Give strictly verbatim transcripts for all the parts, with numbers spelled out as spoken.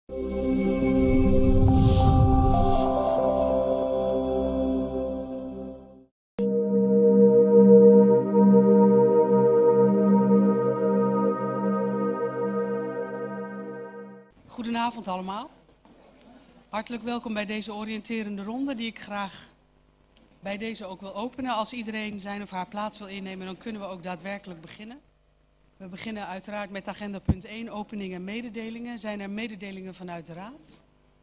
Goedenavond allemaal. Hartelijk welkom bij deze oriënterende ronde die ik graag bij deze ook wil openen. Als iedereen zijn of haar plaats wil innemen, dan kunnen we ook daadwerkelijk beginnen. We beginnen uiteraard met agenda punt één, opening en mededelingen. Zijn er mededelingen vanuit de Raad?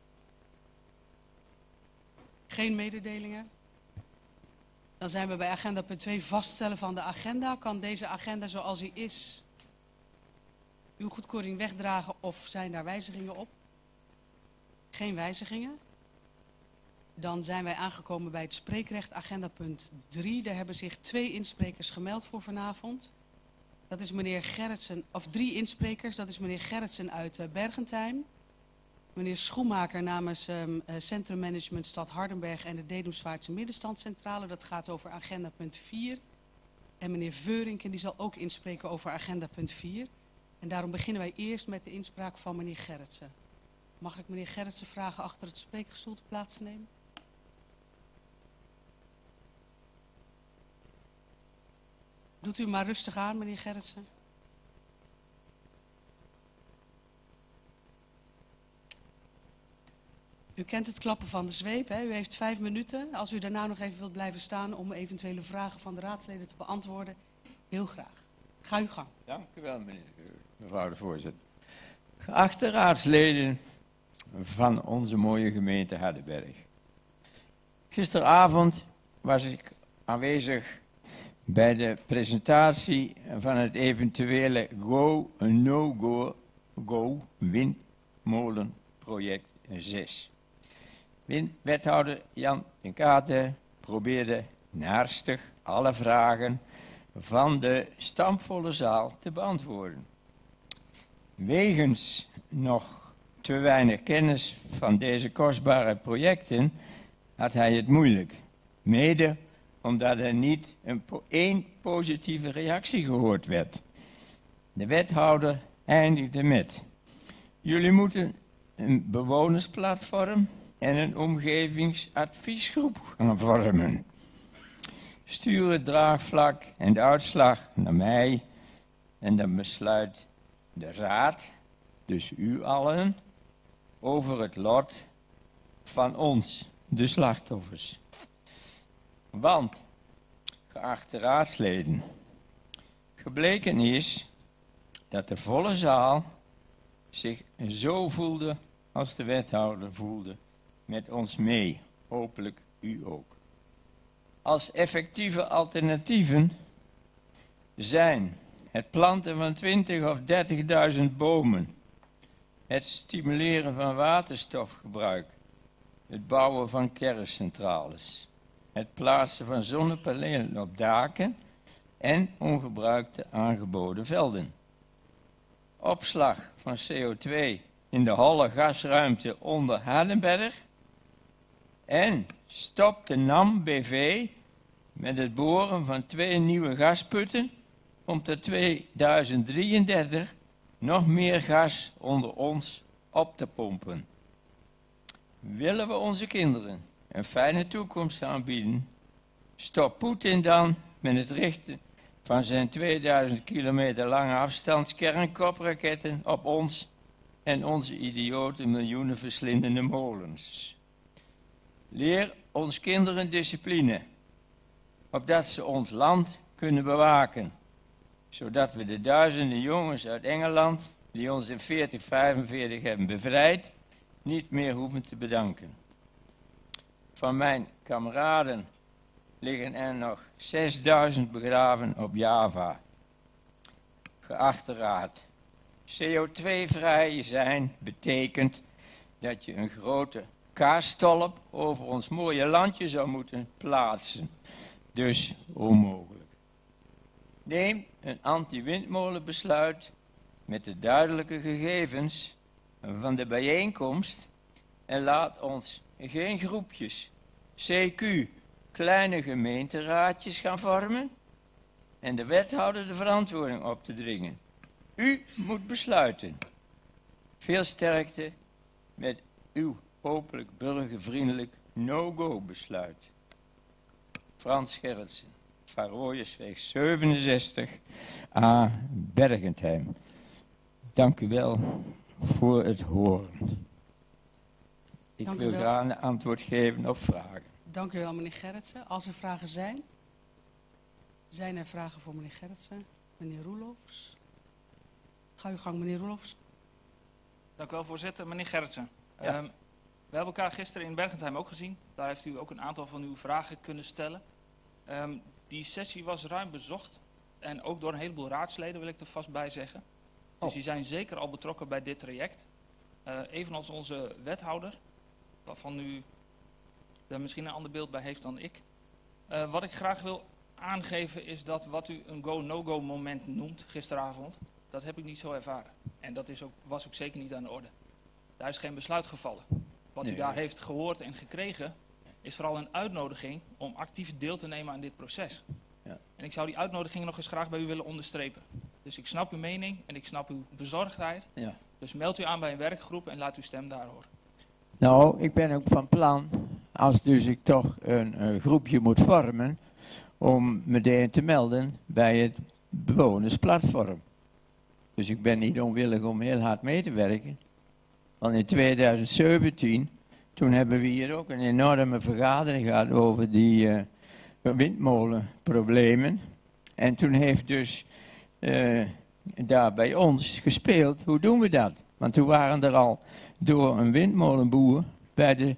Geen mededelingen? Dan zijn we bij agenda punt twee, vaststellen van de agenda. Kan deze agenda zoals die is uw goedkeuring wegdragen of zijn daar wijzigingen op? Geen wijzigingen. Dan zijn wij aangekomen bij het spreekrecht, agenda punt drie. Daar hebben zich twee insprekers gemeld voor vanavond. Dat is meneer Gerritsen, of drie insprekers. Dat is meneer Gerritsen uit uh, Bergentheim. Meneer Schoenmaker namens um, uh, Centrum Management Stad Hardenberg en de Dedemsvaartse Middenstandscentrale. Dat gaat over agenda punt vier. En meneer Veurinken die zal ook inspreken over agenda punt vier. En daarom beginnen wij eerst met de inspraak van meneer Gerritsen. Mag ik meneer Gerritsen vragen achter het spreekgestoelte plaats te nemen? Doet u maar rustig aan, meneer Gerritsen. U kent het klappen van de zweep, hè? U heeft vijf minuten. Als u daarna nog even wilt blijven staan om eventuele vragen van de raadsleden te beantwoorden, heel graag. Ga uw gang. Dank u wel, meneer, mevrouw de voorzitter. Geachte raadsleden van onze mooie gemeente Hardenberg. Gisteravond was ik aanwezig bij de presentatie van het eventuele go, no-go, go windmolenproject zes. Wethouder Jan ten Kate probeerde naarstig alle vragen van de stampvolle zaal te beantwoorden. Wegens nog te weinig kennis van deze kostbare projecten had hij het moeilijk. Mede omdat er niet een po- één positieve reactie gehoord werd. De wethouder eindigde met: jullie moeten een bewonersplatform en een omgevingsadviesgroep gaan vormen. Stuur het draagvlak en de uitslag naar mij en dan besluit de raad, dus u allen, over het lot van ons, de slachtoffers. Want, geachte raadsleden, gebleken is dat de volle zaal zich zo voelde als de wethouder voelde met ons mee, hopelijk u ook. Als effectieve alternatieven zijn het planten van twintig of dertigduizend bomen, het stimuleren van waterstofgebruik, het bouwen van kerncentrales, het plaatsen van zonnepanelen op daken en ongebruikte aangeboden velden. Opslag van C O twee in de holle gasruimte onder Hardenberg en stop de N A M B V met het boren van twee nieuwe gasputten om tot tweeduizend drieëndertig nog meer gas onder ons op te pompen. Willen we onze kinderen een fijne toekomst aanbieden, stop Poetin dan met het richten van zijn tweeduizend kilometer lange afstands kernkopraketten op ons en onze idiote miljoenen verslindende molens. Leer ons kinderen discipline, opdat ze ons land kunnen bewaken, zodat we de duizenden jongens uit Engeland, die ons in veertien vijfenveertig hebben bevrijd, niet meer hoeven te bedanken. Van mijn kameraden liggen er nog zesduizend begraven op Java. Geachte raad, C O twee vrij zijn betekent dat je een grote kaastolp over ons mooie landje zou moeten plaatsen. Dus onmogelijk. Neem een anti-windmolenbesluit met de duidelijke gegevens van de bijeenkomst en laat ons geen groepjes, C Q, kleine gemeenteraadjes gaan vormen en de wethouder de verantwoording op te dringen. U moet besluiten. Veel sterkte met uw hopelijk burgervriendelijk no-go besluit. Frans Gerritsen, Van Rooyersweg zevenenzestig A, Bergentheim. Dank u wel voor het horen. Ik Dank u wil wel. graag een antwoord geven op vragen. Dank u wel, meneer Gerritsen. Als er vragen zijn, zijn er vragen voor meneer Gerritsen. Meneer Roelofs. Ga uw gang, meneer Roelofs. Dank u wel, voorzitter. Meneer Gerritsen. Ja. Um, we hebben elkaar gisteren in Bergentheim ook gezien. Daar heeft u ook een aantal van uw vragen kunnen stellen. Um, die sessie was ruim bezocht. En ook door een heleboel raadsleden, wil ik er vast bij zeggen. Dus Oh. die zijn zeker al betrokken bij dit traject. Uh, evenals onze wethouder, waarvan u er misschien een ander beeld bij heeft dan ik. Uh, wat ik graag wil aangeven is dat wat u een go-no-go moment noemt gisteravond, dat heb ik niet zo ervaren. En dat is ook, was ook zeker niet aan de orde. Daar is geen besluit gevallen. Wat Nee, u daar nee. heeft gehoord en gekregen, is vooral een uitnodiging om actief deel te nemen aan dit proces. Ja. En ik zou die uitnodiging nog eens graag bij u willen onderstrepen. Dus ik snap uw mening en ik snap uw bezorgdheid. Ja. Dus meld u aan bij een werkgroep en laat uw stem daar horen. Nou, ik ben ook van plan, als dus ik toch een uh, groepje moet vormen, om meteen te melden bij het bewonersplatform. Dus ik ben niet onwillig om heel hard mee te werken. Want in tweeduizend zeventien, toen hebben we hier ook een enorme vergadering gehad over die uh, windmolenproblemen. En toen heeft dus uh, daar bij ons gespeeld, hoe doen we dat? Want toen waren er al door een windmolenboer bij de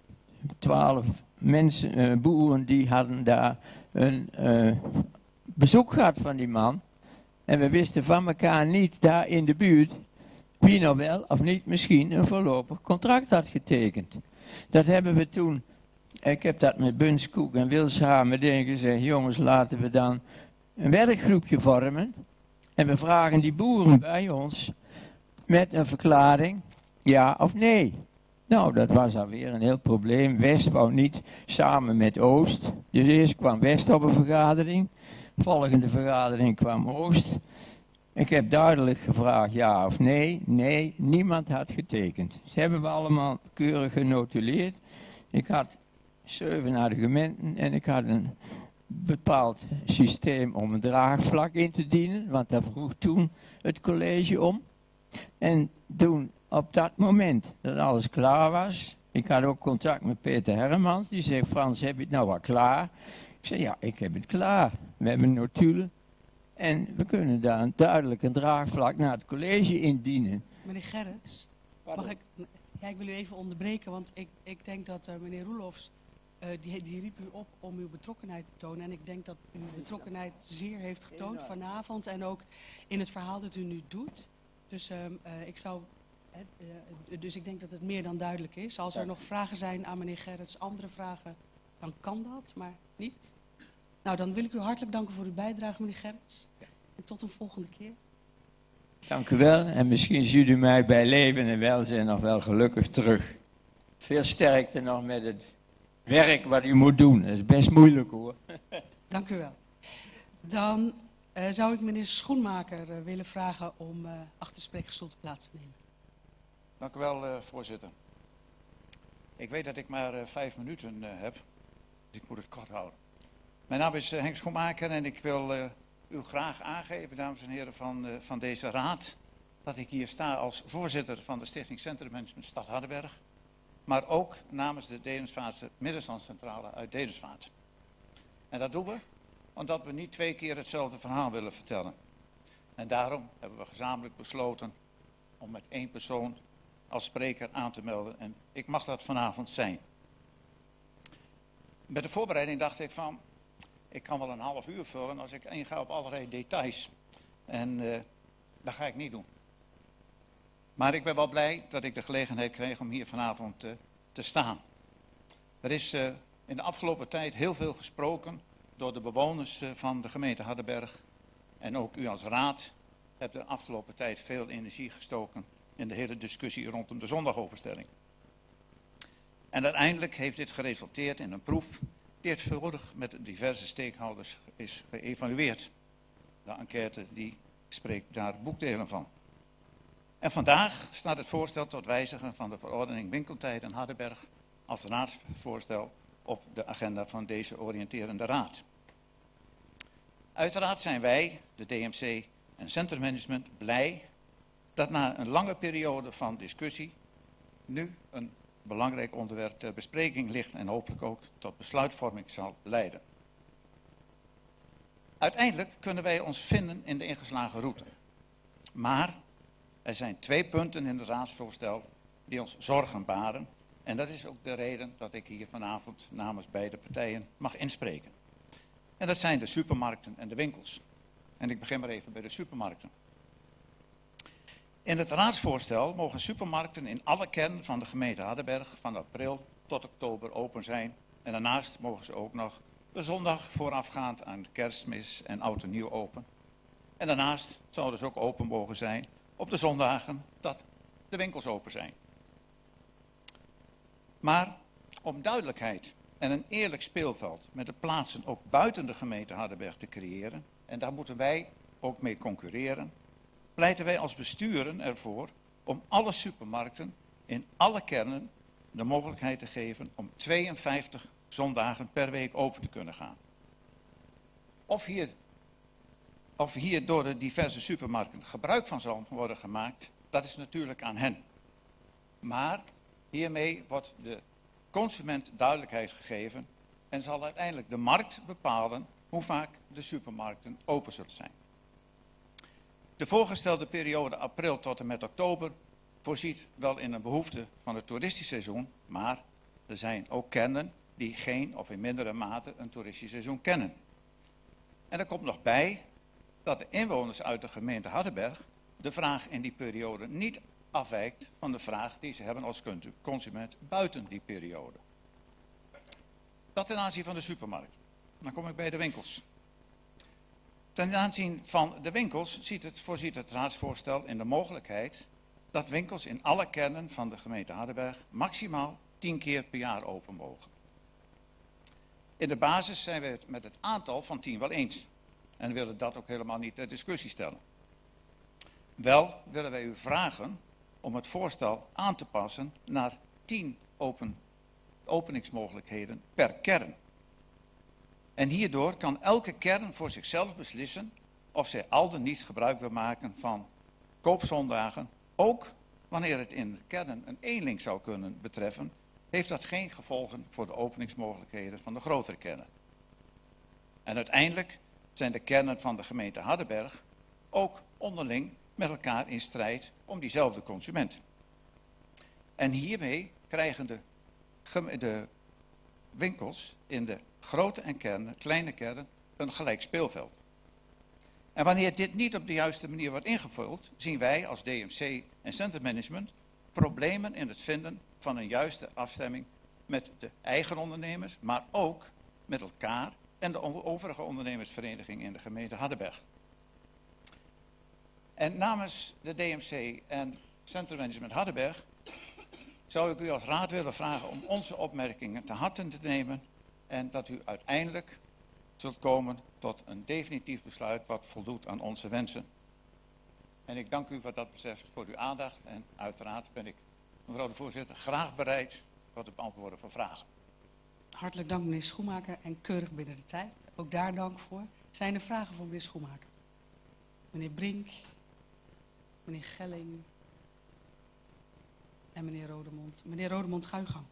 twaalf mensen, uh, boeren, die hadden daar een uh, bezoek gehad van die man. En we wisten van elkaar niet daar in de buurt wie nou wel of niet misschien een voorlopig contract had getekend. Dat hebben we toen, ik heb dat met Bunskoek en Wilshaar meteen gezegd, jongens, laten we dan een werkgroepje vormen. En we vragen die boeren bij ons met een verklaring, ja of nee. Nou, dat was alweer een heel probleem. West wou niet samen met Oost. Dus eerst kwam West op een vergadering. Volgende vergadering kwam Oost. Ik heb duidelijk gevraagd ja of nee. Nee, niemand had getekend. Ze hebben we allemaal keurig genotuleerd. Ik had zeven argumenten en ik had een bepaald systeem om een draagvlak in te dienen. Want daar vroeg toen het college om. En toen, op dat moment dat alles klaar was, ik had ook contact met Peter Hermans, die zegt, Frans, heb je het nou al klaar? Ik zei, ja, ik heb het klaar. We hebben notulen en we kunnen daar duidelijk een draagvlak naar het college indienen. Meneer Gerrits, mag ik, ja, ik wil u even onderbreken, want ik, ik denk dat uh, meneer Roelofs, uh, die, die riep u op om uw betrokkenheid te tonen. En ik denk dat uw betrokkenheid zeer heeft getoond vanavond en ook in het verhaal dat u nu doet. Dus um, uh, ik zou... Uh, dus ik denk dat het meer dan duidelijk is. Als er nog vragen zijn aan meneer Gerrits, andere vragen, dan kan dat, maar niet. Nou, dan wil ik u hartelijk danken voor uw bijdrage, meneer Gerrits. En tot een volgende keer. Dank u wel. En misschien ziet u mij bij leven en welzijn nog wel gelukkig terug. Veel sterkte nog met het werk wat u moet doen. Dat is best moeilijk hoor. Dank u wel. Dan uh, zou ik meneer Schoenmaker uh, willen vragen om uh, achter de spreekgestoel plaats te nemen. Dank u wel, uh, voorzitter. Ik weet dat ik maar uh, vijf minuten uh, heb, dus ik moet het kort houden. Mijn naam is uh, Henk Schoenmaker en ik wil uh, u graag aangeven, dames en heren van, uh, van deze raad, dat ik hier sta als voorzitter van de Stichting Centrum Management Stad Hardenberg, maar ook namens de Dedemsvaartse Middenstandscentrale uit Dedemsvaart. En dat doen we omdat we niet twee keer hetzelfde verhaal willen vertellen. En daarom hebben we gezamenlijk besloten om met één persoon als spreker aan te melden. En ik mag dat vanavond zijn. Met de voorbereiding dacht ik van, ik kan wel een half uur vullen als ik inga op allerlei details. En uh, dat ga ik niet doen. Maar ik ben wel blij dat ik de gelegenheid kreeg om hier vanavond uh, te staan. Er is uh, in de afgelopen tijd heel veel gesproken door de bewoners uh, van de gemeente Hardenberg. En ook u als raad hebt de afgelopen tijd veel energie gestoken in de hele discussie rondom de zondagopenstelling. En uiteindelijk heeft dit geresulteerd in een proef die uitvoerig met diverse stakeholders is geëvalueerd. De enquête die spreekt daar boekdelen van. En vandaag staat het voorstel tot wijzigen van de verordening winkeltijden Hardenberg als raadsvoorstel op de agenda van deze oriënterende raad. Uiteraard zijn wij, de D M C en Centermanagement, blij dat na een lange periode van discussie nu een belangrijk onderwerp ter bespreking ligt en hopelijk ook tot besluitvorming zal leiden. Uiteindelijk kunnen wij ons vinden in de ingeslagen route. Maar er zijn twee punten in het raadsvoorstel die ons zorgen baren. En dat is ook de reden dat ik hier vanavond namens beide partijen mag inspreken. En dat zijn de supermarkten en de winkels. En ik begin maar even bij de supermarkten. In het raadsvoorstel mogen supermarkten in alle kernen van de gemeente Hardenberg van april tot oktober open zijn. En daarnaast mogen ze ook nog de zondag voorafgaand aan Kerstmis en Oud en Nieuw open. En daarnaast zouden ze ook open mogen zijn op de zondagen dat de winkels open zijn. Maar om duidelijkheid en een eerlijk speelveld met de plaatsen ook buiten de gemeente Hardenberg te creëren, en daar moeten wij ook mee concurreren, pleiten wij als besturen ervoor om alle supermarkten in alle kernen de mogelijkheid te geven om tweeënvijftig zondagen per week open te kunnen gaan. Of hier, of hier door de diverse supermarkten gebruik van zal worden gemaakt, dat is natuurlijk aan hen. Maar hiermee wordt de consument duidelijkheid gegeven en zal uiteindelijk de markt bepalen hoe vaak de supermarkten open zullen zijn. De voorgestelde periode april tot en met oktober voorziet wel in een behoefte van het toeristisch seizoen, maar er zijn ook kernen die geen of in mindere mate een toeristisch seizoen kennen. En er komt nog bij dat de inwoners uit de gemeente Hardenberg de vraag in die periode niet afwijkt van de vraag die ze hebben als consument buiten die periode. Dat ten aanzien van de supermarkt. Dan kom ik bij de winkels. Ten aanzien van de winkels ziet het, voorziet het raadsvoorstel in de mogelijkheid dat winkels in alle kernen van de gemeente Hardenberg maximaal tien keer per jaar open mogen. In de basis zijn we het met het aantal van tien wel eens en willen dat ook helemaal niet ter discussie stellen. Wel willen wij u vragen om het voorstel aan te passen naar tien open, openingsmogelijkheden per kern. En hierdoor kan elke kern voor zichzelf beslissen of zij al dan niet gebruik wil maken van koopzondagen. Ook wanneer het in de kernen een eenling zou kunnen betreffen, heeft dat geen gevolgen voor de openingsmogelijkheden van de grotere kernen. En uiteindelijk zijn de kernen van de gemeente Hardenberg ook onderling met elkaar in strijd om diezelfde consument. En hiermee krijgen de, de winkels in de grote en kernen, kleine kernen een gelijk speelveld. En wanneer dit niet op de juiste manier wordt ingevuld, zien wij als D M C en Centermanagement problemen in het vinden van een juiste afstemming met de eigen ondernemers, maar ook met elkaar en de overige ondernemersvereniging in de gemeente Hardenberg. En namens de D M C en Centermanagement Hardenberg zou ik u als raad willen vragen om onze opmerkingen te harte te nemen en dat u uiteindelijk zult komen tot een definitief besluit wat voldoet aan onze wensen. En ik dank u wat dat betreft voor uw aandacht en uiteraard ben ik, mevrouw de voorzitter, graag bereid tot het beantwoorden van vragen. Hartelijk dank meneer Schoemaker en keurig binnen de tijd. Ook daar dank voor. Zijn er vragen voor meneer Schoemaker? Meneer Brink, meneer Gelling en meneer Rodemond. Meneer Rodemond, ga uw gang.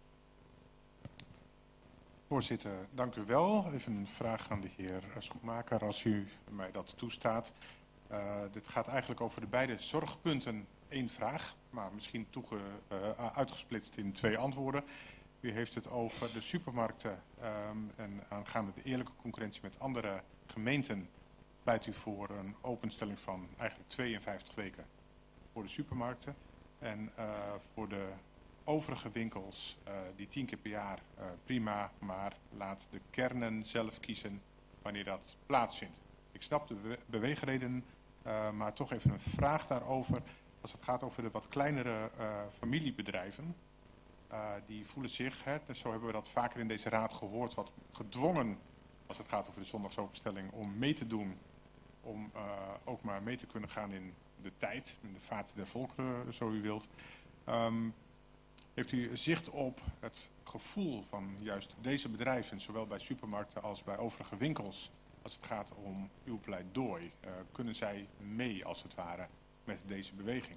Voorzitter, dank u wel. Even een vraag aan de heer Schoemaker, als u mij dat toestaat. Uh, dit gaat eigenlijk over de beide zorgpunten. Eén vraag, maar misschien toege, uh, uitgesplitst in twee antwoorden. U heeft het over de supermarkten um, en aangaande de eerlijke concurrentie met andere gemeenten pleit u voor een openstelling van eigenlijk tweeënvijftig weken voor de supermarkten. En uh, voor de overige winkels, uh, die tien keer per jaar, uh, prima, maar laat de kernen zelf kiezen wanneer dat plaatsvindt. Ik snap de bewe beweegreden, uh, maar toch even een vraag daarover. Als het gaat over de wat kleinere uh, familiebedrijven, uh, die voelen zich, hè, dus zo hebben we dat vaker in deze raad gehoord, wat gedwongen als het gaat over de zondagsopenstelling om mee te doen, om uh, ook maar mee te kunnen gaan in de tijd, de vaart der volkeren, zo u wilt. Um, heeft u zicht op het gevoel van juist deze bedrijven, zowel bij supermarkten als bij overige winkels, als het gaat om uw pleidooi? Uh, kunnen zij mee, als het ware, met deze beweging?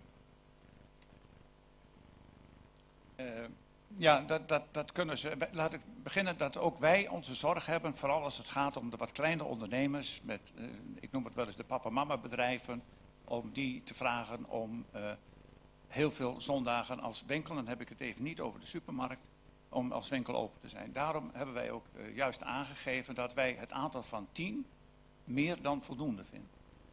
Uh, ja, dat, dat, dat kunnen ze. Laat ik beginnen dat ook wij onze zorg hebben, vooral als het gaat om de wat kleinere ondernemers, met, uh, ik noem het wel eens de papa-mama bedrijven, om die te vragen om uh, heel veel zondagen als winkel, dan heb ik het even niet over de supermarkt, om als winkel open te zijn. Daarom hebben wij ook uh, juist aangegeven dat wij het aantal van tien meer dan voldoende vinden.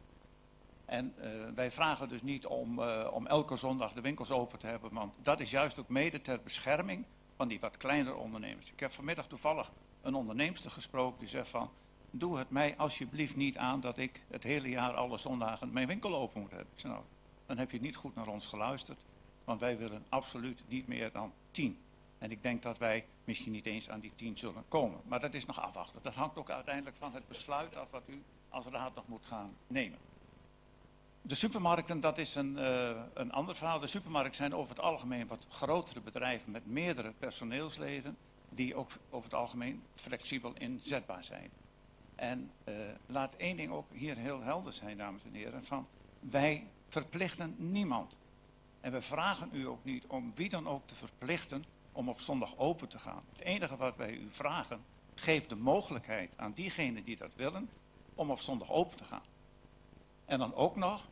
En uh, wij vragen dus niet om, uh, om elke zondag de winkels open te hebben, want dat is juist ook mede ter bescherming van die wat kleinere ondernemers. Ik heb vanmiddag toevallig een onderneemster gesproken die zegt van, doe het mij alsjeblieft niet aan dat ik het hele jaar alle zondagen mijn winkel open moet hebben. Ik zeg, nou, dan heb je niet goed naar ons geluisterd, want wij willen absoluut niet meer dan tien. En ik denk dat wij misschien niet eens aan die tien zullen komen. Maar dat is nog afwachten. Dat hangt ook uiteindelijk van het besluit af wat u als raad nog moet gaan nemen. De supermarkten, dat is een, uh, een ander verhaal. De supermarkten zijn over het algemeen wat grotere bedrijven met meerdere personeelsleden, die ook over het algemeen flexibel inzetbaar zijn. En uh, laat één ding ook hier heel helder zijn, dames en heren, van wij verplichten niemand. En we vragen u ook niet om wie dan ook te verplichten om op zondag open te gaan. Het enige wat wij u vragen, geef de mogelijkheid aan diegenen die dat willen, om op zondag open te gaan. En dan ook nog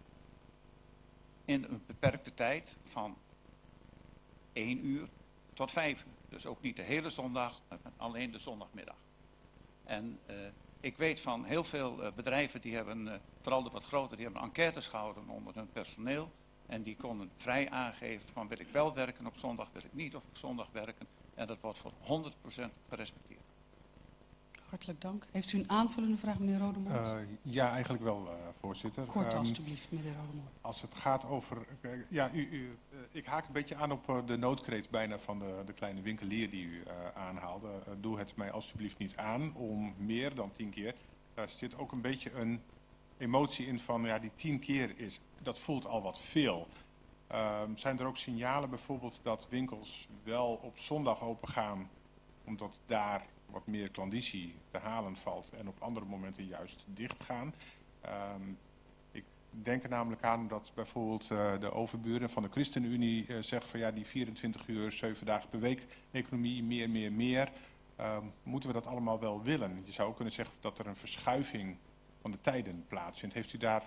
in een beperkte tijd van één uur tot vijf uur. Dus ook niet de hele zondag, maar alleen de zondagmiddag. En uh, ik weet van heel veel uh, bedrijven, die hebben, uh, vooral de wat grotere, die hebben enquêtes gehouden onder hun personeel. En die konden vrij aangeven van wil ik wel werken op zondag, wil ik niet op zondag werken. En dat wordt voor honderd procent gerespecteerd. Hartelijk dank. Heeft u een aanvullende vraag, meneer Rodemond? Uh, ja, eigenlijk wel, uh, voorzitter. Kort um, alstublieft, meneer Rodemond. Als het gaat over... Uh, ja, u, u, uh, ik haak een beetje aan op uh, de noodkreet bijna van de, de kleine winkelier die u uh, aanhaalde. Uh, doe het mij alstublieft niet aan om meer dan tien keer. Daar zit ook een beetje een emotie in van, ja, die tien keer is, dat voelt al wat veel. Uh, zijn er ook signalen bijvoorbeeld dat winkels wel op zondag open gaan, omdat daar wat meer klandizie te halen valt en op andere momenten juist dicht gaan? Um, ik denk er namelijk aan dat bijvoorbeeld uh, de overburen van de ChristenUnie uh, zegt van ja, die vierentwintig uur, zeven dagen per week economie, meer, meer, meer. Uh, moeten we dat allemaal wel willen? Je zou ook kunnen zeggen dat er een verschuiving van de tijden plaatsvindt. Heeft u daar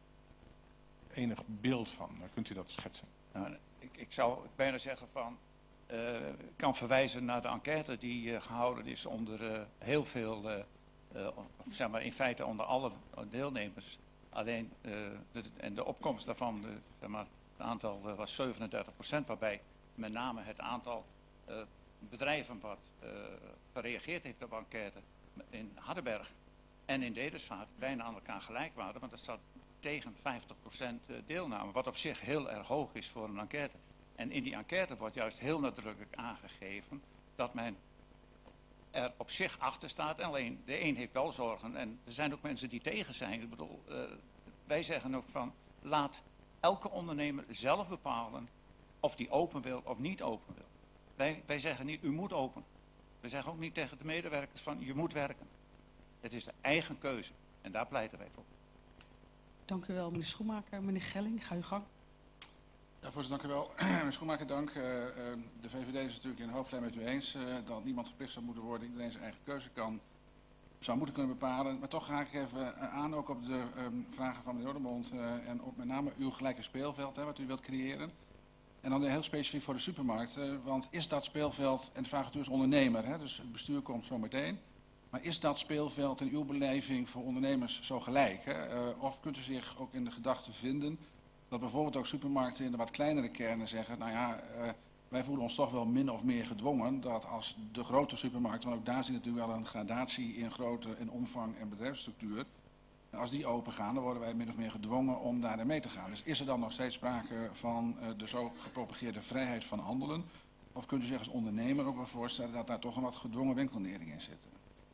enig beeld van? Kunt u dat schetsen? Nou, ik, ik zou bijna zeggen van, uh, ik kan verwijzen naar de enquête die uh, gehouden is onder uh, heel veel, uh, uh, of zeg maar in feite onder alle deelnemers. Alleen, uh, de, en de opkomst daarvan, de, zeg maar, het aantal uh, was zevenendertig procent, waarbij met name het aantal uh, bedrijven wat uh, gereageerd heeft op de enquête in Hardenberg en in Dedesvaart bijna aan elkaar gelijk waren, want er staat tegen vijftig procent deelname, wat op zich heel erg hoog is voor een enquête. En in die enquête wordt juist heel nadrukkelijk aangegeven dat men er op zich achter staat. En alleen de een heeft wel zorgen en er zijn ook mensen die tegen zijn. Ik bedoel, uh, wij zeggen ook van, laat elke ondernemer zelf bepalen of die open wil of niet open wil. Wij, wij zeggen niet, u moet open. We zeggen ook niet tegen de medewerkers van, je moet werken. Het is de eigen keuze en daar pleiten wij voor. Dank u wel, meneer Schoenmaker. Meneer Gelling, ga uw gang. Ja, voorzitter, dank u wel. Meneer Schoenmaker, dank. Uh, uh, de V V D is natuurlijk in hoofdlijn met u eens uh, dat niemand verplicht zou moeten worden. Iedereen zijn eigen keuze kan, zou moeten kunnen bepalen. Maar toch haak ik even uh, aan ook op de um, vragen van meneer Rodemond uh, en op met name uw gelijke speelveld, hè, wat u wilt creëren. En dan heel specifiek voor de supermarkt. Uh, want is dat speelveld, en de vraag is u als ondernemer, hè, dus het bestuur komt zo meteen. Maar is dat speelveld in uw beleving voor ondernemers zo gelijk? Hè? Uh, of kunt u zich ook in de gedachte vinden dat bijvoorbeeld ook supermarkten in de wat kleinere kernen zeggen, nou ja, uh, wij voelen ons toch wel min of meer gedwongen dat als de grote supermarkten, want ook daar zit natuurlijk wel een gradatie in grootte, in omvang en bedrijfsstructuur. Als die open gaan, dan worden wij min of meer gedwongen om daarin mee te gaan. Dus is er dan nog steeds sprake van uh, de zo gepropageerde vrijheid van handelen? Of kunt u zich als ondernemer ook wel voorstellen dat daar toch een wat gedwongen winkelnering in zit?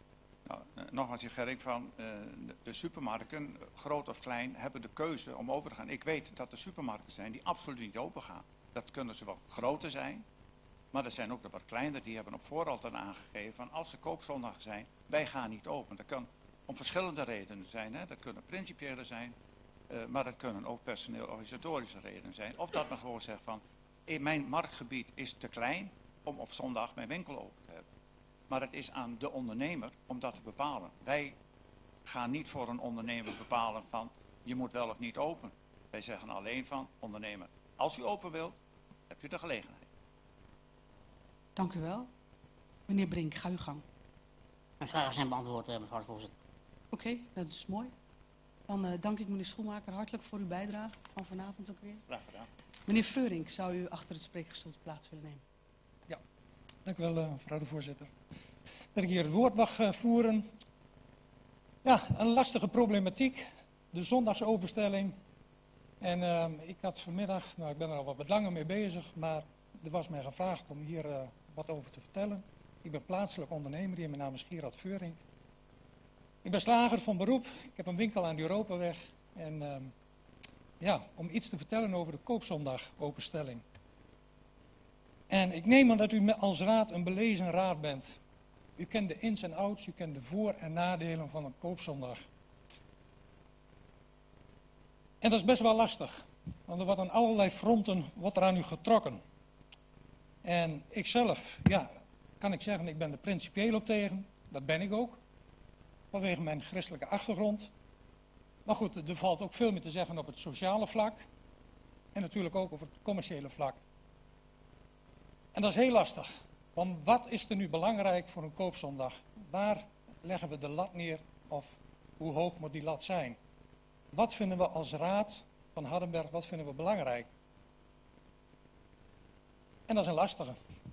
Nou, uh, nogmaals, zeg Gerrit, van uh, de, de supermarkten, groot of klein, hebben de keuze om open te gaan. Ik weet dat er supermarkten zijn die absoluut niet open gaan. Dat kunnen ze wel groter zijn, maar er zijn ook de wat kleiner, die hebben op voorhand dan aangegeven van als er koopzondagen zijn, wij gaan niet open. Dat kan om verschillende redenen zijn. Hè. Dat kunnen principiële zijn, uh, maar dat kunnen ook personeel-organisatorische redenen zijn. Of dat men gewoon zegt van, in mijn marktgebied is te klein om op zondag mijn winkel open te hebben. Maar het is aan de ondernemer om dat te bepalen. Wij gaan niet voor een ondernemer bepalen van, je moet wel of niet open. Wij zeggen alleen van, ondernemer, als u open wilt, heb u de gelegenheid. Dank u wel. Meneer Brink, ga uw gang. Mijn vragen zijn beantwoord, uh, mevrouw de voorzitter. Oké, okay, dat is mooi. Dan uh, dank ik meneer Schoenmaker hartelijk voor uw bijdrage van vanavond ook weer. Graag gedaan. Meneer Veurink, zou u achter het spreekgestoelte plaats willen nemen? Ja, dank u wel, uh, mevrouw de voorzitter. Dat ik hier het woord mag uh, voeren. Ja, een lastige problematiek. De zondagsopenstelling. En uh, ik had vanmiddag, nou ik ben er al wat langer mee bezig, maar er was mij gevraagd om hier uh, wat over te vertellen. Ik ben plaatselijk ondernemer hier, mijn naam is Gerard Veurink. Ik ben slager van beroep, ik heb een winkel aan de Europaweg. En uh, ja, om iets te vertellen over de koopzondagopenstelling. En ik neem aan dat u als raad een belezen raad bent. U kent de ins en outs, u kent de voor- en nadelen van een koopzondag. En dat is best wel lastig, want er wordt aan allerlei fronten wordt er aan u getrokken. En ikzelf, ja, kan ik zeggen, ik ben er principieel op tegen, dat ben ik ook, vanwege mijn christelijke achtergrond. Maar goed, er valt ook veel meer te zeggen op het sociale vlak en natuurlijk ook over het commerciële vlak. En dat is heel lastig, want wat is er nu belangrijk voor een koopzondag? Waar leggen we de lat neer of hoe hoog moet die lat zijn? Wat vinden we als raad van Hardenberg, wat vinden we belangrijk? En dat is een lastige.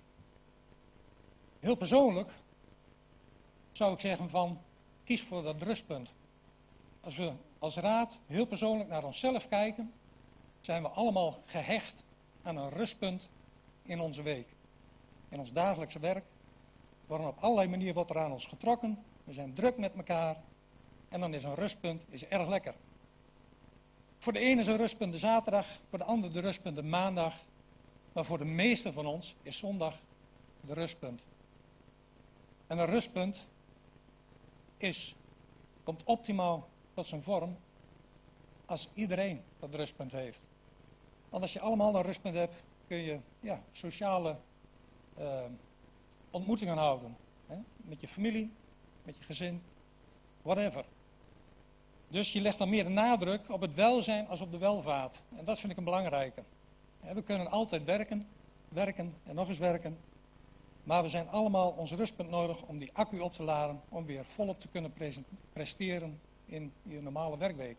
Heel persoonlijk zou ik zeggen van, kies voor dat rustpunt. Als we als raad heel persoonlijk naar onszelf kijken, zijn we allemaal gehecht aan een rustpunt in onze week. In ons dagelijkse werk. Worden op allerlei manieren wordt er aan ons getrokken. We zijn druk met elkaar. En dan is een rustpunt is erg lekker. Voor de ene is een rustpunt de zaterdag, voor de ander de rustpunt de maandag. Maar voor de meeste van ons is zondag de rustpunt. En een rustpunt is, komt optimaal tot zijn vorm als iedereen dat rustpunt heeft. Want als je allemaal een rustpunt hebt, kun je ja, sociale uh, ontmoetingen houden. Hè? Met je familie, met je gezin, whatever. Dus je legt dan meer de nadruk op het welzijn als op de welvaart. En dat vind ik een belangrijke. We kunnen altijd werken, werken en nog eens werken. Maar we zijn allemaal ons rustpunt nodig om die accu op te laden. Om weer volop te kunnen presteren in je normale werkweek.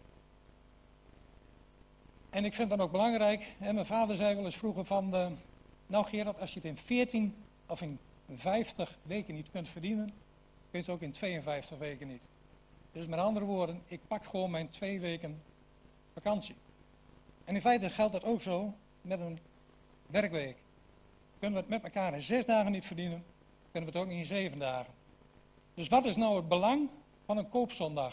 En ik vind dat ook belangrijk. Hè, mijn vader zei wel eens vroeger van, de, nou Gerard, als je het in veertien of in vijftig weken niet kunt verdienen, kun je het ook in tweeënvijftig weken niet. Dus met andere woorden, ik pak gewoon mijn twee weken vakantie. En in feite geldt dat ook zo met een werkweek. Kunnen we het met elkaar in zes dagen niet verdienen, kunnen we het ook niet in zeven dagen. Dus wat is nou het belang van een koopzondag?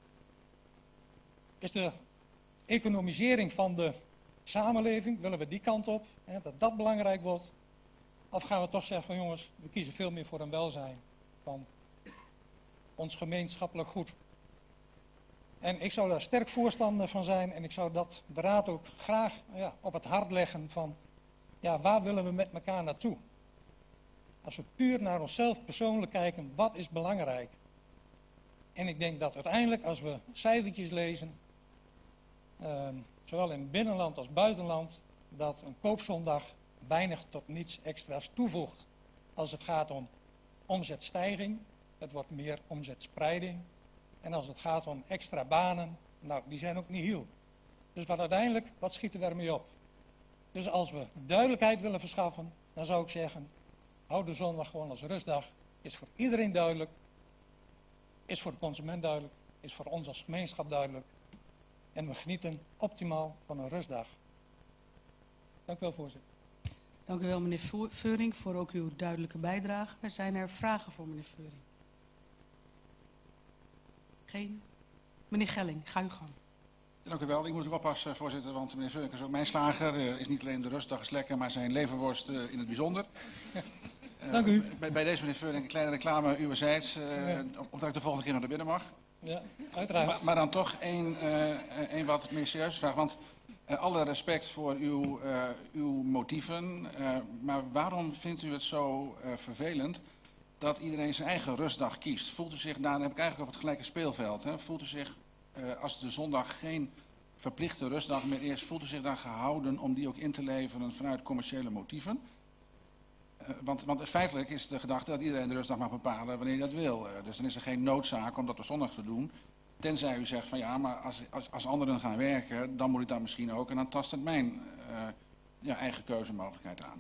Is de economisering van de samenleving, willen we die kant op, hè, dat dat belangrijk wordt? Of gaan we toch zeggen van jongens, we kiezen veel meer voor een welzijn van ons gemeenschappelijk goed. En ik zou daar sterk voorstander van zijn en ik zou dat de raad ook graag ja, op het hart leggen van, ja, waar willen we met elkaar naartoe? Als we puur naar onszelf persoonlijk kijken, wat is belangrijk? En ik denk dat uiteindelijk als we cijfertjes lezen, uh, zowel in het binnenland als buitenland, dat een koopzondag weinig tot niets extra's toevoegt. Als het gaat om omzetstijging, het wordt meer omzetspreiding. En als het gaat om extra banen, nou, die zijn ook niet heel. Dus wat uiteindelijk, wat schieten we ermee op? Dus als we duidelijkheid willen verschaffen, dan zou ik zeggen, hou de zondag gewoon als rustdag. Is voor iedereen duidelijk, is voor de consument duidelijk, is voor ons als gemeenschap duidelijk. En we genieten optimaal van een rustdag. Dank u wel, voorzitter. Dank u wel, meneer Veurink, voor ook uw duidelijke bijdrage. Er zijn er vragen voor meneer Veurink. Geen. Meneer Gelling, ga uw gang. Dank u wel. Ik moet ook oppassen, voorzitter, want meneer Vulink is ook mijn slager. Uh, is niet alleen de rustdag is lekker, maar zijn leverworst uh, in het bijzonder. Uh, Dank u. Bij, bij deze meneer Vulink een kleine reclame uwerzijds, uh, ja. Omdat ik de volgende keer naar de binnen mag. Ja, uiteraard. Maar, maar dan toch één uh, wat meer serieuze vraag, want uh, alle respect voor uw, uh, uw motieven, uh, maar waarom vindt u het zo uh, vervelend dat iedereen zijn eigen rustdag kiest? Voelt u zich, nou, dan heb ik eigenlijk over het gelijke speelveld, hè, voelt u zich... Uh, als de zondag geen verplichte rustdag meer is, voelt u zich dan gehouden om die ook in te leveren vanuit commerciële motieven? Uh, want, want feitelijk is de gedachte dat iedereen de rustdag mag bepalen wanneer hij dat wil. Uh, dus dan is er geen noodzaak om dat op zondag te doen. Tenzij u zegt van ja, maar als, als, als anderen gaan werken, dan moet ik dat misschien ook. En dan tast het mijn uh, ja, eigen keuzemogelijkheid aan.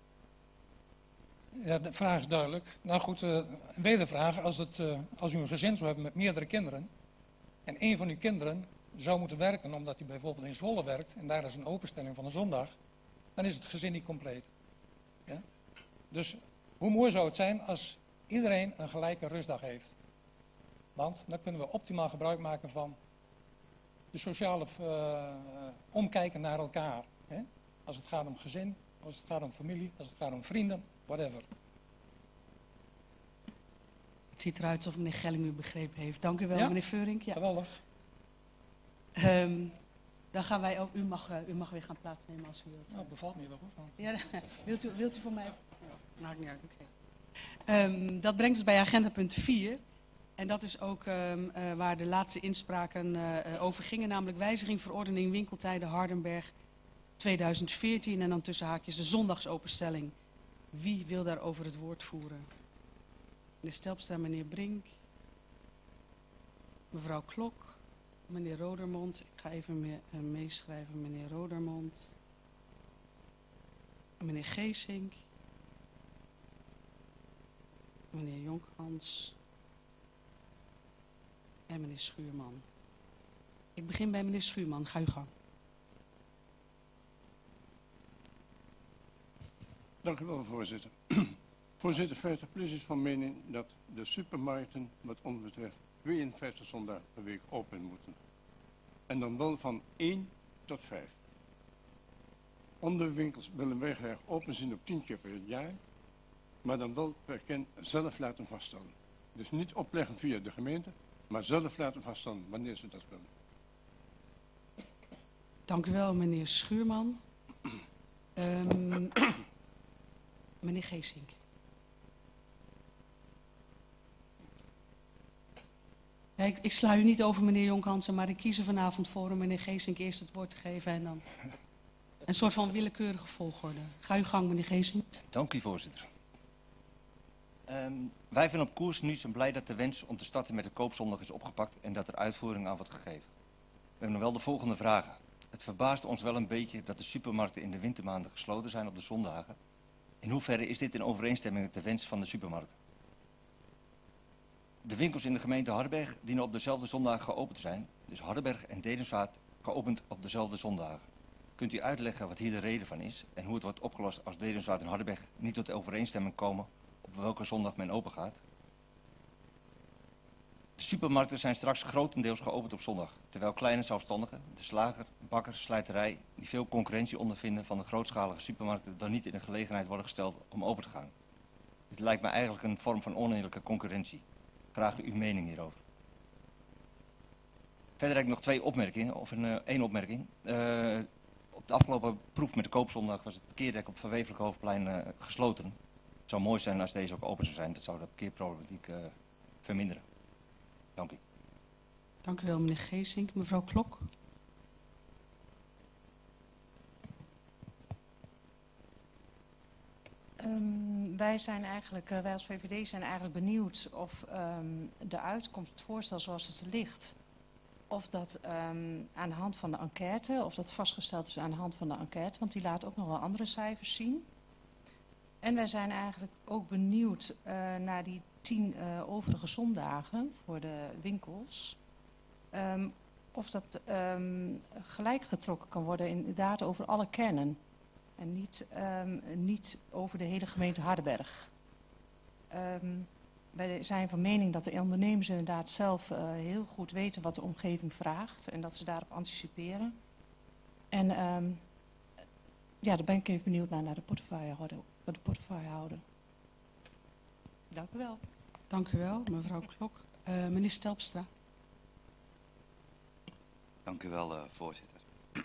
Ja, de vraag is duidelijk. Nou goed, uh, een wedervraag. Als, het, uh, als u een gezin zou hebben met meerdere kinderen... en een van uw kinderen zou moeten werken omdat hij bijvoorbeeld in Zwolle werkt... en daar is een openstelling van een zondag... dan is het gezin niet compleet. Ja? Dus hoe mooi zou het zijn als iedereen een gelijke rustdag heeft? Want dan kunnen we optimaal gebruik maken van de sociale uh, omkijken naar elkaar. Hè? Als het gaat om gezin, als het gaat om familie, als het gaat om vrienden, whatever. Het ziet eruit alsof meneer Gelling u begrepen heeft. Dank u wel, ja? meneer Veurink. Ja. Geweldig. Um, dan gaan wij ook... U mag, uh, u mag weer gaan plaatsnemen als u wilt. Nou, bevalt me wel goed. Man. Ja, wilt, u, wilt u voor mij... Maakt niet uit, oké. Okay. Um, dat brengt ons bij agenda punt vier. En dat is ook um, uh, waar de laatste inspraken uh, over gingen. Namelijk wijziging verordening winkeltijden Hardenberg tweeduizend veertien. En dan tussen haakjes de zondagsopenstelling. Wie wil daarover het woord voeren? Meneer Stelpstra, meneer Brink. Mevrouw Klok. Meneer Rodermond. Ik ga even mee, uh, meeschrijven. Meneer Rodermond. Meneer Geesink. Meneer Jonkhans. En meneer Schuurman. Ik begin bij meneer Schuurman. Ga uw gang. Dank u wel, voorzitter. Voorzitter, vijftig plus is van mening dat de supermarkten, wat ons betreft, tweeënvijftig zondagen per week open moeten. En dan wel van één tot vijf. Andere winkels willen wij graag open zijn op tien keer per jaar, maar dan wel per kind zelf laten vaststellen. Dus niet opleggen via de gemeente, maar zelf laten vaststellen wanneer ze dat willen. Dank u wel, meneer Schuurman. Um, meneer Geesink. Ja, ik, ik sla u niet over, meneer Jonkhansen, maar ik kies er vanavond voor om meneer Geesink eerst het woord te geven en dan een soort van willekeurige volgorde. Ga uw gang, meneer Geesink. Dank u, voorzitter. Um, wij vinden op Koers nu zijn blij dat de wens om te starten met de koopzondag is opgepakt en dat er uitvoering aan wordt gegeven. We hebben nog wel de volgende vragen. Het verbaast ons wel een beetje dat de supermarkten in de wintermaanden gesloten zijn op de zondagen. In hoeverre is dit in overeenstemming met de wens van de supermarkten? De winkels in de gemeente Hardenberg dienen op dezelfde zondagen geopend te zijn. Dus Hardenberg en Dedemsvaart geopend op dezelfde zondagen. Kunt u uitleggen wat hier de reden van is en hoe het wordt opgelost als Dedemsvaart en Hardenberg niet tot overeenstemming komen op welke zondag men open gaat? De supermarkten zijn straks grotendeels geopend op zondag, terwijl kleine zelfstandigen, de slager, bakker, slijterij, die veel concurrentie ondervinden van de grootschalige supermarkten, dan niet in de gelegenheid worden gesteld om open te gaan. Dit lijkt me eigenlijk een vorm van oneerlijke concurrentie. Graag uw mening hierover. Verder heb ik nog twee opmerkingen, of een, uh, één opmerking. Uh, op de afgelopen proef met de koopzondag was het parkeerdek op Van Wevelijk Hoofdplein uh, gesloten. Het zou mooi zijn als deze ook open zou zijn. Dat zou de parkeerproblematiek uh, verminderen. Dank u. Dank u wel, meneer Geesink. Mevrouw Klok. Um, wij zijn eigenlijk, uh, wij als V V D zijn eigenlijk benieuwd of um, de uitkomst, het voorstel zoals het ligt, of dat um, aan de hand van de enquête, of dat vastgesteld is aan de hand van de enquête, want die laat ook nog wel andere cijfers zien. En wij zijn eigenlijk ook benieuwd uh, naar die tien uh, overige zondagen voor de winkels. Um, of dat um, gelijk getrokken kan worden inderdaad over alle kernen. En niet, um, niet over de hele gemeente Hardenberg. Um, wij zijn van mening dat de ondernemers inderdaad zelf uh, heel goed weten wat de omgeving vraagt. En dat ze daarop anticiperen. En um, ja, daar ben ik even benieuwd naar, naar de portefeuillehouder. De portefeuillehouder. Dank u wel. Dank u wel, mevrouw Klok. Uh, meneer Stelpstra. Dank u wel, uh, voorzitter.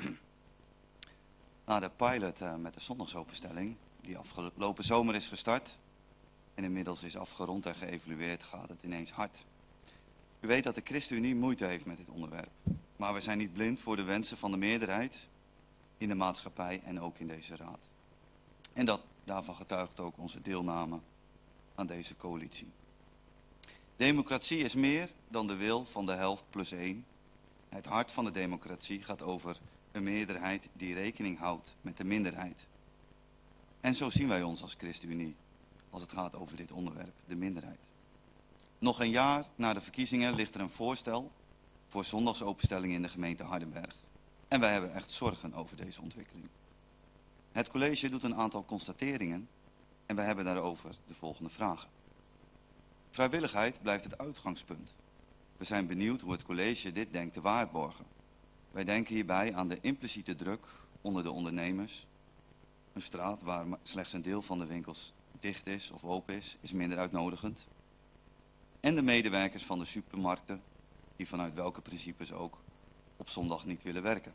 Na de pilot uh, met de zondagsopenstelling, die afgelopen zomer is gestart en inmiddels is afgerond en geëvalueerd, gaat het ineens hard. U weet dat de ChristenUnie moeite heeft met dit onderwerp. Maar we zijn niet blind voor de wensen van de meerderheid in de maatschappij en ook in deze raad. En dat, daarvan getuigt ook onze deelname aan deze coalitie. Democratie is meer dan de wil van de helft plus één. Het hart van de democratie gaat over een meerderheid die rekening houdt met de minderheid. En zo zien wij ons als ChristenUnie, als het gaat over dit onderwerp, de minderheid. Nog een jaar na de verkiezingen ligt er een voorstel voor zondagsopenstelling in de gemeente Hardenberg. En wij hebben echt zorgen over deze ontwikkeling. Het college doet een aantal constateringen en wij hebben daarover de volgende vragen. Vrijwilligheid blijft het uitgangspunt. We zijn benieuwd hoe het college dit denkt te waarborgen. Wij denken hierbij aan de impliciete druk onder de ondernemers. Een straat waar slechts een deel van de winkels dicht is of open is, is minder uitnodigend. En de medewerkers van de supermarkten, die vanuit welke principes ook op zondag niet willen werken.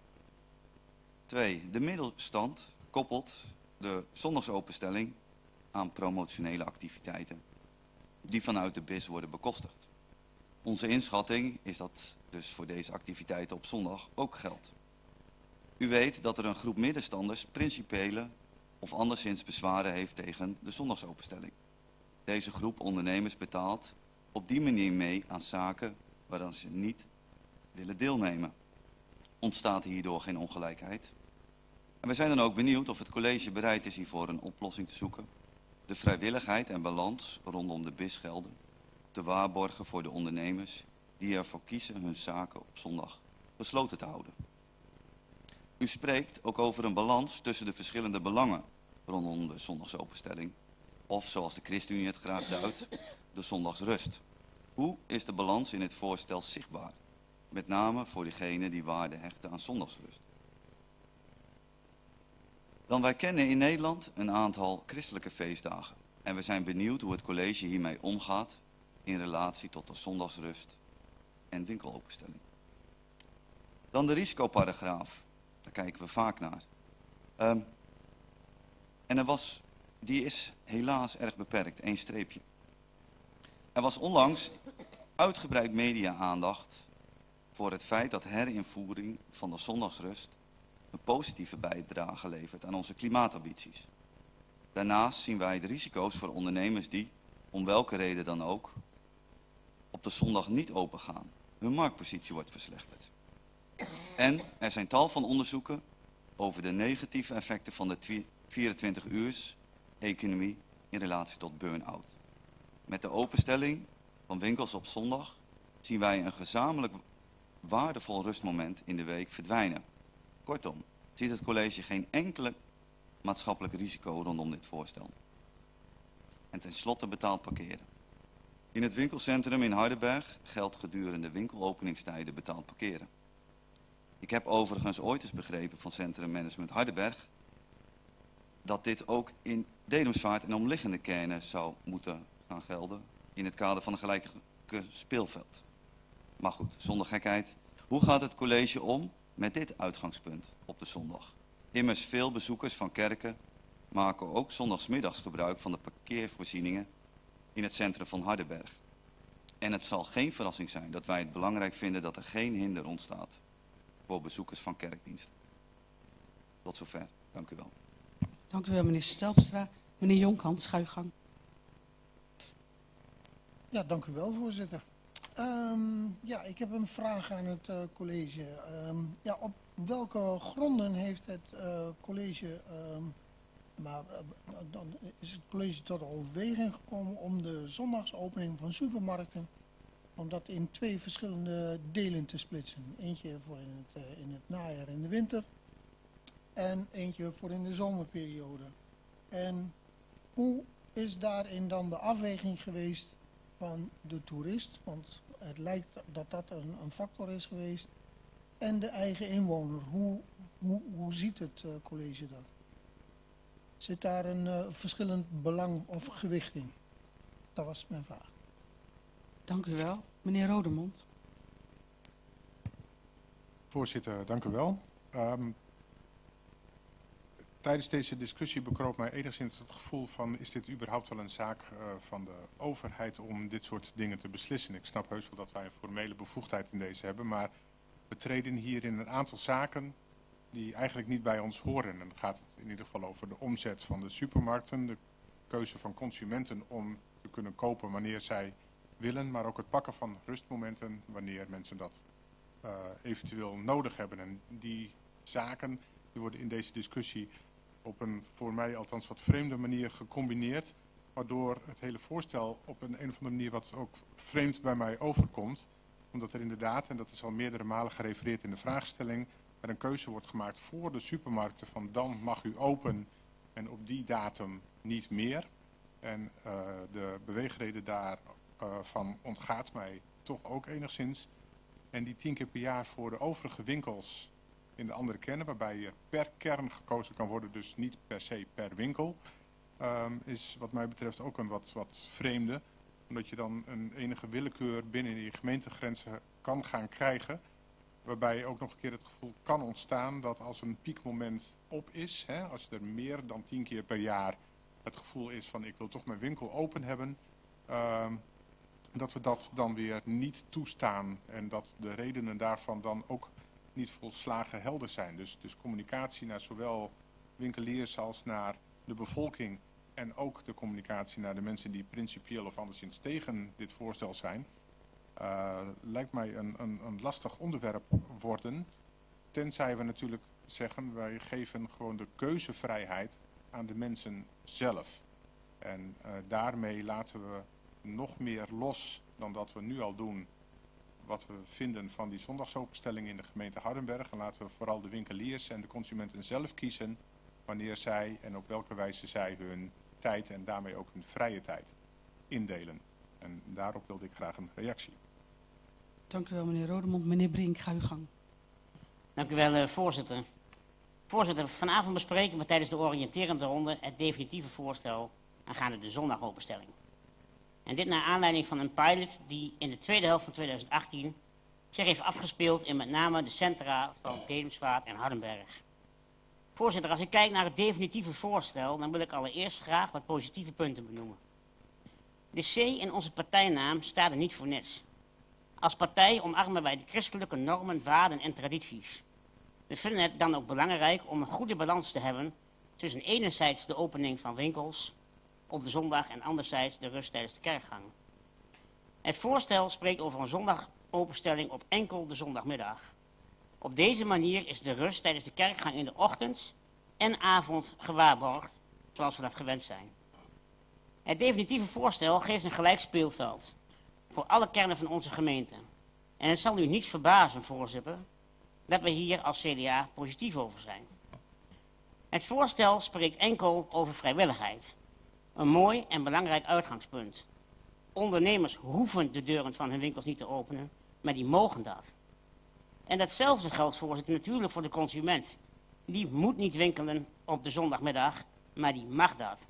Twee, de middelstand koppelt de zondagsopenstelling aan promotionele activiteiten die vanuit de B I S worden bekostigd. Onze inschatting is dat dus voor deze activiteiten op zondag ook geldt. U weet dat er een groep middenstanders principiële of anderszins bezwaren heeft tegen de zondagsopenstelling. Deze groep ondernemers betaalt op die manier mee aan zaken waaraan ze niet willen deelnemen. Ontstaat hierdoor geen ongelijkheid? En we zijn dan ook benieuwd of het college bereid is hiervoor een oplossing te zoeken. De vrijwilligheid en balans rondom de B I S-gelden te waarborgen voor de ondernemers die ervoor kiezen hun zaken op zondag gesloten te houden. U spreekt ook over een balans tussen de verschillende belangen rondom de zondagsopenstelling. Of zoals de ChristenUnie het graag duidt, de zondagsrust. Hoe is de balans in het voorstel zichtbaar? Met name voor diegenen die waarde hechten aan zondagsrust. Dan wij kennen in Nederland een aantal christelijke feestdagen. En we zijn benieuwd hoe het college hiermee omgaat in relatie tot de zondagsrust en winkelopenstelling. Dan de risicoparagraaf. Daar kijken we vaak naar. Um, en er was, die is helaas erg beperkt, één streepje. Er was onlangs uitgebreid media-aandacht voor het feit dat herinvoering van de zondagsrust een positieve bijdrage levert aan onze klimaatambities. Daarnaast zien wij de risico's voor ondernemers die, om welke reden dan ook, op de zondag niet open gaan. Hun marktpositie wordt verslechterd. En er zijn tal van onderzoeken over de negatieve effecten van de vierentwintig uurs economie in relatie tot burn-out. Met de openstelling van winkels op zondag zien wij een gezamenlijk waardevol rustmoment in de week verdwijnen. Kortom, ziet het college geen enkele maatschappelijk risico rondom dit voorstel. En tenslotte betaald parkeren. In het winkelcentrum in Hardenberg geldt gedurende winkelopeningstijden betaald parkeren. Ik heb overigens ooit eens begrepen van Centrum Management Hardenberg dat dit ook in Dedemsvaart en omliggende kernen zou moeten gaan gelden in het kader van een gelijke speelveld. Maar goed, zonder gekheid. Hoe gaat het college om met dit uitgangspunt op de zondag? Immers veel bezoekers van kerken maken ook zondagsmiddags gebruik van de parkeervoorzieningen in het centrum van Hardenberg. En het zal geen verrassing zijn dat wij het belangrijk vinden dat er geen hinder ontstaat voor bezoekers van kerkdiensten. Tot zover. Dank u wel. Dank u wel, meneer Stelpstra. Meneer Jonkhand, schuigang. Ja, dank u wel, voorzitter. Um, ja, ik heb een vraag aan het uh, college. Um, ja, op welke gronden heeft het uh, college, um, maar uh, dan is het college tot de overweging gekomen om de zondagsopening van supermarkten, om dat in twee verschillende delen te splitsen. Eentje voor in het, uh, in het najaar en de winter en eentje voor in de zomerperiode. En hoe is daarin dan de afweging geweest van de toerist, want het lijkt dat dat een, een factor is geweest, en de eigen inwoner. Hoe, hoe, hoe ziet het uh, college dat? Zit daar een uh, verschillend belang of gewicht in? Dat was mijn vraag. Dank u wel. Meneer Rodemond. Voorzitter, dank u wel. Um, tijdens deze discussie bekroop mij enigszins het gevoel van, is dit überhaupt wel een zaak uh, van de overheid om dit soort dingen te beslissen? Ik snap heus wel dat wij een formele bevoegdheid in deze hebben, maar we treden hier in een aantal zaken die eigenlijk niet bij ons horen. En dan gaat het in ieder geval over de omzet van de supermarkten, de keuze van consumenten om te kunnen kopen wanneer zij willen, maar ook het pakken van rustmomenten wanneer mensen dat uh, eventueel nodig hebben. En die zaken die worden in deze discussie op een voor mij althans wat vreemde manier gecombineerd, waardoor het hele voorstel op een, een of andere manier wat ook vreemd bij mij overkomt. Omdat er inderdaad, en dat is al meerdere malen gerefereerd in de vraagstelling, er een keuze wordt gemaakt voor de supermarkten van dan mag u open en op die datum niet meer. En uh, de beweegreden daarvan uh, ontgaat mij toch ook enigszins. En die tien keer per jaar voor de overige winkels in de andere kernen, waarbij er per kern gekozen kan worden, dus niet per se per winkel, um, is wat mij betreft ook een wat, wat vreemde. Omdat je dan een enige willekeur binnen die gemeentegrenzen kan gaan krijgen. Waarbij ook nog een keer het gevoel kan ontstaan dat als een piekmoment op is, hè, als er meer dan tien keer per jaar het gevoel is van ik wil toch mijn winkel open hebben, uh, dat we dat dan weer niet toestaan. En dat de redenen daarvan dan ook niet volslagen helder zijn. Dus, dus communicatie naar zowel winkeliers als naar de bevolking. En ook de communicatie naar de mensen die principieel of anderszins tegen dit voorstel zijn. Uh, lijkt mij een, een, een lastig onderwerp worden. Tenzij we natuurlijk zeggen, wij geven gewoon de keuzevrijheid aan de mensen zelf. En uh, daarmee laten we nog meer los dan dat we nu al doen wat we vinden van die zondagsopenstelling in de gemeente Hardenberg. En laten we vooral de winkeliers en de consumenten zelf kiezen wanneer zij en op welke wijze zij hun tijd en daarmee ook hun vrije tijd indelen. En daarop wilde ik graag een reactie. Dank u wel, meneer Rodemond. Meneer Brink, ga uw gang. Dank u wel, uh, voorzitter. Voorzitter, vanavond bespreken we tijdens de oriënterende ronde het definitieve voorstel aangaande de zondagopenstelling. En dit naar aanleiding van een pilot die in de tweede helft van tweeduizend achttien zich heeft afgespeeld in met name de centra van Dedemsvaart en Hardenberg. Voorzitter, als ik kijk naar het definitieve voorstel, dan wil ik allereerst graag wat positieve punten benoemen. De C in onze partijnaam staat er niet voor niets. Als partij omarmen wij de christelijke normen, waarden en tradities. We vinden het dan ook belangrijk om een goede balans te hebben tussen enerzijds de opening van winkels op de zondag en anderzijds de rust tijdens de kerkgang. Het voorstel spreekt over een zondagopenstelling op enkel de zondagmiddag. Op deze manier is de rust tijdens de kerkgang in de ochtend en avond gewaarborgd, zoals we dat gewend zijn. Het definitieve voorstel geeft een gelijk speelveld voor alle kernen van onze gemeente. En het zal u niet verbazen, voorzitter, dat we hier als C D A positief over zijn. Het voorstel spreekt enkel over vrijwilligheid. Een mooi en belangrijk uitgangspunt. Ondernemers hoeven de deuren van hun winkels niet te openen, maar die mogen dat. En datzelfde geldt, voorzitter, natuurlijk voor de consument. Die moet niet winkelen op de zondagmiddag, maar die mag dat.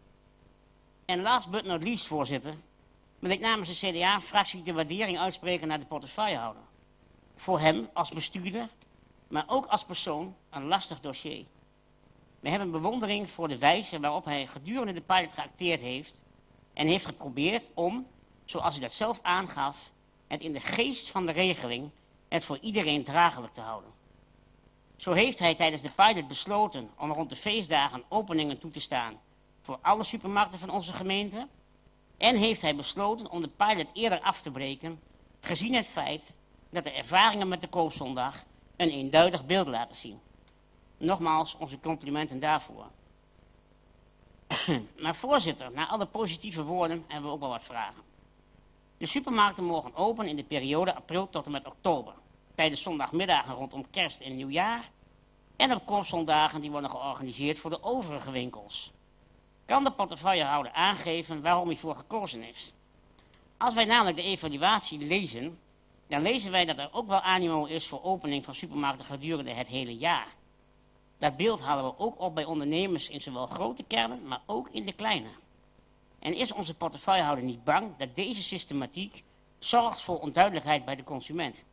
En last but not least, voorzitter, wil ik namens de C D A-fractie de waardering uitspreken naar de portefeuillehouder. Voor hem als bestuurder, maar ook als persoon, een lastig dossier. We hebben bewondering voor de wijze waarop hij gedurende de pilot geacteerd heeft en heeft geprobeerd om, zoals hij dat zelf aangaf, het in de geest van de regeling het voor iedereen draaglijk te houden. Zo heeft hij tijdens de pilot besloten om rond de feestdagen openingen toe te staan voor alle supermarkten van onze gemeente. En heeft hij besloten om de pilot eerder af te breken, gezien het feit dat de ervaringen met de koopzondag een eenduidig beeld laten zien. Nogmaals, onze complimenten daarvoor. Maar voorzitter, na alle positieve woorden hebben we ook wel wat vragen. De supermarkten mogen open in de periode april tot en met oktober. Tijdens zondagmiddagen rondom kerst en nieuwjaar. En op koopzondagen die worden georganiseerd voor de overige winkels. Kan de portefeuillehouder aangeven waarom hiervoor gekozen is? Als wij namelijk de evaluatie lezen, dan lezen wij dat er ook wel animo is voor opening van supermarkten gedurende het hele jaar. Dat beeld halen we ook op bij ondernemers in zowel grote kernen, maar ook in de kleine. En is onze portefeuillehouder niet bang dat deze systematiek zorgt voor onduidelijkheid bij de consument?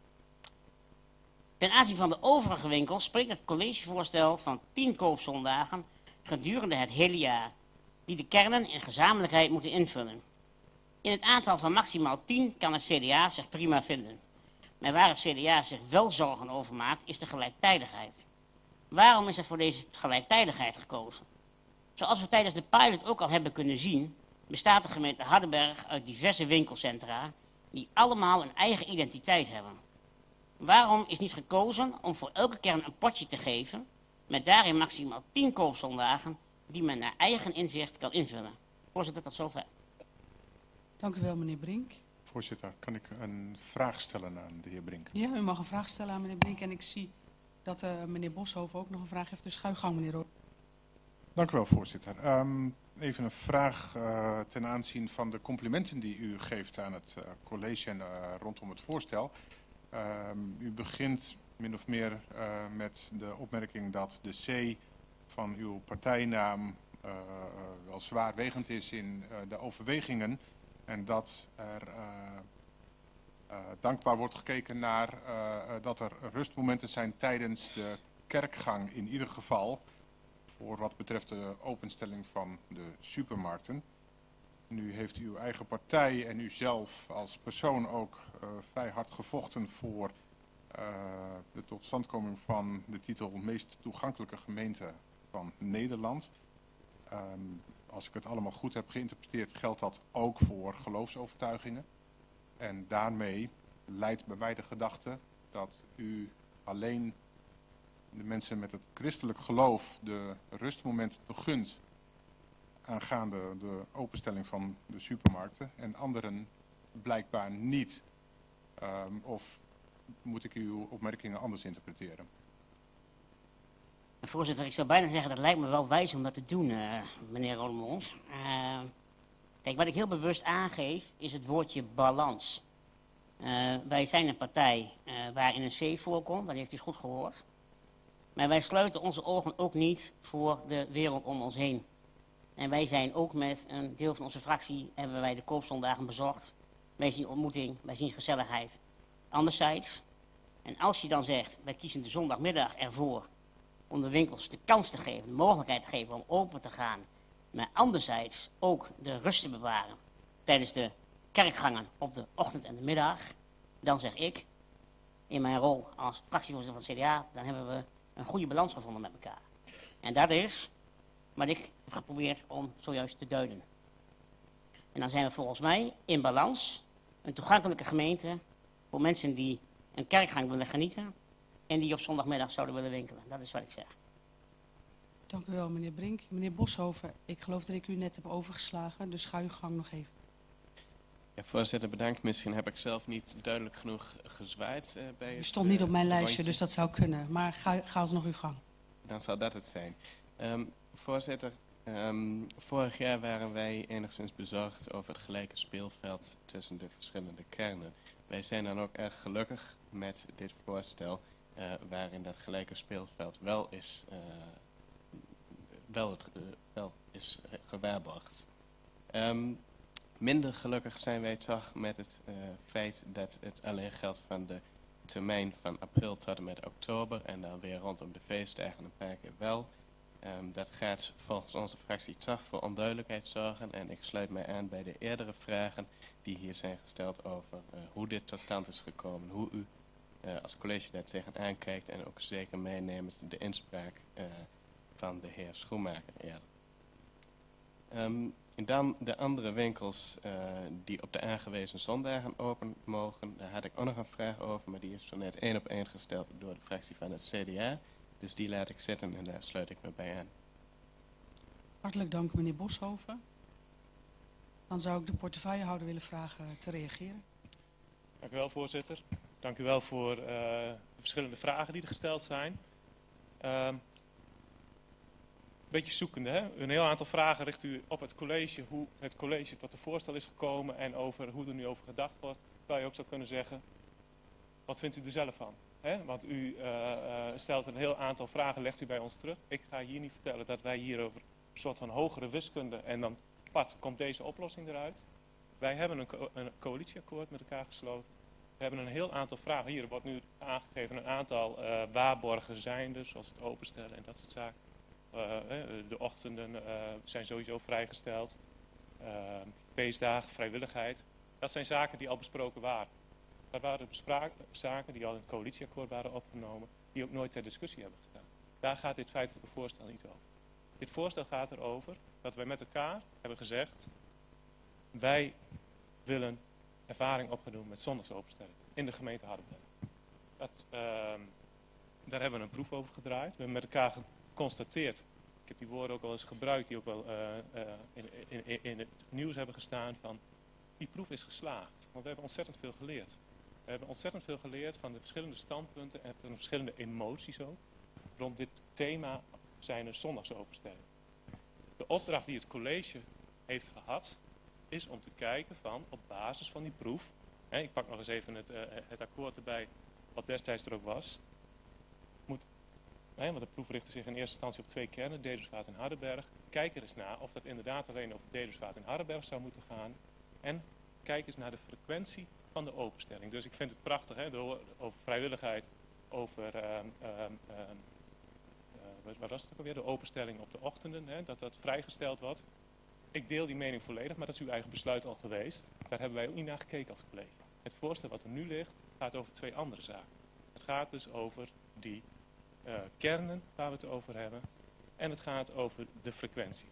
Ten aanzien van de overige winkels spreekt het collegevoorstel van tien koopzondagen gedurende het hele jaar, die de kernen in gezamenlijkheid moeten invullen. In het aantal van maximaal tien kan het C D A zich prima vinden. Maar waar het C D A zich wel zorgen over maakt, is de gelijktijdigheid. Waarom is er voor deze gelijktijdigheid gekozen? Zoals we tijdens de pilot ook al hebben kunnen zien, bestaat de gemeente Hardenberg uit diverse winkelcentra die allemaal een eigen identiteit hebben. Waarom is niet gekozen om voor elke kern een potje te geven, met daarin maximaal tien koopzondagen die men naar eigen inzicht kan invullen? Voorzitter, tot zover. Dank u wel, meneer Brink. Voorzitter, kan ik een vraag stellen aan de heer Brink? Ja, u mag een vraag stellen aan meneer Brink en ik zie dat uh, meneer Boshoven ook nog een vraag heeft, dus ga uw gang, meneer Rood. Dank u wel, voorzitter. Um, even een vraag uh, ten aanzien van de complimenten die u geeft aan het uh, college en uh, rondom het voorstel. Um, u begint min of meer uh, met de opmerking dat de C van uw partijnaam uh, uh, wel zwaarwegend is in uh, de overwegingen. En dat er uh, uh, dankbaar wordt gekeken naar uh, uh, dat er rustmomenten zijn tijdens de kerkgang in ieder geval. Voor wat betreft de openstelling van de supermarkten. Nu heeft uw eigen partij en u zelf als persoon ook uh, vrij hard gevochten voor uh, de totstandkoming van de titel meest toegankelijke gemeente van Nederland. Um, als ik het allemaal goed heb geïnterpreteerd, geldt dat ook voor geloofsovertuigingen. En daarmee leidt bij mij de gedachte dat u alleen de mensen met het christelijk geloof de rustmoment begunt aangaande de openstelling van de supermarkten en anderen blijkbaar niet. Um, of moet ik uw opmerkingen anders interpreteren? Voorzitter, ik zou bijna zeggen, dat lijkt me wel wijs om dat te doen, uh, meneer Rolemons. Uh, kijk, wat ik heel bewust aangeef, is het woordje balans. Uh, wij zijn een partij uh, waarin een C voorkomt, dat heeft u goed gehoord. Maar wij sluiten onze ogen ook niet voor de wereld om ons heen. En wij zijn ook met een deel van onze fractie, hebben wij de koopzondagen bezocht. Wij zien ontmoeting, wij zien gezelligheid. Anderzijds, en als je dan zegt, wij kiezen de zondagmiddag ervoor om de winkels de kans te geven, de mogelijkheid te geven om open te gaan. Maar anderzijds ook de rust te bewaren tijdens de kerkgangen op de ochtend en de middag. Dan zeg ik, in mijn rol als fractievoorzitter van het C D A, dan hebben we een goede balans gevonden met elkaar. En dat is wat ik heb geprobeerd om zojuist te duiden. En dan zijn we volgens mij in balans, een toegankelijke gemeente voor mensen die een kerkgang willen genieten en die op zondagmiddag zouden willen winkelen. Dat is wat ik zeg. Dank u wel, meneer Brink. Meneer Boshoven, ik geloof dat ik u net heb overgeslagen, dus ga uw gang nog even. Ja, voorzitter, bedankt. Misschien heb ik zelf niet duidelijk genoeg gezwaaid uh, bij het... U stond niet op mijn uh, lijstje, rondje. dus dat zou kunnen. Maar ga, ga alsnog uw gang. Dan zal dat het zijn. Um, voorzitter, um, vorig jaar waren wij enigszins bezorgd over het gelijke speelveld tussen de verschillende kernen. Wij zijn dan ook erg gelukkig met dit voorstel, uh, waarin dat gelijke speelveld wel is, uh, wel het, uh, wel is gewaarborgd. Um, minder gelukkig zijn wij toch met het uh, feit dat het alleen geldt van de termijn van april tot en met oktober en dan weer rondom de feestdagen een paar keer wel. Um, dat gaat volgens onze fractie toch voor onduidelijkheid zorgen en ik sluit mij aan bij de eerdere vragen die hier zijn gesteld over uh, hoe dit tot stand is gekomen, hoe u uh, als college daar tegen aankijkt en ook zeker meenemend de inspraak uh, van de heer Schoenmaker eerder. Um, en dan de andere winkels uh, die op de aangewezen zondagen open mogen, daar had ik ook nog een vraag over, maar die is zo net één op één gesteld door de fractie van het C D A. Dus die laat ik zitten en daar sluit ik me bij aan. Hartelijk dank, meneer Boshoven. Dan zou ik de portefeuillehouder willen vragen te reageren. Dank u wel, voorzitter. Dank u wel voor uh, de verschillende vragen die er gesteld zijn. Uh, beetje zoekende. Hè? Een heel aantal vragen richt u op het college, hoe het college tot de voorstel is gekomen en over hoe er nu over gedacht wordt. Zou je ook zou kunnen zeggen, wat vindt u er zelf van? Hè? Want u uh, uh, stelt een heel aantal vragen, legt u bij ons terug. Ik ga hier niet vertellen dat wij hier over een soort van hogere wiskunde en dan pat, komt deze oplossing eruit. Wij hebben een, co een coalitieakkoord met elkaar gesloten. We hebben een heel aantal vragen. Hier wordt nu aangegeven een aantal uh, waarborgen zijnde, zoals het openstellen en dat soort zaken. Uh, de ochtenden uh, zijn sowieso vrijgesteld. Uh, feestdagen, vrijwilligheid. Dat zijn zaken die al besproken waren. Dat waren zaken die al in het coalitieakkoord waren opgenomen, die ook nooit ter discussie hebben gestaan. Daar gaat dit feitelijke voorstel niet over. Dit voorstel gaat erover dat wij met elkaar hebben gezegd, wij willen ervaring opgedaan met zondagsopenstelling in de gemeente Hardenberg. Dat, uh, daar hebben we een proef over gedraaid. We hebben met elkaar geconstateerd, ik heb die woorden ook al eens gebruikt, die ook wel uh, uh, in, in, in het nieuws hebben gestaan, van die proef is geslaagd. Want we hebben ontzettend veel geleerd. We hebben ontzettend veel geleerd van de verschillende standpunten en van de verschillende emoties ook. Rond dit thema zijn er zondagsopenstelling. De opdracht die het college heeft gehad, is om te kijken van, op basis van die proef, hè, ik pak nog eens even het, uh, het akkoord erbij, wat destijds er ook was, moet, hè, want de proef richtte zich in eerste instantie op twee kernen, Dedemsvaart en Hardenberg. Kijk er eens naar of dat inderdaad alleen over Dedemsvaart en Hardenberg zou moeten gaan. En kijk eens naar de frequentie van de openstelling. Dus ik vind het prachtig, hè, door, over vrijwilligheid, over um, um, um, uh, wat was het ook alweer, de openstelling op de ochtenden, hè, dat dat vrijgesteld wordt. Ik deel die mening volledig, maar dat is uw eigen besluit al geweest. Daar hebben wij ook niet naar gekeken als college. Het voorstel wat er nu ligt, gaat over twee andere zaken. Het gaat dus over die uh, kernen waar we het over hebben. En het gaat over de frequentie.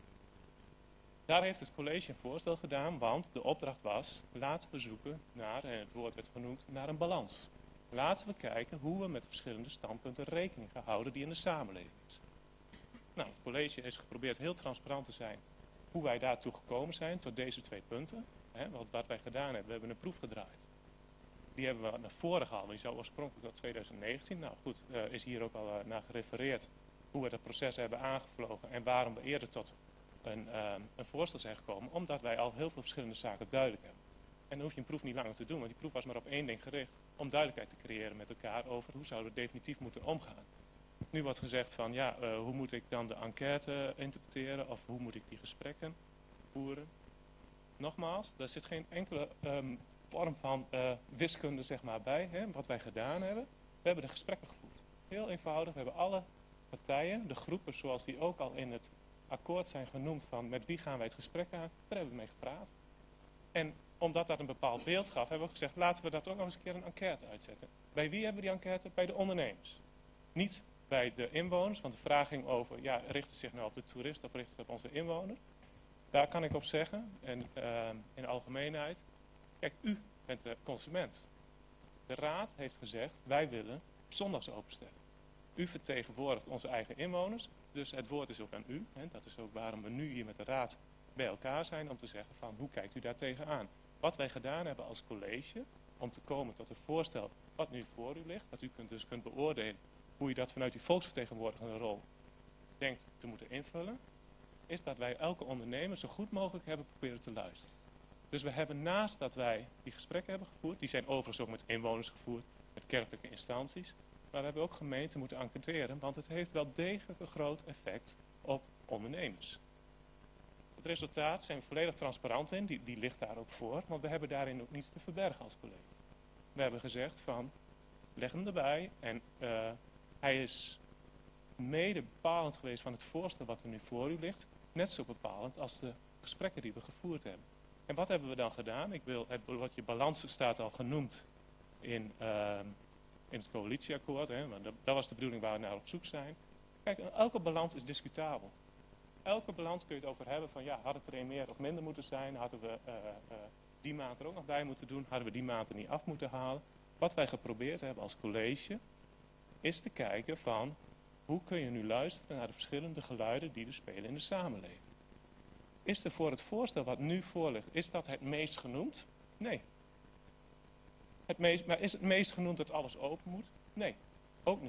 Daar heeft het college een voorstel gedaan, want de opdracht was, laten we zoeken naar, en het woord werd genoemd, naar een balans. Laten we kijken hoe we met verschillende standpunten rekening gaan houden die in de samenleving is. Nou, het college is geprobeerd heel transparant te zijn hoe wij daartoe gekomen zijn, tot deze twee punten. Hè, want wat wij gedaan hebben, we hebben een proef gedraaid. Die hebben we naar voren gehaald, die zou oorspronkelijk tot twintig negentien. Nou goed, uh, is hier ook al uh, naar gerefereerd hoe we dat proces hebben aangevlogen en waarom we eerder tot een, uh, een voorstel zijn gekomen. Omdat wij al heel veel verschillende zaken duidelijk hebben. En dan hoef je een proef niet langer te doen, want die proef was maar op één ding gericht. Om duidelijkheid te creëren met elkaar over hoe zouden we definitief moeten omgaan. Nu wordt gezegd van, ja, uh, hoe moet ik dan de enquête interpreteren of hoe moet ik die gesprekken voeren? Nogmaals, daar zit geen enkele um, vorm van uh, wiskunde zeg maar, bij. Hè, wat wij gedaan hebben, we hebben de gesprekken gevoerd. Heel eenvoudig, we hebben alle partijen, de groepen zoals die ook al in het akkoord zijn genoemd van met wie gaan wij het gesprek aan, daar hebben we mee gepraat. En omdat dat een bepaald beeld gaf, hebben we gezegd, laten we dat ook nog eens een keer een enquête uitzetten. Bij wie hebben we die enquête? Bij de ondernemers. Niet bij de inwoners, want de vraag ging over, ja, richt het zich nou op de toerist of richt het op onze inwoner? Daar kan ik op zeggen, en uh, in de algemeenheid, kijk, u bent de consument. De raad heeft gezegd, wij willen zondags openstellen. U vertegenwoordigt onze eigen inwoners, dus het woord is ook aan u. Hè, dat is ook waarom we nu hier met de raad bij elkaar zijn, om te zeggen van, hoe kijkt u daar tegenaan? Wat wij gedaan hebben als college, om te komen tot een voorstel wat nu voor u ligt, dat u kunt dus kunt beoordelen hoe je dat vanuit die volksvertegenwoordigende rol denkt te moeten invullen, is dat wij elke ondernemer zo goed mogelijk hebben proberen te luisteren. Dus we hebben naast dat wij die gesprekken hebben gevoerd, die zijn overigens ook met inwoners gevoerd, met kerkelijke instanties, maar we hebben ook gemeenten moeten enquêteren, want het heeft wel degelijk een groot effect op ondernemers. Het resultaat zijn we volledig transparant in, die, die ligt daar ook voor, want we hebben daarin ook niets te verbergen als college. We hebben gezegd van, leg hem erbij en uh, hij is mede bepalend geweest van het voorstel wat er nu voor u ligt. Net zo bepalend als de gesprekken die we gevoerd hebben. En wat hebben we dan gedaan? Ik wil, het woordje balans staat al genoemd in, uh, in het coalitieakkoord. Hè, want dat, dat was de bedoeling waar we naar op zoek zijn. Kijk, elke balans is discutabel. Elke balans kun je het over hebben van, ja, had het er een meer of minder moeten zijn? Hadden we uh, uh, die maand er ook nog bij moeten doen? Hadden we die maand er niet af moeten halen? Wat wij geprobeerd hebben als college, is te kijken van, hoe kun je nu luisteren naar de verschillende geluiden die er spelen in de samenleving. Is er voor het voorstel wat nu voor ligt, is dat het meest genoemd? Nee. Het meest, maar is het meest genoemd dat alles open moet? Nee, ook niet.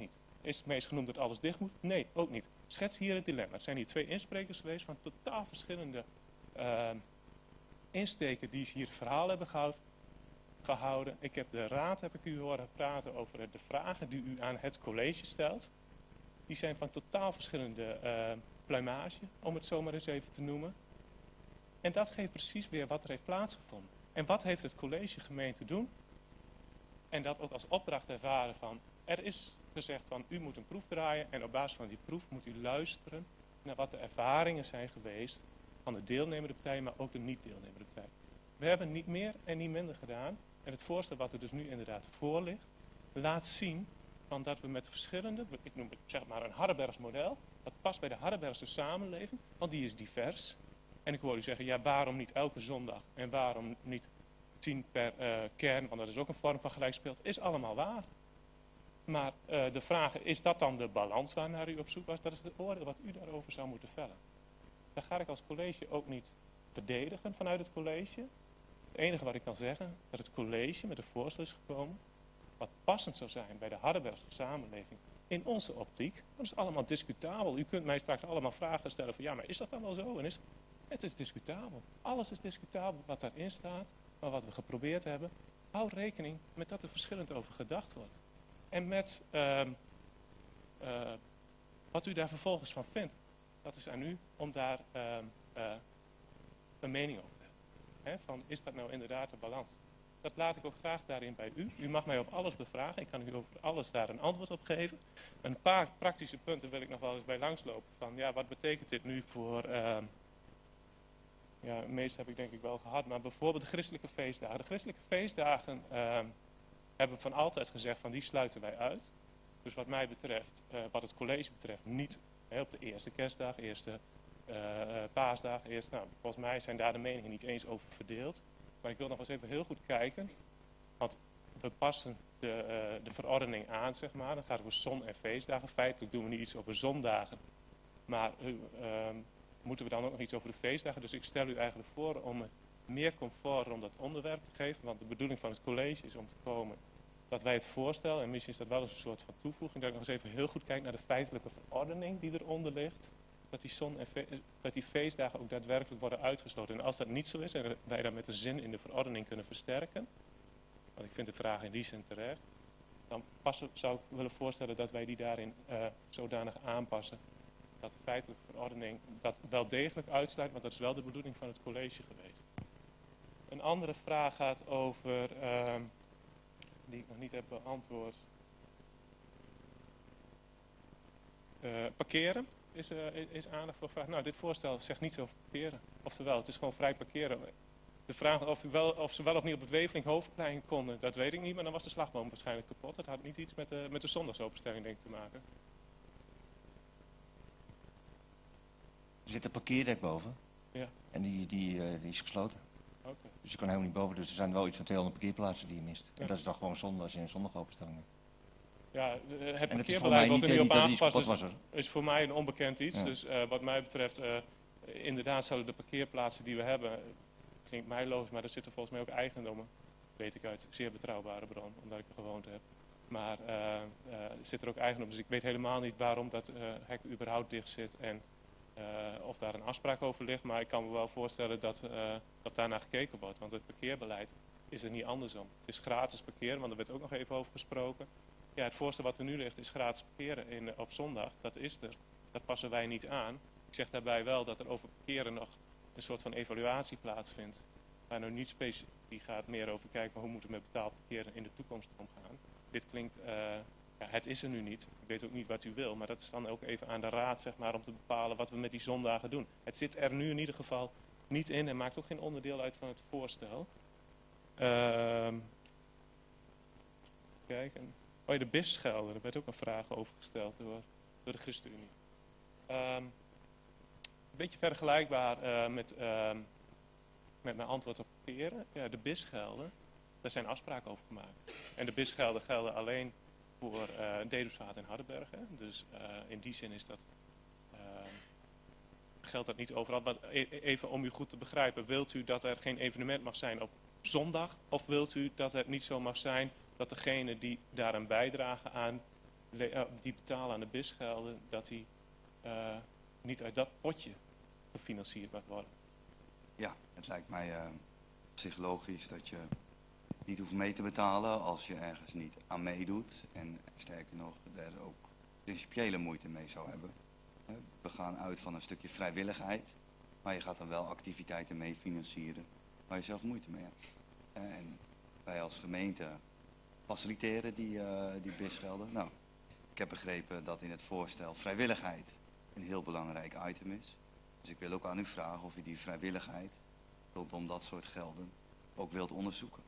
Is het meest genoemd dat alles dicht moet? Nee, ook niet. Schets hier het dilemma. Er zijn hier twee insprekers geweest van totaal verschillende uh, insteken die hier het verhaal hebben gehouden. gehouden. Ik heb de raad, heb ik u horen praten over de vragen die u aan het college stelt. Die zijn van totaal verschillende uh, pluimage, om het zo maar eens even te noemen. En dat geeft precies weer wat er heeft plaatsgevonden. En wat heeft het college gemeend te doen? En dat ook als opdracht ervaren van, er is gezegd van, u moet een proef draaien en op basis van die proef moet u luisteren naar wat de ervaringen zijn geweest van de deelnemende partijen, maar ook de niet-deelnemende partijen. We hebben niet meer en niet minder gedaan. En het voorstel wat er dus nu inderdaad voor ligt, laat zien van dat we met verschillende, ik noem het zeg maar een Hardenbergs model, dat past bij de Hardenbergse samenleving, want die is divers. En ik hoor u zeggen, ja, waarom niet elke zondag en waarom niet tien per uh, kern, want dat is ook een vorm van gelijkspeeld, is allemaal waar. Maar uh, de vraag, is dat dan de balans waarnaar u op zoek was? Dat is het oordeel wat u daarover zou moeten vellen. Daar ga ik als college ook niet verdedigen vanuit het college. Het enige wat ik kan zeggen, dat het college met een voorstel is gekomen, wat passend zou zijn bij de Hardenbergse samenleving in onze optiek. Dat is allemaal discutabel. U kunt mij straks allemaal vragen stellen van, ja, maar is dat dan wel zo? En is, het is discutabel. Alles is discutabel wat daarin staat, maar wat we geprobeerd hebben, hou rekening met dat er verschillend over gedacht wordt. En met uh, uh, wat u daar vervolgens van vindt, dat is aan u om daar uh, uh, een mening over te hebben. He, van, is dat nou inderdaad de balans? Dat laat ik ook graag daarin bij u. U mag mij op alles bevragen. Ik kan u over alles daar een antwoord op geven. Een paar praktische punten wil ik nog wel eens bij langslopen. Van, ja, wat betekent dit nu voor... Uh, ja, het meeste heb ik denk ik wel gehad. Maar bijvoorbeeld de christelijke feestdagen. De christelijke feestdagen uh, hebben we van altijd gezegd van die sluiten wij uit. Dus wat mij betreft, uh, wat het college betreft, niet hè, op de eerste kerstdag, eerste uh, paasdag. Eerst, nou, volgens mij zijn daar de meningen niet eens over verdeeld. Maar ik wil nog eens even heel goed kijken. Want we passen de, uh, de verordening aan, zeg maar. Dan gaat het over zon- en feestdagen. Feitelijk doen we niet iets over zondagen. Maar uh, uh, moeten we dan ook nog iets over de feestdagen. Dus ik stel u eigenlijk voor om meer comfort rond dat onderwerp te geven. Want de bedoeling van het college is om te komen dat wij het voorstel, en misschien is dat wel eens een soort van toevoeging, dat ik nog eens even heel goed kijk naar de feitelijke verordening die eronder ligt. Dat die, zon en fe- dat die feestdagen ook daadwerkelijk worden uitgesloten. En als dat niet zo is en wij dat met de zin in de verordening kunnen versterken, want ik vind de vraag in die zin terecht, dan passen, zou ik willen voorstellen dat wij die daarin uh, zodanig aanpassen dat de feitelijke verordening dat wel degelijk uitsluit, want dat is wel de bedoeling van het college geweest. Een andere vraag gaat over, uh, die ik nog niet heb beantwoord, uh, parkeren. Is, uh, is aandacht voor vraag. Nou, dit voorstel zegt niets over parkeren. Oftewel, het is gewoon vrij parkeren. De vraag of, u wel, of ze wel of niet op het Wevelink Hoofdplein konden, dat weet ik niet. Maar dan was de slagboom waarschijnlijk kapot. Dat had niet iets met de, met de zondagsopenstelling denk ik te maken. Er zit een parkeerdek boven. Ja. En die, die, uh, die is gesloten. Okay. Dus je kan helemaal niet boven. Dus er zijn wel iets van tweehonderd parkeerplaatsen die je mist. Ja. En dat is dan gewoon zonde als je een zondagopenstelling hebt. Ja, het het parkeerbeleid wat er nu op aangepast is, was, is voor mij een onbekend iets. Ja. Dus uh, wat mij betreft, uh, inderdaad zullen de parkeerplaatsen die we hebben, klinkt mij logisch, maar er zitten volgens mij ook eigendommen. Weet ik uit zeer betrouwbare bron, omdat ik er gewoond heb. Maar uh, uh, er zit er ook eigendom, dus ik weet helemaal niet waarom dat uh, hek überhaupt dicht zit en uh, of daar een afspraak over ligt. Maar ik kan me wel voorstellen dat, uh, dat daarnaar gekeken wordt, want het parkeerbeleid is er niet andersom. Het is gratis parkeren, want er werd ook nog even over gesproken. Ja, het voorstel wat er nu ligt is gratis parkeren in, op zondag. Dat is er. Dat passen wij niet aan. Ik zeg daarbij wel dat er over parkeren nog een soort van evaluatie plaatsvindt. Waar nu niet specifiek gaat meer over kijken van hoe moeten we met betaald parkeren in de toekomst omgaan. Dit klinkt, uh, ja, het is er nu niet. Ik weet ook niet wat u wil, maar dat is dan ook even aan de raad zeg maar, om te bepalen wat we met die zondagen doen. Het zit er nu in ieder geval niet in en maakt ook geen onderdeel uit van het voorstel. Uh, kijken. Oh ja, de bisschelden, daar werd ook een vraag over gesteld door, door de ChristenUnie. Um, een beetje vergelijkbaar uh, met, uh, met mijn antwoord op parkeren. Ja, de bisschelden, daar zijn afspraken over gemaakt. En de bisschelden gelden alleen voor uh, Dedemsvaart en Hardenberg. Hè. Dus uh, in die zin is dat, uh, geldt dat niet overal. Maar even om u goed te begrijpen, wilt u dat er geen evenement mag zijn op zondag? Of wilt u dat het niet zo mag zijn dat degene die daaraan bijdragen aan le- uh, die betalen aan de B I S-gelden, dat die uh, niet uit dat potje gefinancierd mag worden. Ja, het lijkt mij uh, psychologisch dat je niet hoeft mee te betalen als je ergens niet aan meedoet. En sterker nog, daar ook principiële moeite mee zou hebben. We gaan uit van een stukje vrijwilligheid, maar je gaat dan wel activiteiten mee financieren waar je zelf moeite mee hebt. En wij als gemeente faciliteren die, uh, die B I S-gelden. Nou, ik heb begrepen dat in het voorstel vrijwilligheid een heel belangrijk item is. Dus ik wil ook aan u vragen of u die vrijwilligheid rondom dat soort gelden ook wilt onderzoeken.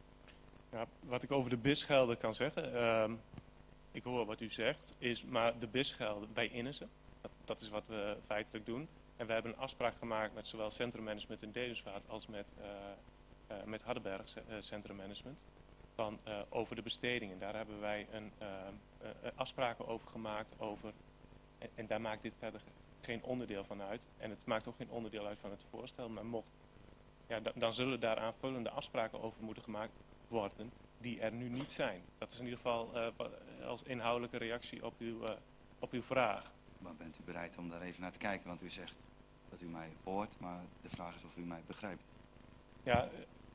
Ja, wat ik over de B I S-gelden kan zeggen, uh, ik hoor wat u zegt, is maar de B I S-gelden, wij innen ze. Dat, dat is wat we feitelijk doen. En we hebben een afspraak gemaakt met zowel centrummanagement in Dedemsvaart als met, uh, uh, met Hardenberg uh, centrummanagement. Van, uh, over de bestedingen. Daar hebben wij een, uh, uh, afspraken over gemaakt. Over, en, en daar maakt dit verder geen onderdeel van uit. En het maakt ook geen onderdeel uit van het voorstel. Maar mocht, ja, dan, dan zullen daar aanvullende afspraken over moeten gemaakt worden die er nu niet zijn. Dat is in ieder geval uh, als inhoudelijke reactie op uw, uh, op uw vraag. Maar bent u bereid om daar even naar te kijken? Want u zegt dat u mij hoort, maar de vraag is of u mij begrijpt. Ja,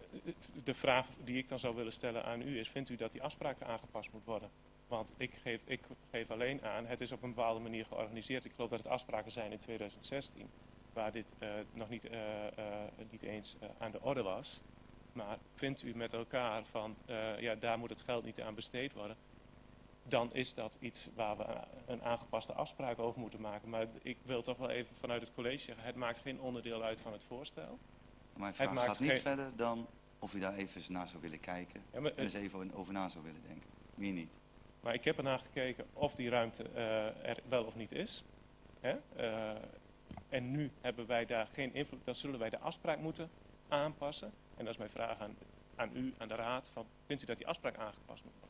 de vraag die ik dan zou willen stellen aan u is, vindt u dat die afspraken aangepast moeten worden? Want ik geef, ik geef alleen aan, het is op een bepaalde manier georganiseerd. Ik geloof dat het afspraken zijn in tweeduizend zestien, waar dit uh, nog niet, uh, uh, niet eens uh, aan de orde was. Maar vindt u met elkaar van, uh, ja, daar moet het geld niet aan besteed worden, dan is dat iets waar we een aangepaste afspraak over moeten maken. Maar ik wil toch wel even vanuit het college zeggen, het maakt geen onderdeel uit van het voorstel. Mijn vraag het maakt gaat niet geen... verder dan of u daar even naar zou willen kijken ja, maar, en eens even over na zou willen denken. Meer niet. Maar ik heb ernaar gekeken of die ruimte uh, er wel of niet is. Hè? Uh, en nu hebben wij daar geen invloed. Dan zullen wij de afspraak moeten aanpassen. En dat is mijn vraag aan, aan u, aan de raad. Van, vindt u dat die afspraak aangepast moet worden?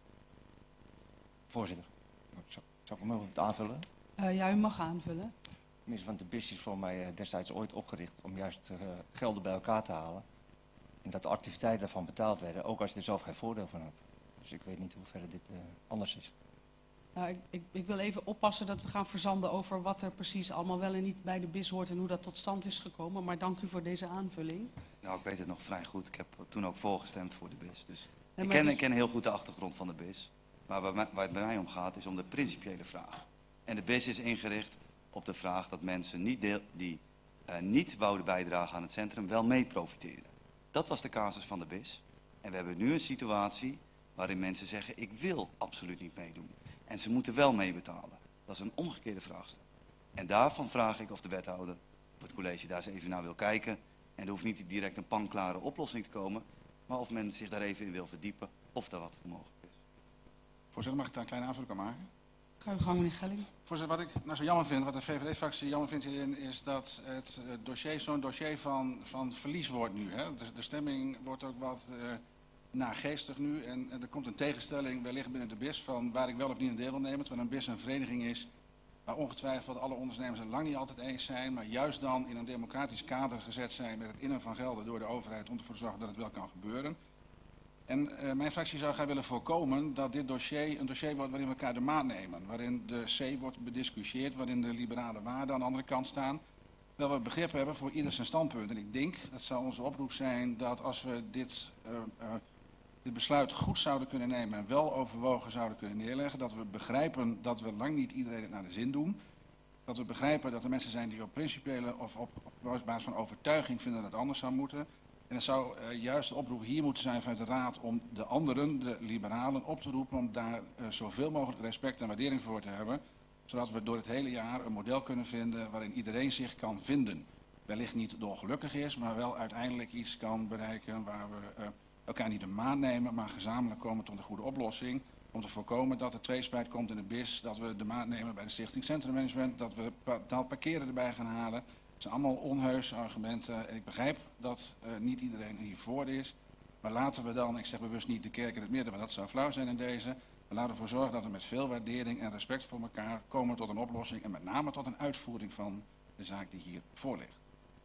Voorzitter, zou, zou ik hem nog aanvullen? Uh, ja, u mag aanvullen. Tenminste, want de B I S is voor mij destijds ooit opgericht om juist uh, gelden bij elkaar te halen. En dat de activiteiten daarvan betaald werden, ook als je er zelf geen voordeel van had. Dus ik weet niet hoe ver dit uh, anders is. Nou, ik, ik, ik wil even oppassen dat we gaan verzanden over wat er precies allemaal wel en niet bij de B I S hoort en hoe dat tot stand is gekomen. Maar dank u voor deze aanvulling. Nou, ik weet het nog vrij goed. Ik heb toen ook voorgestemd voor de B I S. Dus nee, ik, ken, dus... ik ken heel goed de achtergrond van de B I S. Maar waar, waar het bij mij om gaat is om de principiële vraag. En de B I S is ingericht op de vraag dat mensen niet deel, die uh, niet wouden bijdragen aan het centrum wel mee profiteren. Dat was de casus van de B I S. En we hebben nu een situatie waarin mensen zeggen, ik wil absoluut niet meedoen. En ze moeten wel meebetalen. Dat is een omgekeerde vraagstuk. En daarvan vraag ik of de wethouder of het college daar eens even naar wil kijken. En er hoeft niet direct een panklare oplossing te komen. Maar of men zich daar even in wil verdiepen of daar wat voor mogelijk is. Voorzitter, mag ik daar een kleine aanvulling aan maken? Ga uw gang, meneer Gelling. Voorzitter, wat ik nou zo jammer vind, wat de V V D-fractie jammer vindt hierin, is dat het dossier zo'n dossier van, van verlies wordt nu. Hè. De, de stemming wordt ook wat uh, nageestig nu. En, en er komt een tegenstelling wellicht binnen de B I S van waar ik wel of niet een deel wil nemen. Terwijl een B I S een vereniging is waar ongetwijfeld alle ondernemers het lang niet altijd eens zijn. Maar juist dan in een democratisch kader gezet zijn met het innen van gelden door de overheid om ervoor te zorgen dat het wel kan gebeuren. En uh, mijn fractie zou graag willen voorkomen dat dit dossier een dossier wordt waarin we elkaar de maat nemen. Waarin de C wordt bediscussieerd, waarin de liberale waarden aan de andere kant staan. Wel we begrip hebben voor ieder zijn standpunt. En ik denk, dat zou onze oproep zijn, dat als we dit, uh, uh, dit besluit goed zouden kunnen nemen en wel overwogen zouden kunnen neerleggen. Dat we begrijpen dat we lang niet iedereen het naar de zin doen. Dat we begrijpen dat er mensen zijn die op principiële of op, op basis van overtuiging vinden dat het anders zou moeten. En het zou uh, juist de oproep hier moeten zijn vanuit de Raad om de anderen, de liberalen, op te roepen om daar uh, zoveel mogelijk respect en waardering voor te hebben. Zodat we door het hele jaar een model kunnen vinden waarin iedereen zich kan vinden. Wellicht niet dolgelukkig is, maar wel uiteindelijk iets kan bereiken waar we uh, elkaar niet de maat nemen, maar gezamenlijk komen tot een goede oplossing. Om te voorkomen dat er tweespijt komt in de B I S, dat we de maat nemen bij de Stichting Centrummanagement, dat we betaald parkeren erbij gaan halen. Het zijn allemaal onheuse argumenten en ik begrijp dat uh, niet iedereen hiervoor is. Maar laten we dan, ik zeg bewust niet de kerk in het midden, want dat zou flauw zijn in deze. Maar laten we ervoor zorgen dat we met veel waardering en respect voor elkaar komen tot een oplossing. En met name tot een uitvoering van de zaak die hier voor ligt.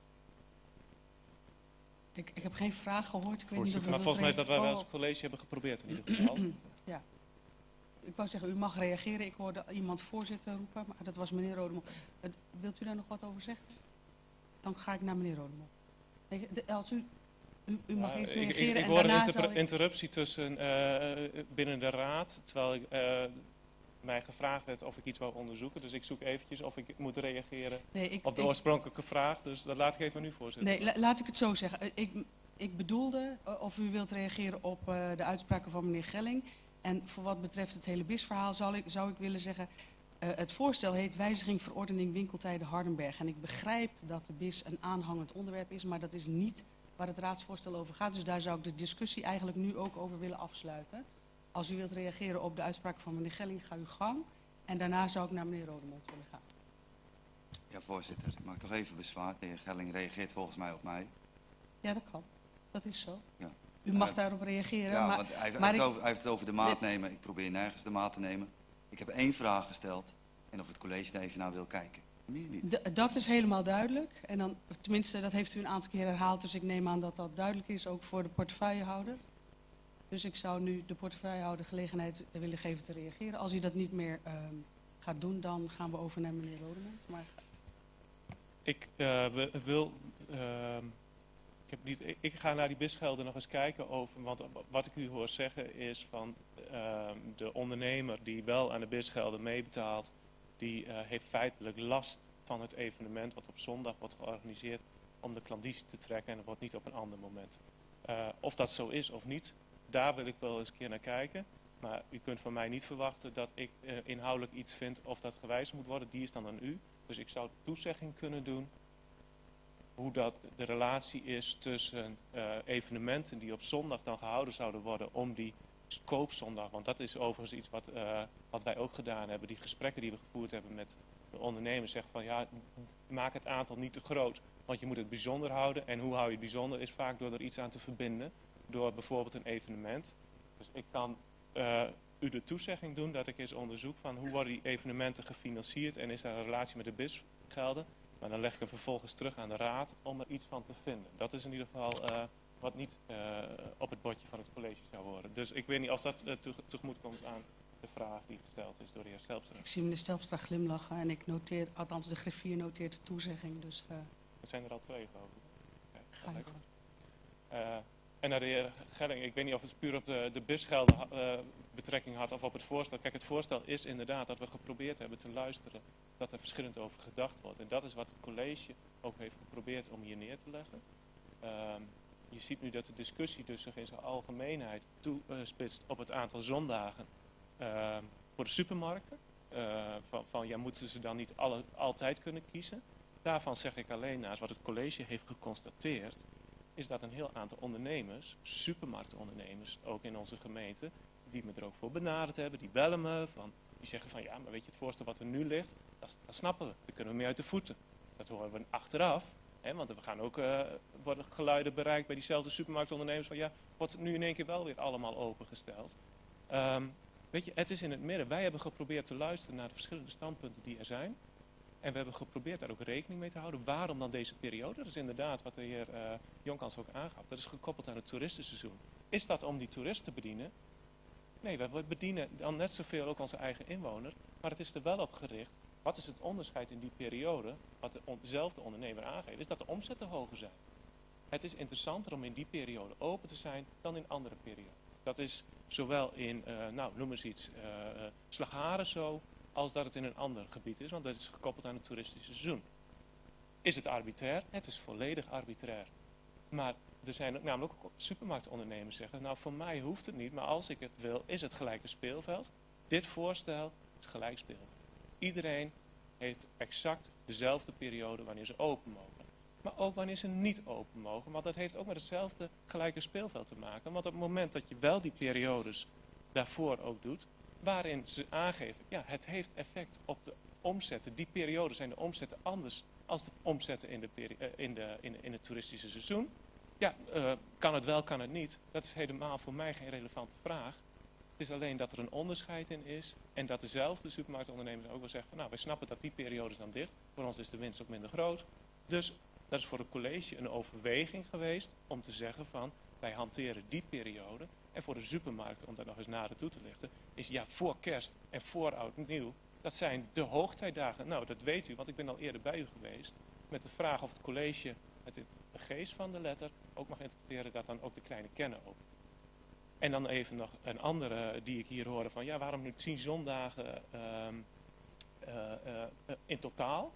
Ik, ik heb geen vraag gehoord. Ik weet niet of maar volgens mij is dat wij wel als college hebben geprobeerd in ieder geval. Ja. ik wou zeggen, u mag reageren. Ik hoorde iemand voorzitter roepen, maar dat was meneer Rodemond. Uh, wilt u daar nog wat over zeggen? Dan ga ik naar meneer Rodemond. Nee, de, als u, u, u mag Ja, eerst ik, reageren ik, ik en hoor een daarna inter zal ik... interruptie tussen, uh, binnen de raad, terwijl ik, uh, mij gevraagd werd of ik iets wou onderzoeken. Dus ik zoek eventjes of ik moet reageren nee, ik, op de ik, oorspronkelijke vraag. Dus dat laat ik even aan u voorzitten. Nee, la, laat ik het zo zeggen. Ik, ik bedoelde uh, of u wilt reageren op uh, de uitspraken van meneer Gelling. En voor wat betreft het hele B I S-verhaal zou ik, zou ik willen zeggen... Uh, het voorstel heet wijziging verordening winkeltijden Hardenberg. En ik begrijp dat de B I S een aanhangend onderwerp is, maar dat is niet waar het raadsvoorstel over gaat. Dus daar zou ik de discussie eigenlijk nu ook over willen afsluiten. Als u wilt reageren op de uitspraak van meneer Gelling, ga uw gang. En daarna zou ik naar meneer Rodemond willen gaan. Ja, voorzitter, ik maak toch even bezwaar. De heer Gelling reageert volgens mij op mij. Ja, dat kan. Dat is zo. Ja. U mag uh, daarop reageren. Ja, maar, want hij, maar hij, heeft ik, over, hij heeft het over de maat nemen. Ik probeer nergens de maat te nemen. Ik heb één vraag gesteld. En of het college daar even naar wil kijken. Meer niet. Dat is helemaal duidelijk. En dan, tenminste, dat heeft u een aantal keer herhaald. Dus ik neem aan dat dat duidelijk is, ook voor de portefeuillehouder. Dus ik zou nu de portefeuillehouder gelegenheid willen geven te reageren. Als u dat niet meer uh, gaat doen, dan gaan we over naar meneer Rodemond. Maar... Ik uh, wil... Uh, ik, heb niet, ik, ik ga naar die bisgelden nog eens kijken over... Want wat ik u hoor zeggen is van... Uh, de ondernemer die wel aan de bisgelden meebetaalt... die uh, heeft feitelijk last van het evenement wat op zondag wordt georganiseerd... om de klandizie te trekken en dat wordt niet op een ander moment. Uh, of dat zo is of niet, daar wil ik wel eens een keer naar kijken. Maar u kunt van mij niet verwachten dat ik uh, inhoudelijk iets vind of dat gewijzigd moet worden. Die is dan aan u. Dus ik zou toezegging kunnen doen hoe dat de relatie is tussen uh, evenementen die op zondag dan gehouden zouden worden om die koopzondag. Want dat is overigens iets wat, uh, wat wij ook gedaan hebben. Die gesprekken die we gevoerd hebben met de ondernemers zeggen van ja, maak het aantal niet te groot. Want je moet het bijzonder houden. En hoe hou je het bijzonder is vaak door er iets aan te verbinden. Door bijvoorbeeld een evenement. Dus ik kan uh, u de toezegging doen dat ik eens onderzoek van hoe worden die evenementen gefinancierd. En is daar een relatie met de B I S-gelden. Maar dan leg ik hem vervolgens terug aan de raad om er iets van te vinden. Dat is in ieder geval uh, wat niet uh, op het bordje van het college zou worden. Dus ik weet niet of dat uh, tegemoet komt aan de vraag die gesteld is door de heer Stelpstra. Ik zie meneer Stelpstra glimlachen en ik noteer, althans de griffier noteert de toezegging. Dus, uh... Er zijn er al twee geloof ik. Okay, Ga ik uh, en naar de heer Gelling, ik weet niet of het puur op de, de B I S-gelden uh, betrekking had of op het voorstel. Kijk, het voorstel is inderdaad dat we geprobeerd hebben te luisteren dat er verschillend over gedacht wordt. En dat is wat het college ook heeft geprobeerd om hier neer te leggen. Uh, je ziet nu dat de discussie dus zich in zijn algemeenheid toespitst op het aantal zondagen uh, voor de supermarkten. Uh, van, van ja, moeten ze dan niet alle, altijd kunnen kiezen? Daarvan zeg ik alleen naast wat het college heeft geconstateerd, is dat een heel aantal ondernemers, supermarktondernemers, ook in onze gemeente, die me er ook voor benaderd hebben, die bellen me, van, die zeggen van ja, maar weet je, het voorstel wat er nu ligt, dat, dat snappen we, daar kunnen we mee uit de voeten. Dat horen we achteraf, hè, want we gaan ook, uh, worden geluiden bereikt bij diezelfde supermarktondernemers van ja, wordt het nu in één keer wel weer allemaal opengesteld. Um, weet je, het is in het midden. Wij hebben geprobeerd te luisteren naar de verschillende standpunten die er zijn. En we hebben geprobeerd daar ook rekening mee te houden. Waarom dan deze periode? Dat is inderdaad wat de heer uh, Jonkans ook aangaf. Dat is gekoppeld aan het toeristenseizoen. Is dat om die toerist te bedienen? Nee, we bedienen dan net zoveel ook onze eigen inwoner. Maar het is er wel op gericht. Wat is het onderscheid in die periode? Wat de on- dezelfde ondernemer aangeeft, is dat de omzetten hoger zijn. Het is interessanter om in die periode open te zijn dan in andere perioden. Dat is zowel in, uh, nou noem eens iets, uh, uh, Slagharen zo, als dat het in een ander gebied is, want dat is gekoppeld aan het toeristische seizoen. Is het arbitrair? Het is volledig arbitrair. Maar er zijn ook, namelijk ook supermarktondernemers zeggen, nou voor mij hoeft het niet, maar als ik het wil, is het gelijke speelveld. Dit voorstel is gelijk speelveld. Iedereen heeft exact dezelfde periode wanneer ze open mogen. Maar ook wanneer ze niet open mogen, want dat heeft ook met hetzelfde gelijke speelveld te maken. Want op het moment dat je wel die periodes daarvoor ook doet, waarin ze aangeven, ja, het heeft effect op de omzetten. Die perioden zijn de omzetten anders als de omzetten in, de peri- uh, in, de, in, in het toeristische seizoen. Ja, uh, kan het wel, kan het niet. Dat is helemaal voor mij geen relevante vraag. Het is alleen dat er een onderscheid in is en dat dezelfde supermarktondernemers ook wel zeggen van, nou, wij snappen dat die periodes dan dicht. Voor ons is de winst ook minder groot. Dus dat is voor het college een overweging geweest om te zeggen van, wij hanteren die periode. En voor de supermarkten, om dat nog eens nader toe te lichten, is ja, voor kerst en voor oud en nieuw, dat zijn de hoogtijdagen. Nou, dat weet u, want ik ben al eerder bij u geweest met de vraag of het college met de geest van de letter ook mag interpreteren dat dan ook de kleine kennen ook. En dan even nog een andere die ik hier hoorde van, ja, waarom nu tien zondagen um, uh, uh, in totaal?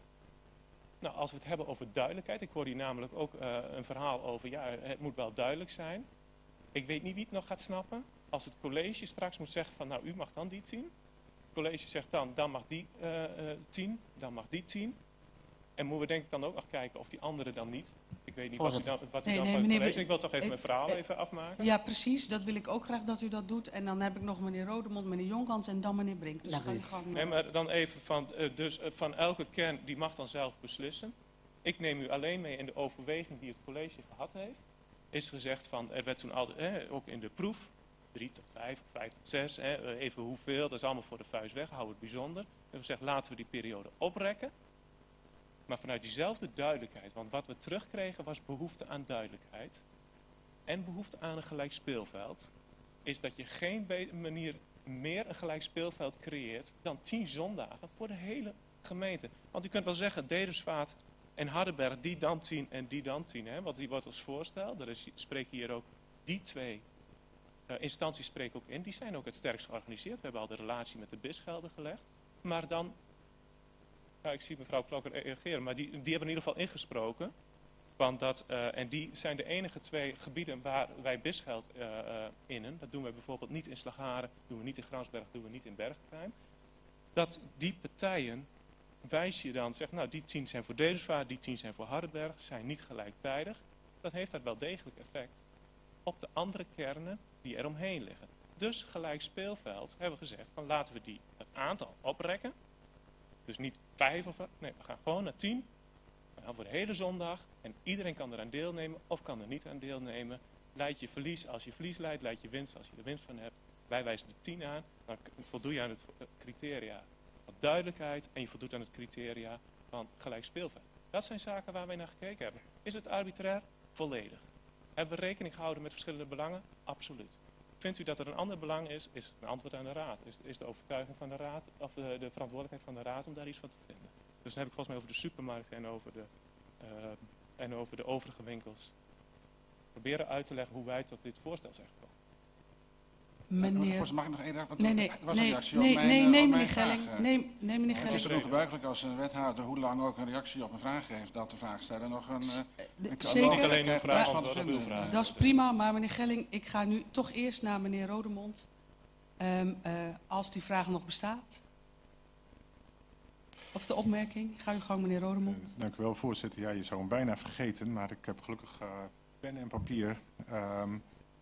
Nou, als we het hebben over duidelijkheid, ik hoor hier namelijk ook uh, een verhaal over, ja, het moet wel duidelijk zijn. Ik weet niet wie het nog gaat snappen. Als het college straks moet zeggen van, nou, u mag dan die tien. Het college zegt dan, dan mag die uh, uh, tien, dan mag die tien. En moeten we denk ik dan ook nog kijken of die andere dan niet. Ik weet niet wat u dan, wat u nee, dan nee, van het meneer, college... Ik wil toch even ik, mijn verhaal ik, even afmaken. Ja, precies. Dat wil ik ook graag dat u dat doet. En dan heb ik nog meneer Rodemond, meneer Jonkans en dan meneer Brink. Dus Dank ga je u. gang. Nee, maar dan even van, uh, dus, uh, van elke kern, die mag dan zelf beslissen. Ik neem u alleen mee in de overweging die het college gehad heeft. Is gezegd van, er werd toen altijd, eh, ook in de proef, drie tot vijf, vijf tot zes, eh, even hoeveel, dat is allemaal voor de vuist weg, hou het bijzonder. En we gezegd, laten we die periode oprekken. Maar vanuit diezelfde duidelijkheid, want wat we terugkregen was behoefte aan duidelijkheid. En behoefte aan een gelijk speelveld. Is dat je geen manier meer een gelijk speelveld creëert dan tien zondagen voor de hele gemeente. Want u kunt wel zeggen, Dedersvaart en Hardenberg, die dan tien en die dan tien. Hè? Want die wordt als voorstel, er is, spreken hier ook die twee uh, instanties spreken ook in. Die zijn ook het sterkst georganiseerd. We hebben al de relatie met de bisgelden gelegd. Maar dan, nou, ik zie mevrouw Klokker reageren, maar die, die hebben in ieder geval ingesproken. Want dat, uh, en die zijn de enige twee gebieden waar wij bisgeld uh, uh, innen. Dat doen we bijvoorbeeld niet in Slagharen, doen we niet in Gransberg, doen we niet in Bergheim. Dat die partijen, wijs je dan, zegt nou die tien zijn voor Dedersvaart, die tien zijn voor Hardenberg, zijn niet gelijktijdig. Dat heeft dat wel degelijk effect op de andere kernen die er omheen liggen. Dus gelijk speelveld hebben we gezegd, van laten we die, het aantal oprekken. Dus niet vijf of wat, nee, we gaan gewoon naar tien. Nou, voor de hele zondag. En iedereen kan eraan deelnemen of kan er niet aan deelnemen. Leid je verlies als je verlies leidt. Leid je winst als je er winst van hebt. Wij wijzen de tien aan. Dan voldoe je aan het criteria van duidelijkheid. En je voldoet aan het criteria van gelijk speelveld. Dat zijn zaken waar wij naar gekeken hebben. Is het arbitrair? Volledig. Hebben we rekening gehouden met verschillende belangen? Absoluut. Vindt u dat er een ander belang is? Is het een antwoord aan de raad? Is, is de overtuiging van de raad of de, de verantwoordelijkheid van de raad om daar iets van te vinden? Dus dan heb ik volgens mij over de supermarkt en over de, uh, en over de overige winkels. Proberen uit te leggen hoe wij tot dit voorstel zijn gekomen. Meneer... Voorzitter, mag ik nog één reactie? Nee, nee, er was nee, een reactie nee, op mijn, nee, uh, nee, op meneer mijn Gelling. vraag. Nee, nee, meneer Het is Gelling. ongebruikelijk als een wethouder hoe lang ook een reactie op een vraag geeft, dat de vraagsteller nog een... Uh, een Zeker. Niet alleen uw vraag, van antwoord op uw vraag. Dat is prima, maar meneer Gelling, ik ga nu toch eerst naar meneer Rodemond. Um, uh, als die vraag nog bestaat. Of de opmerking. Ga uw gang, meneer Rodemond. Uh, dank u wel, voorzitter. Ja, je zou hem bijna vergeten, maar ik heb gelukkig uh, pen en papier. Um,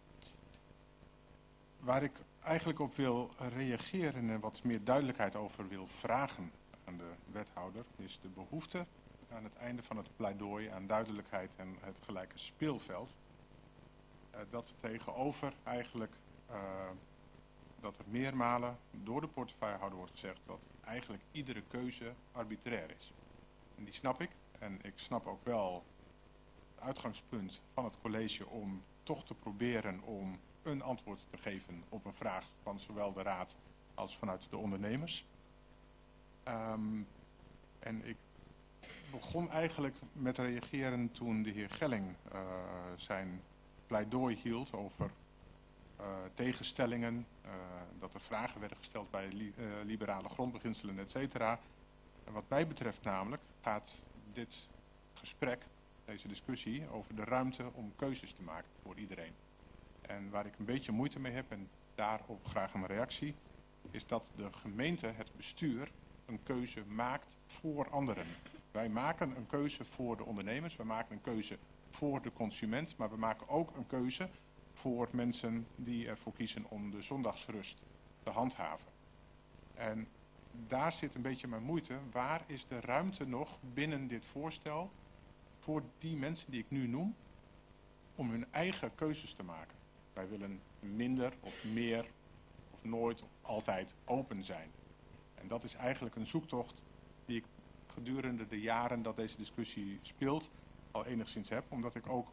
waar ik eigenlijk op wil reageren en wat meer duidelijkheid over wil vragen aan de wethouder, is de behoefte aan het einde van het pleidooi aan duidelijkheid en het gelijke speelveld. Uh, dat tegenover eigenlijk uh, dat er meermalen door de portefeuillehouder wordt gezegd dat eigenlijk iedere keuze arbitrair is. En die snap ik. En ik snap ook wel het uitgangspunt van het college om toch te proberen om een antwoord te geven op een vraag van zowel de raad als vanuit de ondernemers. Um, en ik begon eigenlijk met reageren toen de heer Gelling uh, zijn pleidooi hield over uh, tegenstellingen, uh, dat er vragen werden gesteld bij li uh, liberale grondbeginselen, et cetera. En wat mij betreft namelijk gaat dit gesprek, deze discussie, over de ruimte om keuzes te maken voor iedereen. En waar ik een beetje moeite mee heb, en daarop graag een reactie, is dat de gemeente, het bestuur, een keuze maakt voor anderen. Wij maken een keuze voor de ondernemers, we maken een keuze voor de consument, maar we maken ook een keuze voor mensen die ervoor kiezen om de zondagsrust te handhaven. En daar zit een beetje mijn moeite. Waar is de ruimte nog binnen dit voorstel voor die mensen die ik nu noem, om hun eigen keuzes te maken? Wij willen minder of meer of nooit of altijd open zijn. En dat is eigenlijk een zoektocht die ik gedurende de jaren dat deze discussie speelt al enigszins heb. Omdat ik ook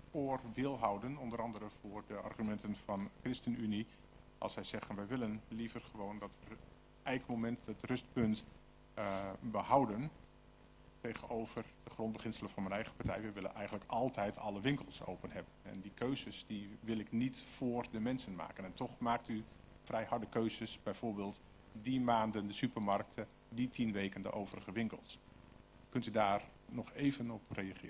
oor wil houden, onder andere voor de argumenten van ChristenUnie, als zij zeggen wij willen liever gewoon dat eikmoment, het rustpunt uh, behouden tegenover de grondbeginselen van mijn eigen partij. We willen eigenlijk altijd alle winkels open hebben. En die keuzes die wil ik niet voor de mensen maken. En toch maakt u vrij harde keuzes, bijvoorbeeld die maanden de supermarkten, die tien weken de overige winkels. Kunt u daar nog even op reageren?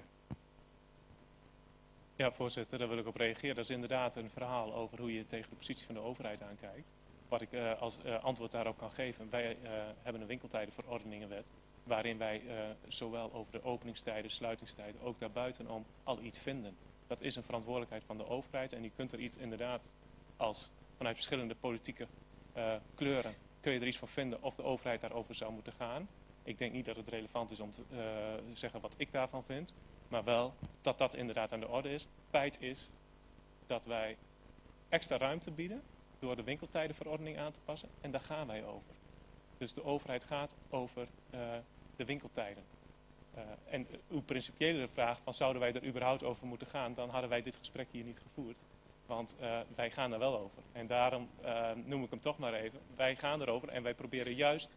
Ja, voorzitter, daar wil ik op reageren. Dat is inderdaad een verhaal over hoe je tegen de positie van de overheid aankijkt. Wat ik uh, als uh, antwoord daarop kan geven. Wij uh, hebben een winkeltijdenverordeningenwet, waarin wij uh, zowel over de openingstijden, sluitingstijden, ook daarbuitenom al iets vinden. Dat is een verantwoordelijkheid van de overheid en je kunt er iets inderdaad als vanuit verschillende politieke uh, kleuren kun je er iets van vinden of de overheid daarover zou moeten gaan. Ik denk niet dat het relevant is om te uh, zeggen wat ik daarvan vind, maar wel dat dat inderdaad aan de orde is. Feit is dat wij extra ruimte bieden door de winkeltijdenverordening aan te passen en daar gaan wij over. Dus de overheid gaat over uh, de winkeltijden. Uh, en uw principiële vraag van zouden wij er überhaupt over moeten gaan, dan hadden wij dit gesprek hier niet gevoerd. Want uh, wij gaan er wel over. En daarom uh, noem ik hem toch maar even. Wij gaan erover en wij proberen juist,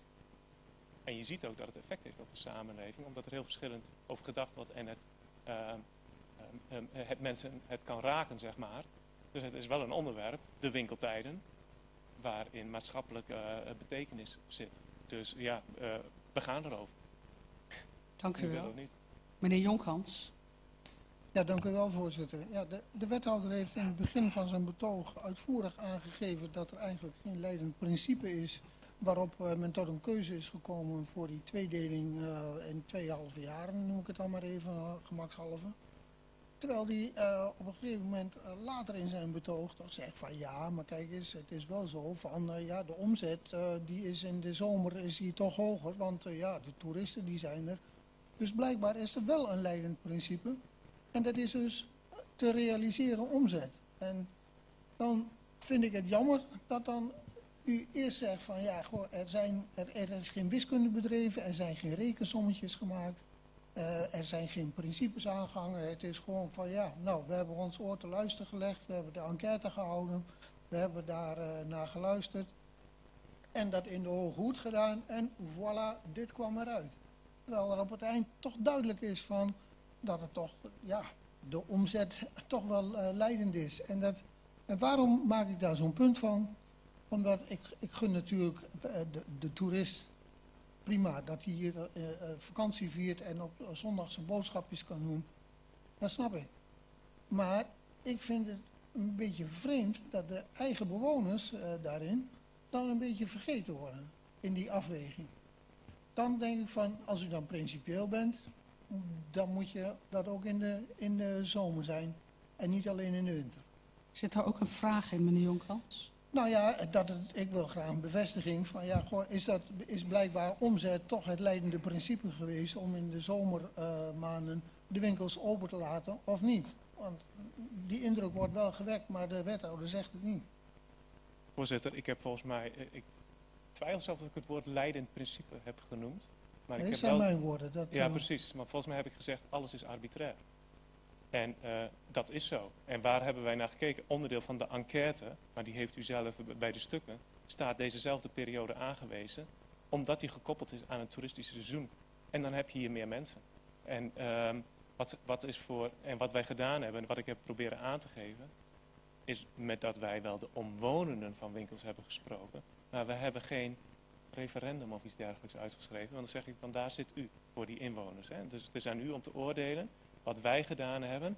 en je ziet ook dat het effect heeft op de samenleving, omdat er heel verschillend over gedacht wordt en het, uh, uh, uh, het mensen het kan raken, zeg maar. Dus het is wel een onderwerp, de winkeltijden, waarin maatschappelijke uh, betekenis zit. Dus ja, uh, we gaan erover. Dank u Ik wil wel. ook niet. Meneer Jonkhans. Ja, dank u wel, voorzitter. Ja, de, de wethouder heeft in het begin van zijn betoog uitvoerig aangegeven dat er eigenlijk geen leidend principe is waarop uh, men tot een keuze is gekomen voor die tweedeling uh, in twee halve jaren, noem ik het dan maar even, uh, gemakshalve. Terwijl hij uh, op een gegeven moment uh, later in zijn betoog toch zegt van ja, maar kijk eens, het is wel zo van uh, ja, de omzet uh, die is in de zomer is hier toch hoger, want uh, ja, de toeristen die zijn er. Dus blijkbaar is er wel een leidend principe en dat is dus te realiseren omzet. En dan vind ik het jammer dat dan u eerst zegt van ja, goh, er, zijn, er, er is geen wiskunde bedreven, er zijn geen rekensommetjes gemaakt. Uh, er zijn geen principes aangehangen. Het is gewoon van ja, nou, we hebben ons oor te luisteren gelegd. We hebben de enquête gehouden. We hebben daar uh, naar geluisterd. En dat in de hoge hoed gedaan. En voilà, dit kwam eruit. Terwijl er op het eind toch duidelijk is van dat het toch, ja, de omzet toch wel uh, leidend is. En, dat, en waarom maak ik daar zo'n punt van? Omdat ik, ik gun natuurlijk uh, de, de toerist prima dat hij hier uh, uh, vakantie viert en op uh, zondag zijn boodschapjes kan doen. Dat snap ik. Maar ik vind het een beetje vreemd dat de eigen bewoners uh, daarin dan een beetje vergeten worden in die afweging. Dan denk ik van, als u dan principieel bent, dan moet je dat ook in de, in de zomer zijn en niet alleen in de winter. Zit daar ook een vraag in, meneer Jonkhans? Nou ja, dat het, ik wil graag een bevestiging van, ja, goh, is, dat, is blijkbaar omzet toch het leidende principe geweest om in de zomermaanden uh, de winkels open te laten of niet? Want die indruk wordt wel gewekt, maar de wethouder zegt het niet. Voorzitter, ik heb volgens mij, ik twijfel zelf of ik het woord leidend principe heb genoemd. Maar Dat ik heb zijn wel, mijn woorden. Dat, ja, uh, precies. Maar volgens mij heb ik gezegd, alles is arbitrair. En uh, dat is zo. En waar hebben wij naar gekeken? Onderdeel van de enquête, maar die heeft u zelf bij de stukken, staat dezezelfde periode aangewezen, omdat die gekoppeld is aan het toeristische seizoen. En dan heb je hier meer mensen. En, uh, wat, wat, is voor, en wat wij gedaan hebben, en wat ik heb proberen aan te geven, is met dat wij wel de omwonenden van winkels hebben gesproken, maar we hebben geen referendum of iets dergelijks uitgeschreven. Want dan zeg ik, van daar zit u voor die inwoners. Hè? Dus het is aan u om te oordelen. Wat wij gedaan hebben,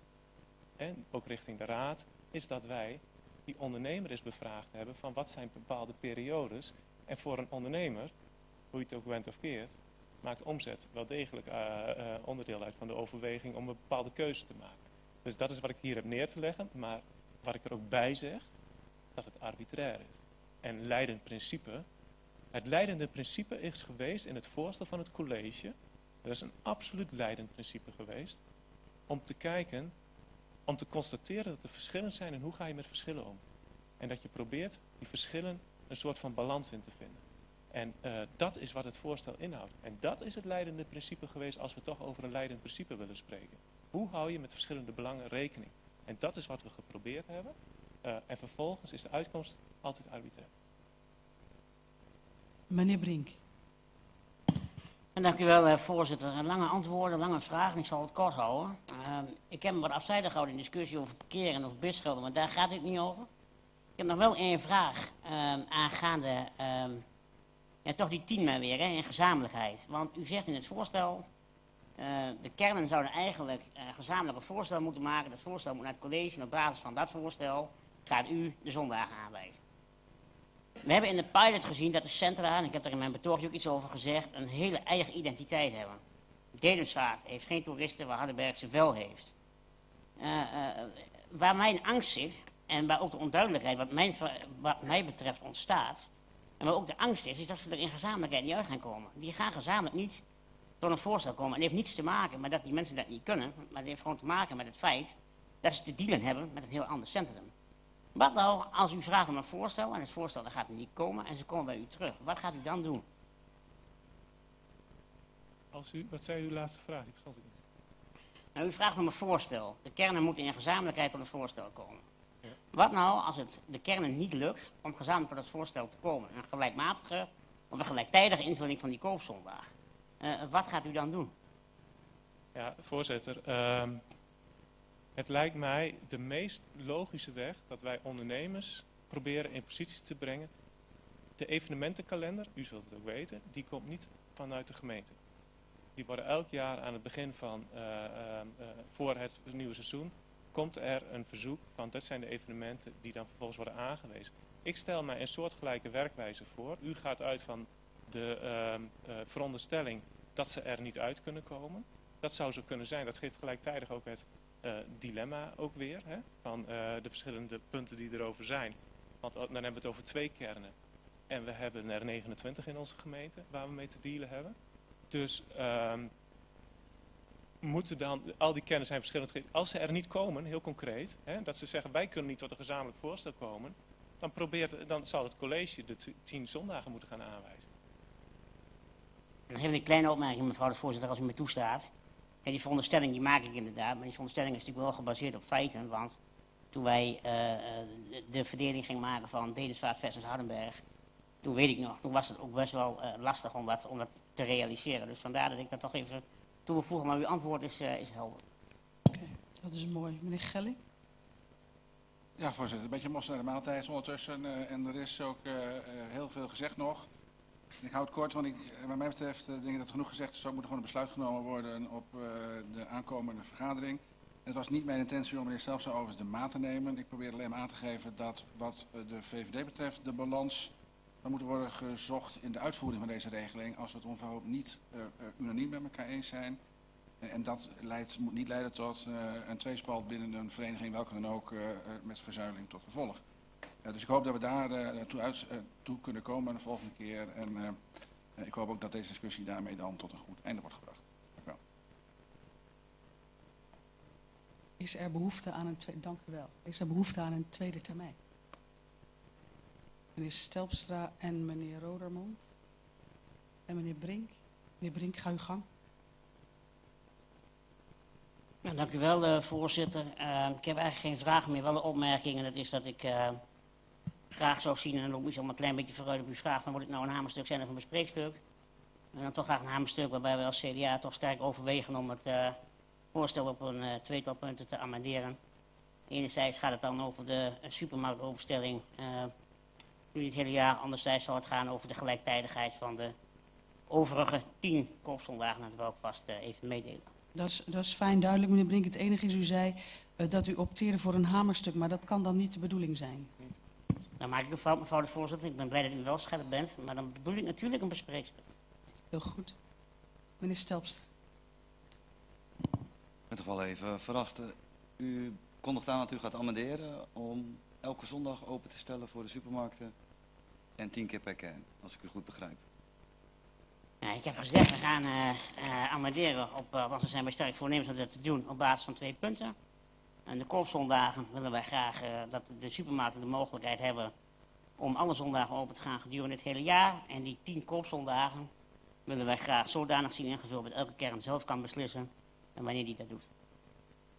en ook richting de raad, is dat wij die ondernemer eens bevraagd hebben van wat zijn bepaalde periodes. En voor een ondernemer, hoe je het ook went of keert, maakt omzet wel degelijk uh, uh, onderdeel uit van de overweging om een bepaalde keuze te maken. Dus dat is wat ik hier heb neer te leggen, maar wat ik er ook bij zeg, dat het arbitrair is. En leidend principe, het leidende principe is geweest in het voorstel van het college. Dat is een absoluut leidend principe geweest. Om te kijken, om te constateren dat er verschillen zijn en hoe ga je met verschillen om. En dat je probeert die verschillen een soort van balans in te vinden. En uh, dat is wat het voorstel inhoudt. En dat is het leidende principe geweest als we toch over een leidend principe willen spreken. Hoe hou je met verschillende belangen rekening? En dat is wat we geprobeerd hebben. Uh, en vervolgens is de uitkomst altijd arbitrair. Meneer Brink. En dank u wel, uh, voorzitter. Lange antwoorden, lange vragen. Ik zal het kort houden. Uh, ik heb me wat afzijdig gehouden in discussie over parkeren en over busgelden, maar daar gaat het niet over. Ik heb nog wel één vraag uh, aangaande uh, ja, toch die tien maar weer, hè, in gezamenlijkheid. Want u zegt in het voorstel, uh, de kernen zouden eigenlijk uh, gezamenlijk een voorstel moeten maken. Dat voorstel moet naar het college en op basis van dat voorstel gaat u de zondagen aanwijzen. We hebben in de pilot gezien dat de centra, en ik heb daar in mijn betoog ook iets over gezegd, een hele eigen identiteit hebben. Dedemsvaart heeft geen toeristen waar Hardenberg ze wel heeft. Uh, uh, waar mijn angst zit, en waar ook de onduidelijkheid wat mij, wat mij betreft ontstaat, en waar ook de angst is, is dat ze er in gezamenlijkheid niet uit gaan komen. Die gaan gezamenlijk niet tot een voorstel komen. En het heeft niets te maken met dat die mensen dat niet kunnen, maar het heeft gewoon te maken met het feit dat ze te dealen hebben met een heel ander centrum. Wat nou als u vraagt om een voorstel en het voorstel dat gaat er niet komen en ze komen bij u terug? Wat gaat u dan doen? Als u, wat zei uw laatste vraag? Ik verstond het niet. Nou, u vraagt om een voorstel. De kernen moeten in gezamenlijkheid tot een voorstel komen. Ja. Wat nou als het de kernen niet lukt om gezamenlijk tot het voorstel te komen? Een gelijkmatige of een gelijktijdige invulling van die koopzondag. Uh, wat gaat u dan doen? Ja, voorzitter. Uh, het lijkt mij de meest logische weg dat wij ondernemers proberen in positie te brengen. De evenementenkalender, u zult het ook weten, die komt niet vanuit de gemeente. Die worden elk jaar aan het begin van, uh, uh, uh, voor het nieuwe seizoen, komt er een verzoek van, dat zijn de evenementen die dan vervolgens worden aangewezen. Ik stel mij een soortgelijke werkwijze voor. U gaat uit van de uh, uh, veronderstelling dat ze er niet uit kunnen komen. Dat zou zo kunnen zijn. Dat geeft gelijktijdig ook het uh, dilemma ook weer, hè, van uh, de verschillende punten die erover zijn. Want dan hebben we het over twee kernen. En we hebben er negenentwintig in onze gemeente waar we mee te dealen hebben. Dus uh, moeten dan, al die kernen zijn verschillend. Als ze er niet komen, heel concreet, hè, dat ze zeggen wij kunnen niet tot een gezamenlijk voorstel komen, dan, probeert, dan zal het college de tien zondagen moeten gaan aanwijzen. Nog even een kleine opmerking, mevrouw de voorzitter, als u me toestaat. Ja, die veronderstelling die maak ik inderdaad, maar die veronderstelling is natuurlijk wel gebaseerd op feiten. Want toen wij uh, de, de verdeling gingen maken van Dedemsvaart versus Hardenberg, toen weet ik nog, toen was het ook best wel uh, lastig om dat, om dat te realiseren. Dus vandaar dat ik dat toch even toevoeg, maar uw antwoord is, uh, is helder. Oké, okay, dat is mooi. Meneer Gelling? Ja, voorzitter, een beetje mos naar de maaltijd ondertussen. Uh, en er is ook uh, uh, heel veel gezegd nog. Ik hou het kort, want ik, wat mij betreft uh, denk ik dat genoeg gezegd is. Zo moet er gewoon een besluit genomen worden op uh, de aankomende vergadering. Het was niet mijn intentie om meneer Stelpstra overigens de maat te nemen. Ik probeer alleen maar aan te geven dat wat de V V D betreft de balans dan moet worden gezocht in de uitvoering van deze regeling als we het onverhoopt niet uh, uh, unaniem met elkaar eens zijn. Uh, en dat leidt, moet niet leiden tot uh, een tweespalt binnen een vereniging, welke dan ook, uh, uh, met verzuiling tot gevolg. Uh, dus ik hoop dat we daar uh, toe, uit, uh, toe kunnen komen de volgende keer. En uh, uh, ik hoop ook dat deze discussie daarmee dan tot een goed einde wordt gebracht. Dank u wel. Is er behoefte aan een tweede, dank u wel. Is er behoefte aan een tweede termijn? Meneer Stelpstra en meneer Rodermond. En meneer Brink. Meneer Brink, ga uw gang. Nou, dank u wel, uh, voorzitter. Uh, ik heb eigenlijk geen vragen meer, wel een opmerking. En dat is dat ik uh, graag zou zien, en dan loop ik zo maar een klein beetje vooruit op uw vraag, dan moet het nou een hamerstuk zijn of een bespreekstuk. En dan toch graag een hamerstuk waarbij wij als C D A toch sterk overwegen om het uh, voorstel op een uh, tweetal punten te amenderen. Enerzijds gaat het dan over de uh, supermarktopenstelling uh, nu het hele jaar. Anderzijds zal het gaan over de gelijktijdigheid van de overige tien koopzondagen. Dat wil ik vast uh, even meedelen. Dat is, dat is fijn, duidelijk, meneer Brink. Het enige is, u zei uh, dat u opteerde voor een hamerstuk, maar dat kan dan niet de bedoeling zijn. Dan maak ik een fout, mevrouw de voorzitter. Ik ben blij dat u wel scherp bent, maar dan bedoel ik natuurlijk een bespreekstuk. Heel goed. Meneer Stelpstra. Ik ben toch wel even verrast. U kondigt aan dat u gaat amenderen om elke zondag open te stellen voor de supermarkten en tien keer per kern, als ik u goed begrijp. Ja, ik heb gezegd, we gaan uh, uh, amenderen op, uh, want we zijn bij sterk voornemens om dat te doen, op basis van twee punten. En de koopzondagen willen wij graag uh, dat de supermarkten de mogelijkheid hebben om alle zondagen open te gaan gedurende het hele jaar. En die tien koopzondagen willen wij graag zodanig zien ingevuld dat elke kern zelf kan beslissen en wanneer die dat doet.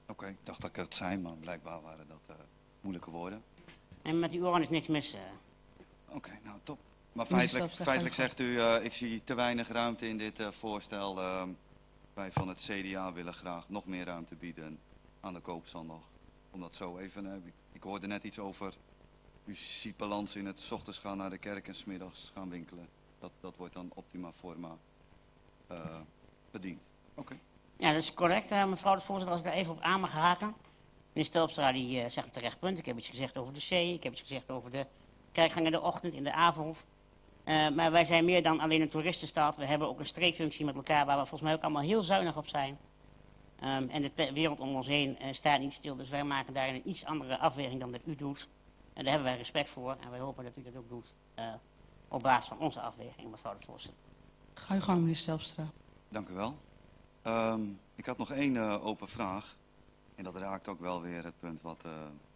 Oké, okay, ik dacht dat ik het zei, maar blijkbaar waren dat uh, moeilijke woorden. En met uw oren is niks mis. Uh... Oké, okay, nou top. Maar feitelijk, feitelijk zegt u, uh, ik zie te weinig ruimte in dit uh, voorstel. Uh, wij van het C D A willen graag nog meer ruimte bieden aan de koopzondag. Omdat zo even, uh, ik, ik hoorde net iets over, u ziet balans in het 's ochtends gaan naar de kerk en 's middags gaan winkelen. Dat, dat wordt dan optima forma uh, bediend. Oké. Okay. Ja, dat is correct, uh, mevrouw de voorzitter, als ik daar even op aan mag haken. Meneer Stelpstra die uh, zegt een terecht punt. Ik heb iets gezegd over de C, ik heb iets gezegd over de kerkgang in de ochtend, in de avond. Uh, maar wij zijn meer dan alleen een toeristenstad. We hebben ook een streekfunctie met elkaar waar we volgens mij ook allemaal heel zuinig op zijn. Um, en de wereld om ons heen uh, staat niet stil, dus wij maken daarin een iets andere afweging dan dat u doet. En daar hebben wij respect voor en wij hopen dat u dat ook doet uh, op basis van onze afweging, mevrouw de voorzitter. Ga uw gang, meneer Stelpstra. Dank u wel. Um, ik had nog één uh, open vraag. En dat raakt ook wel weer het punt wat uh,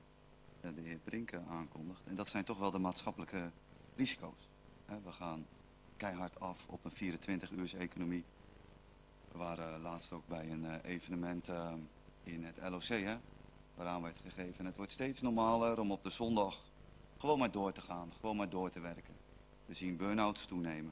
de heer Brink aankondigt. En dat zijn toch wel de maatschappelijke risico's. He, we gaan keihard af op een vierentwintig-uurs-economie. We waren laatst ook bij een uh, evenement uh, in het L O C, hè, waaraan werd gegeven. En het wordt steeds normaler om op de zondag gewoon maar door te gaan, gewoon maar door te werken. We zien burn-outs toenemen.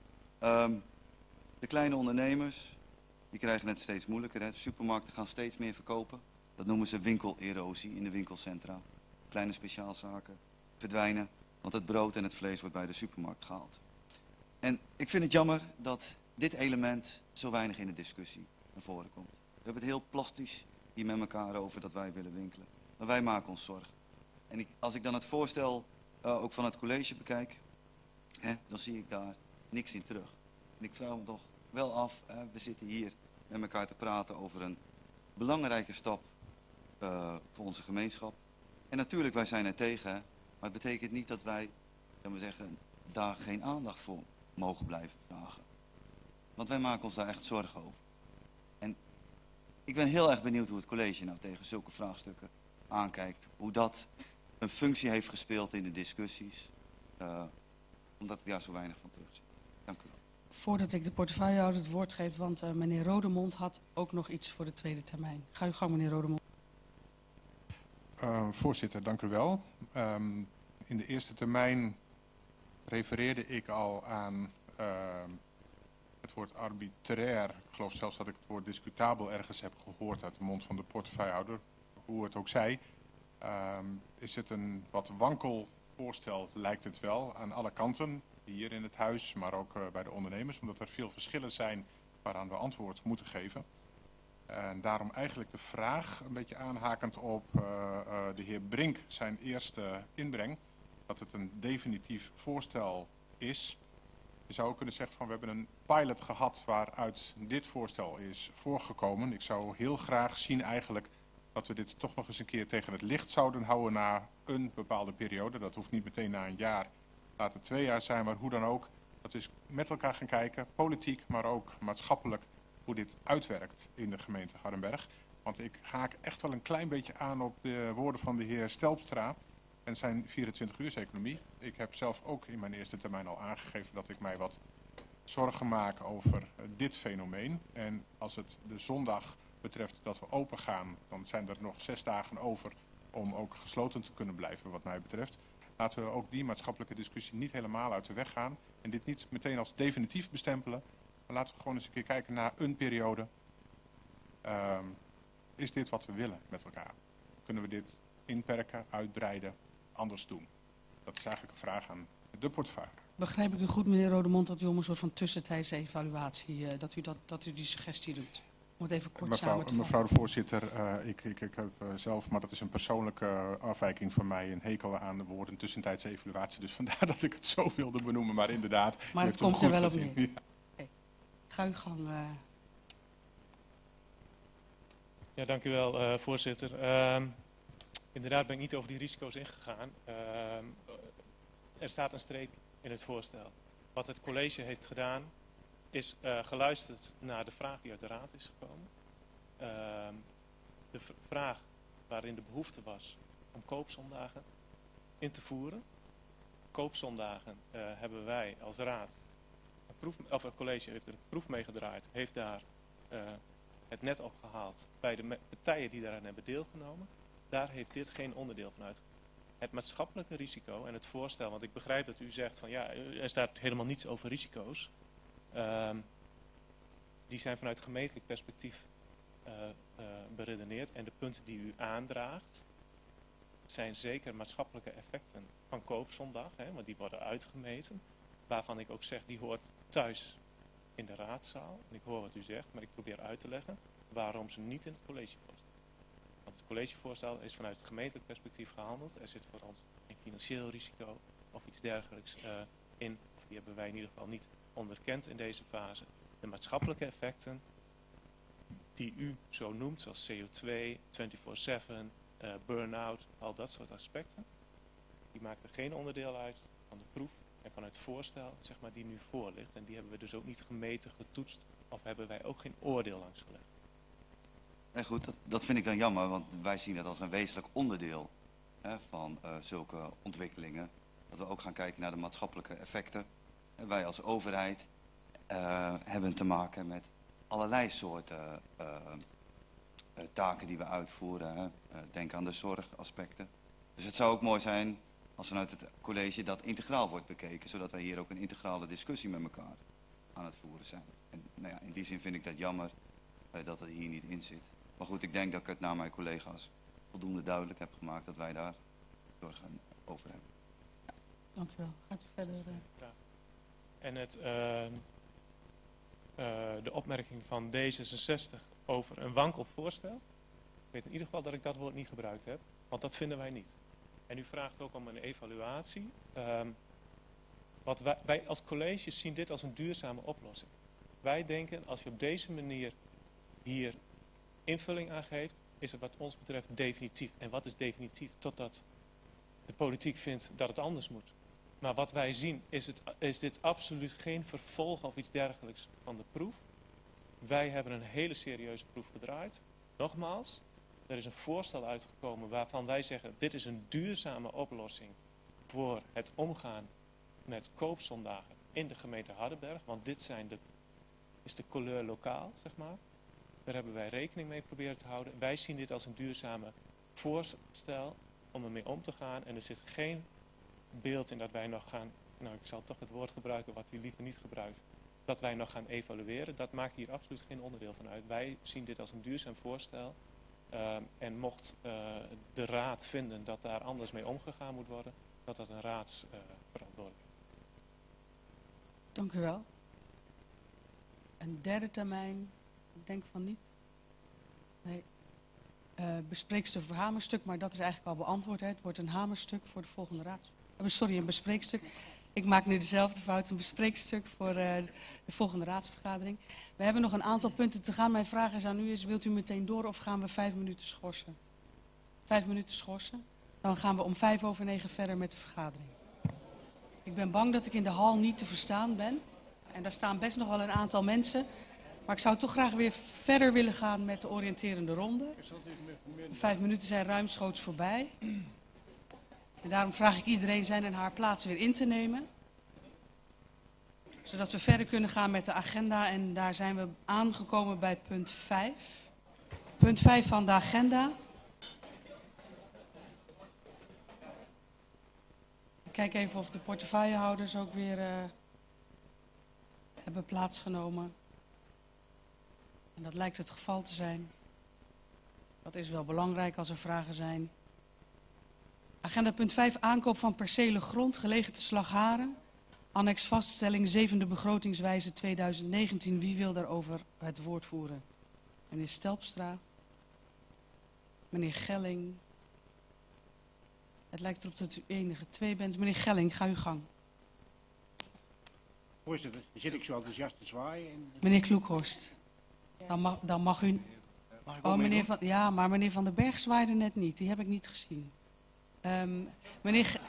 Um, de kleine ondernemers, die krijgen het steeds moeilijker. Hè. De supermarkten gaan steeds meer verkopen. Dat noemen ze winkelerosie in de winkelcentra. Kleine speciaalzaken verdwijnen, want het brood en het vlees wordt bij de supermarkt gehaald. En ik vind het jammer dat dit element zo weinig in de discussie naar voren komt. We hebben het heel plastisch hier met elkaar over dat wij willen winkelen. Maar wij maken ons zorgen. En ik, als ik dan het voorstel uh, ook van het college bekijk, hè, dan zie ik daar niks in terug. En ik vraag me toch wel af, hè, we zitten hier met elkaar te praten over een belangrijke stap uh, voor onze gemeenschap. En natuurlijk, wij zijn er tegen, hè, maar het betekent niet dat wij, zullen we zeggen, daar geen aandacht voor mogen blijven vragen. Want wij maken ons daar echt zorgen over. En ik ben heel erg benieuwd hoe het college nou tegen zulke vraagstukken aankijkt. Hoe dat een functie heeft gespeeld in de discussies. Uh, omdat ik daar zo weinig van terugzie. Dank u wel. Voordat ik de portefeuillehouder het woord geef, want uh, meneer Rodemond had ook nog iets voor de tweede termijn. Ga uw gang, meneer Rodemond. Uh, voorzitter, dank u wel. Um, in de eerste termijn refereerde ik al aan uh, het woord arbitrair. Ik geloof zelfs dat ik het woord discutabel ergens heb gehoord uit de mond van de portefeuillehouder. Hoe het ook zij, um, is het een wat wankel voorstel, lijkt het wel, aan alle kanten. Hier in het huis, maar ook uh, bij de ondernemers, omdat er veel verschillen zijn waaraan we antwoord moeten geven. En daarom eigenlijk de vraag, een beetje aanhakend op uh, uh, de heer Brink zijn eerste inbreng, dat het een definitief voorstel is. Je zou ook kunnen zeggen van we hebben een pilot gehad waaruit dit voorstel is voorgekomen. Ik zou heel graag zien eigenlijk dat we dit toch nog eens een keer tegen het licht zouden houden na een bepaalde periode. Dat hoeft niet meteen na een jaar, laat het twee jaar zijn, maar hoe dan ook. Dat we eens met elkaar gaan kijken, politiek, maar ook maatschappelijk, hoe dit uitwerkt in de gemeente Hardenberg. Want ik haak echt wel een klein beetje aan op de woorden van de heer Stelpstra en zijn vierentwintig-uurs-economie. Ik heb zelf ook in mijn eerste termijn al aangegeven dat ik mij wat zorgen maak over dit fenomeen. En als het de zondag betreft dat we open gaan, dan zijn er nog zes dagen over om ook gesloten te kunnen blijven wat mij betreft. Laten we ook die maatschappelijke discussie niet helemaal uit de weg gaan en dit niet meteen als definitief bestempelen. Maar laten we gewoon eens een keer kijken naar een periode. Um, is dit wat we willen met elkaar? Kunnen we dit inperken, uitbreiden, anders doen? Dat is eigenlijk een vraag aan de portefeuille. Begrijp ik u goed, meneer Rodemond, dat u om een soort van tussentijdse evaluatie, uh, dat, u dat, dat u die suggestie doet? Om het even kort mevrouw, samen te vatten. mevrouw de voorzitter, uh, ik, ik, ik heb uh, zelf, maar dat is een persoonlijke afwijking van mij, een hekel aan de woorden tussentijdse evaluatie. Dus vandaar dat ik het zo wilde benoemen, maar inderdaad. Maar het komt er wel op neer. Ja. Okay. Ga uw gang. Uh... Ja, dank u wel, uh, voorzitter. Uh, inderdaad ben ik niet over die risico's ingegaan. Uh, er staat een streep in het voorstel. Wat het college heeft gedaan, is uh, geluisterd naar de vraag die uit de raad is gekomen. Uh, de v- vraag waarin de behoefte was om koopzondagen in te voeren. Koopzondagen uh, hebben wij als raad, een proef, of het college heeft er een proef mee gedraaid, heeft daar uh, het net opgehaald bij de partijen die daaraan hebben deelgenomen. Daar heeft dit geen onderdeel van uitgemaakt. Het maatschappelijke risico en het voorstel, want ik begrijp dat u zegt van ja, er staat helemaal niets over risico's. Um, die zijn vanuit gemeentelijk perspectief uh, uh, beredeneerd. En de punten die u aandraagt zijn zeker maatschappelijke effecten van koopzondag, hè, want die worden uitgemeten. Waarvan ik ook zeg, die hoort thuis in de raadzaal. En ik hoor wat u zegt, maar ik probeer uit te leggen waarom ze niet in het collegevoorstel. Want het collegevoorstel is vanuit het gemeentelijk perspectief gehandeld. Er zit voor ons geen financieel risico of iets dergelijks uh, in. Of die hebben wij in ieder geval niet onderkend in deze fase. De maatschappelijke effecten die u zo noemt, zoals C O twee, vierentwintig zeven, uh, burn-out, al dat soort aspecten, die maakten geen onderdeel uit van de proef en van het voorstel, zeg maar, die nu voor ligt. En die hebben we dus ook niet gemeten, getoetst, of hebben wij ook geen oordeel langs gelegd. Nee, goed, dat, dat vind ik dan jammer, want wij zien dat als een wezenlijk onderdeel hè, van uh, zulke ontwikkelingen. Dat we ook gaan kijken naar de maatschappelijke effecten. En wij als overheid uh, hebben te maken met allerlei soorten uh, uh, taken die we uitvoeren. Hè. Uh, denk aan de zorgaspecten. Dus het zou ook mooi zijn als vanuit het college dat integraal wordt bekeken, zodat wij hier ook een integrale discussie met elkaar aan het voeren zijn. En nou ja, in die zin vind ik dat jammer uh, dat het hier niet in zit. Maar goed, ik denk dat ik het naar mijn collega's voldoende duidelijk heb gemaakt dat wij daar zorgen over hebben. Ja, dank u wel. Gaat u verder? Uh... Ja. En het, uh, uh, de opmerking van D zesenzestig over een wankel voorstel. Ik weet in ieder geval dat ik dat woord niet gebruikt heb, want dat vinden wij niet. En u vraagt ook om een evaluatie. Um, wat wij, wij als college zien dit als een duurzame oplossing. Wij denken, als je op deze manier hier invulling aan geeft, is het wat ons betreft definitief. En wat is definitief? Totdat de politiek vindt dat het anders moet. Maar wat wij zien, is, het, is dit absoluut geen vervolg of iets dergelijks van de proef. Wij hebben een hele serieuze proef gedraaid. Nogmaals, er is een voorstel uitgekomen waarvan wij zeggen, dit is een duurzame oplossing voor het omgaan met koopzondagen in de gemeente Hardenberg. Want dit zijn de, is de couleur lokaal, zeg maar. Daar hebben wij rekening mee proberen te houden. Wij zien dit als een duurzame voorstel om ermee om te gaan. En er zit geen beeld in dat wij nog gaan, nou ik zal toch het woord gebruiken wat u liever niet gebruikt, dat wij nog gaan evalueren. Dat maakt hier absoluut geen onderdeel van uit. Wij zien dit als een duurzaam voorstel. Uh, en mocht uh, de raad vinden dat daar anders mee omgegaan moet worden, dat dat een raadsverantwoordelijkheid is. Dank u wel. Een derde termijn, ik denk van niet. Nee. Uh, bespreekstuk voor hamerstuk, maar dat is eigenlijk al beantwoord. Hè. Het wordt een hamerstuk voor de volgende raad. Uh, sorry, een bespreekstuk. Ik maak nu dezelfde fout, een bespreekstuk voor uh, de volgende raadsvergadering. We hebben nog een aantal punten te gaan. Mijn vraag is aan u is, wilt u meteen door of gaan we vijf minuten schorsen? Vijf minuten schorsen. Dan gaan we om vijf over negen verder met de vergadering. Ik ben bang dat ik in de hal niet te verstaan ben. En daar staan best nog wel een aantal mensen. Maar ik zou toch graag weer verder willen gaan met de oriënterende ronde. De vijf minuten zijn ruimschoots voorbij. En daarom vraag ik iedereen zijn en haar plaats weer in te nemen. Zodat we verder kunnen gaan met de agenda. En daar zijn we aangekomen bij punt vijf. Punt vijf van de agenda. Ik kijk even of de portefeuillehouders ook weer uh, hebben plaatsgenomen. En dat lijkt het geval te zijn. Dat is wel belangrijk als er vragen zijn. Agenda punt vijf, aankoop van percelen grond, gelegen te Slagharen. Annex vaststelling zevende begrotingswijze tweeduizend negentien. Wie wil daarover het woord voeren? Meneer Stelpstra. Meneer Gelling. Het lijkt erop dat u enige twee bent. Meneer Gelling, ga uw gang. Voorzitter, zit ik zo enthousiast te zwaaien? En... Meneer Kloekhorst. Dan mag, dan mag u... Mag ik oh, meneer van, ja, maar meneer Van den Berg zwaaide net niet. Die heb ik niet gezien. Um, meneer, Ge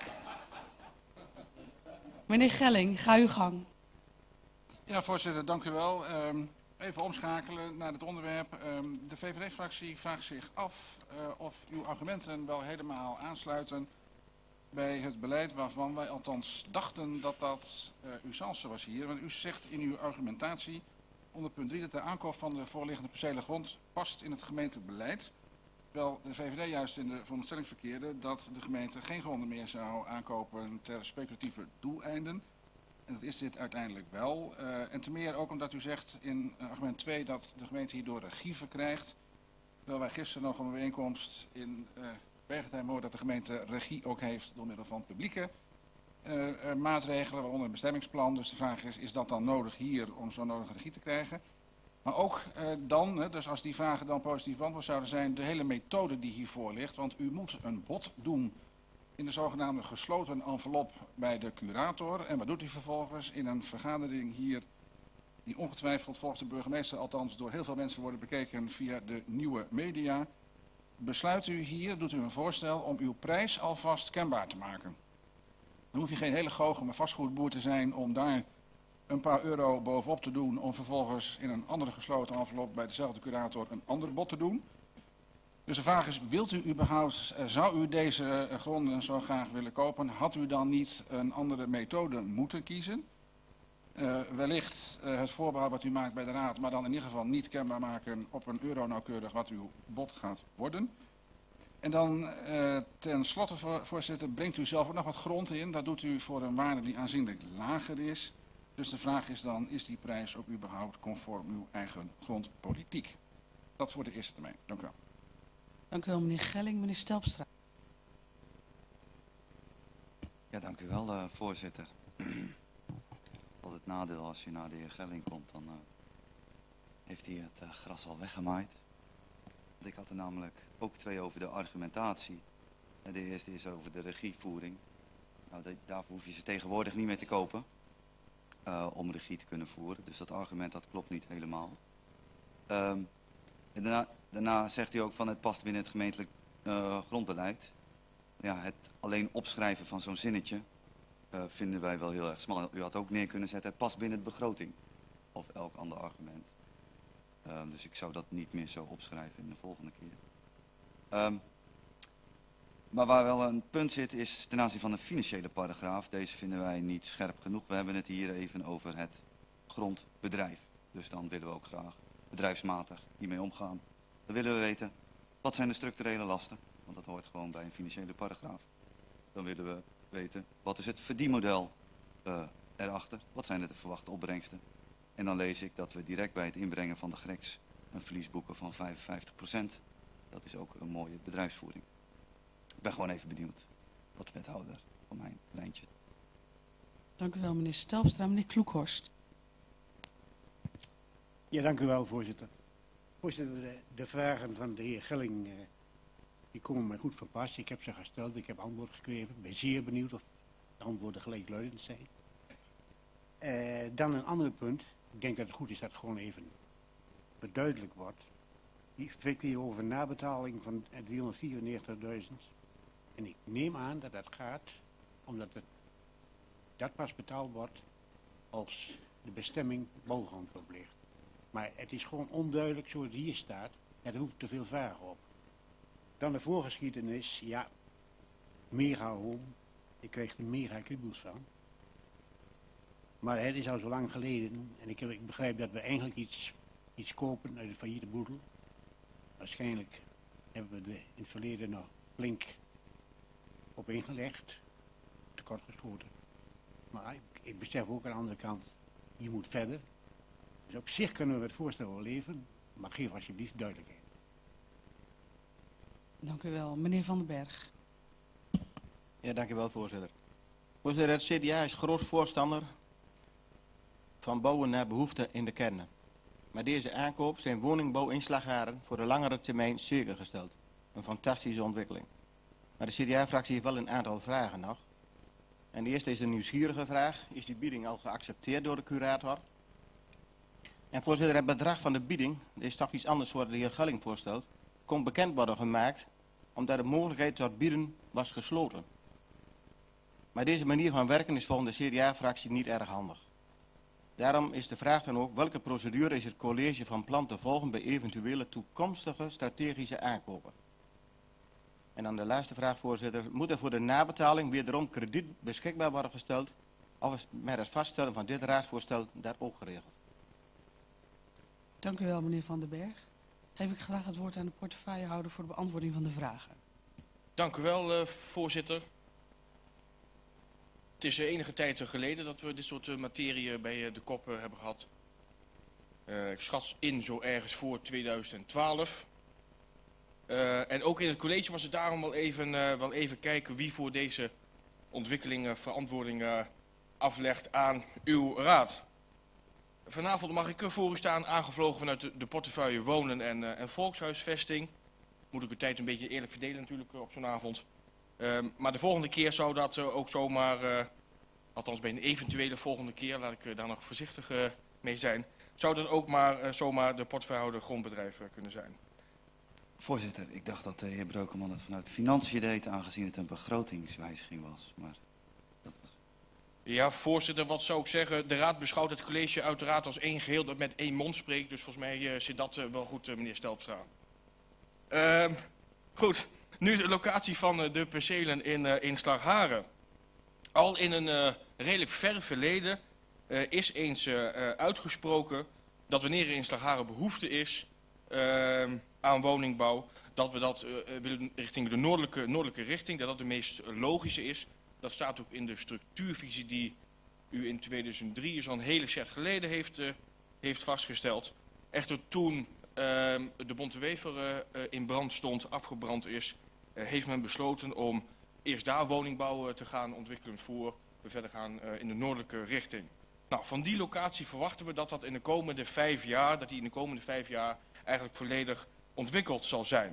meneer Gelling, ga uw gang. Ja, voorzitter, dank u wel. Um, even omschakelen naar het onderwerp. Um, de V V D-fractie vraagt zich af uh, of uw argumenten wel helemaal aansluiten bij het beleid waarvan wij althans dachten dat dat uh, uw salse was hier. Want u zegt in uw argumentatie, onder punt drie dat de aankoop van de voorliggende percelen grond past in het gemeentebeleid. Terwijl de V V D juist in de veronderstelling verkeerde dat de gemeente geen gronden meer zou aankopen ter speculatieve doeleinden. En dat is dit uiteindelijk wel. Uh, en te meer ook omdat u zegt in uh, argument twee dat de gemeente hierdoor regie verkrijgt. Terwijl wij gisteren nog op een bijeenkomst in uh, Bergentijn hoorden dat de gemeente regie ook heeft door middel van publieke uh, uh, maatregelen, waaronder een bestemmingsplan. Dus de vraag is, is dat dan nodig hier om zo'n nodige regie te krijgen? Maar ook uh, dan, hè, dus als die vragen dan positief beantwoord zouden zijn, de hele methode die hiervoor ligt. Want u moet een bod doen in de zogenaamde gesloten envelop bij de curator. En wat doet u vervolgens in een vergadering hier, die ongetwijfeld volgens de burgemeester althans door heel veel mensen worden bekeken via de nieuwe media. Besluit u hier, doet u een voorstel om uw prijs alvast kenbaar te maken. Dan hoef je geen hele goocheme vastgoedboer te zijn om daar een paar euro bovenop te doen, om vervolgens in een andere gesloten envelop bij dezelfde curator een ander bod te doen. Dus de vraag is, wilt u überhaupt, zou u deze gronden zo graag willen kopen? Had u dan niet een andere methode moeten kiezen? Uh, wellicht uh, het voorbehoud wat u maakt bij de raad, maar dan in ieder geval niet kenbaar maken op een euro nauwkeurig wat uw bod gaat worden. En dan uh, ten slotte, voor, voorzitter, brengt u zelf ook nog wat grond in. Dat doet u voor een waarde die aanzienlijk lager is. Dus de vraag is dan, is die prijs ook überhaupt conform uw eigen grondpolitiek? Dat voor de eerste termijn. Dank u wel. Dank u wel, meneer Gelling. Meneer Stelpstra. Ja, dank u wel, uh, voorzitter. Altijd het nadeel als je naar de heer Gelling komt, dan uh, heeft hij het uh, gras al weggemaaid. Want ik had er namelijk ook twee over de argumentatie. En de eerste is over de regievoering. Nou, de, daarvoor hoef je ze tegenwoordig niet meer te kopen. Uh, om regie te kunnen voeren. Dus dat argument dat klopt niet helemaal. Um, en daarna, daarna zegt u ook van het past binnen het gemeentelijk uh, grondbeleid. Ja, het alleen opschrijven van zo'n zinnetje uh, vinden wij wel heel erg smal. U had ook neer kunnen zetten, het past binnen de begroting. Of elk ander argument. Uh, dus ik zou dat niet meer zo opschrijven in de volgende keer. Um, maar waar wel een punt zit is ten aanzien van de financiële paragraaf. Deze vinden wij niet scherp genoeg. We hebben het hier even over het grondbedrijf. Dus dan willen we ook graag bedrijfsmatig hiermee omgaan. Dan willen we weten, wat zijn de structurele lasten? Want dat hoort gewoon bij een financiële paragraaf. Dan willen we weten, wat is het verdienmodel uh, erachter? Wat zijn de verwachte opbrengsten? En dan lees ik dat we direct bij het inbrengen van de G R E X een verlies boeken van vijfenvijftig procent. Dat is ook een mooie bedrijfsvoering. Ik ben gewoon even benieuwd wat de wethouder van mijn lijntje. Dank u wel, meneer Stelpstra. Meneer Kloekhorst. Ja, dank u wel, voorzitter. Voorzitter, de, de vragen van de heer Gelling, uh, die komen mij goed van pas. Ik heb ze gesteld, ik heb antwoord gekregen. Ik ben zeer benieuwd of de antwoorden gelijkluidend zijn. Uh, dan een ander punt. Ik denk dat het goed is dat het gewoon even beduidelijk wordt. Die spreekt hier over nabetaling van driehonderdvierennegentigduizend. En ik neem aan dat dat gaat omdat het, dat pas betaald wordt als de bestemming bouwgrond erop ligt. Maar het is gewoon onduidelijk zoals het hier staat. Het roept te veel vragen op. Dan de voorgeschiedenis. Ja, mega home. Ik kreeg er mega kriebels van. Maar het is al zo lang geleden. En ik, heb, ik begrijp dat we eigenlijk iets, iets kopen uit de failliete boedel. Waarschijnlijk hebben we er in het verleden nog flink op ingelegd. Tekort geschoten. Maar ik, ik besef ook aan de andere kant. Je moet verder. Dus op zich kunnen we het voorstel wel leven. Maar geef alsjeblieft duidelijkheid. Dank u wel. Meneer Van den Berg. Ja, dank u wel, voorzitter. Voorzitter, het C D A is groot voorstander van bouwen naar behoefte in de kernen. Met deze aankoop zijn woningbouwinslagjaren voor de langere termijn zeker gesteld. Een fantastische ontwikkeling. Maar de C D A-fractie heeft wel een aantal vragen nog. En de eerste is een nieuwsgierige vraag. Is die bieding al geaccepteerd door de curator? En voorzitter, het bedrag van de bieding, dit is toch iets anders wat de heer Gelling voorstelt, kon bekend worden gemaakt omdat de mogelijkheid tot bieden was gesloten. Maar deze manier van werken is volgens de C D A-fractie niet erg handig. Daarom is de vraag dan ook, welke procedure is het college van plan te volgen bij eventuele toekomstige strategische aankopen? En dan de laatste vraag, voorzitter. Moet er voor de nabetaling wederom krediet beschikbaar worden gesteld? Of is met het vaststellen van dit raadsvoorstel dat ook geregeld? Dank u wel, meneer Van den Berg. Geef ik graag het woord aan de portefeuillehouder voor de beantwoording van de vragen. Dank u wel, uh, voorzitter. Het is uh, enige tijd geleden dat we dit soort uh, materie bij uh, de kop uh, hebben gehad. Uh, ik schat in zo ergens voor tweeduizend twaalf. Uh, en ook in het college was het daarom wel even, uh, wel even kijken wie voor deze ontwikkelingen verantwoording uh, aflegt aan uw raad. Vanavond mag ik voor u staan, aangevlogen vanuit de, de portefeuille wonen en, uh, en volkshuisvesting. Moet ik de tijd een beetje eerlijk verdelen natuurlijk uh, op zo'n avond. Uh, maar de volgende keer zou dat uh, ook zomaar, uh, althans bij een eventuele volgende keer, laat ik uh, daar nog voorzichtig uh, mee zijn, zou dat ook maar uh, zomaar de portefeuillehouder grondbedrijf uh, kunnen zijn. Voorzitter, ik dacht dat de heer Brokeman het vanuit financiën deed, aangezien het een begrotingswijziging was. Maar dat was... Ja, voorzitter, wat zou ik zeggen? De raad beschouwt het college uiteraard als één geheel dat met één mond spreekt. Dus volgens mij uh, zit dat uh, wel goed, uh, meneer Stelpstra. Uh, goed, nu de locatie van uh, de percelen in, uh, in Slagharen. Al in een uh, redelijk ver verleden uh, is eens uh, uh, uitgesproken dat wanneer er in Slagharen behoefte is uh, aan woningbouw, dat we dat uh, willen richting de noordelijke, noordelijke richting, dat dat de meest logische is. Dat staat ook in de structuurvisie die u in tweeduizend drie, dus al een hele set geleden, heeft, uh, heeft vastgesteld. Echter toen uh, de Bontewever uh, in brand stond, afgebrand is, uh, heeft men besloten om eerst daar woningbouw uh, te gaan ontwikkelen voor we verder gaan uh, in de noordelijke richting. Nou, van die locatie verwachten we dat dat in de komende vijf jaar, dat die in de komende vijf jaar eigenlijk volledig ontwikkeld zal zijn.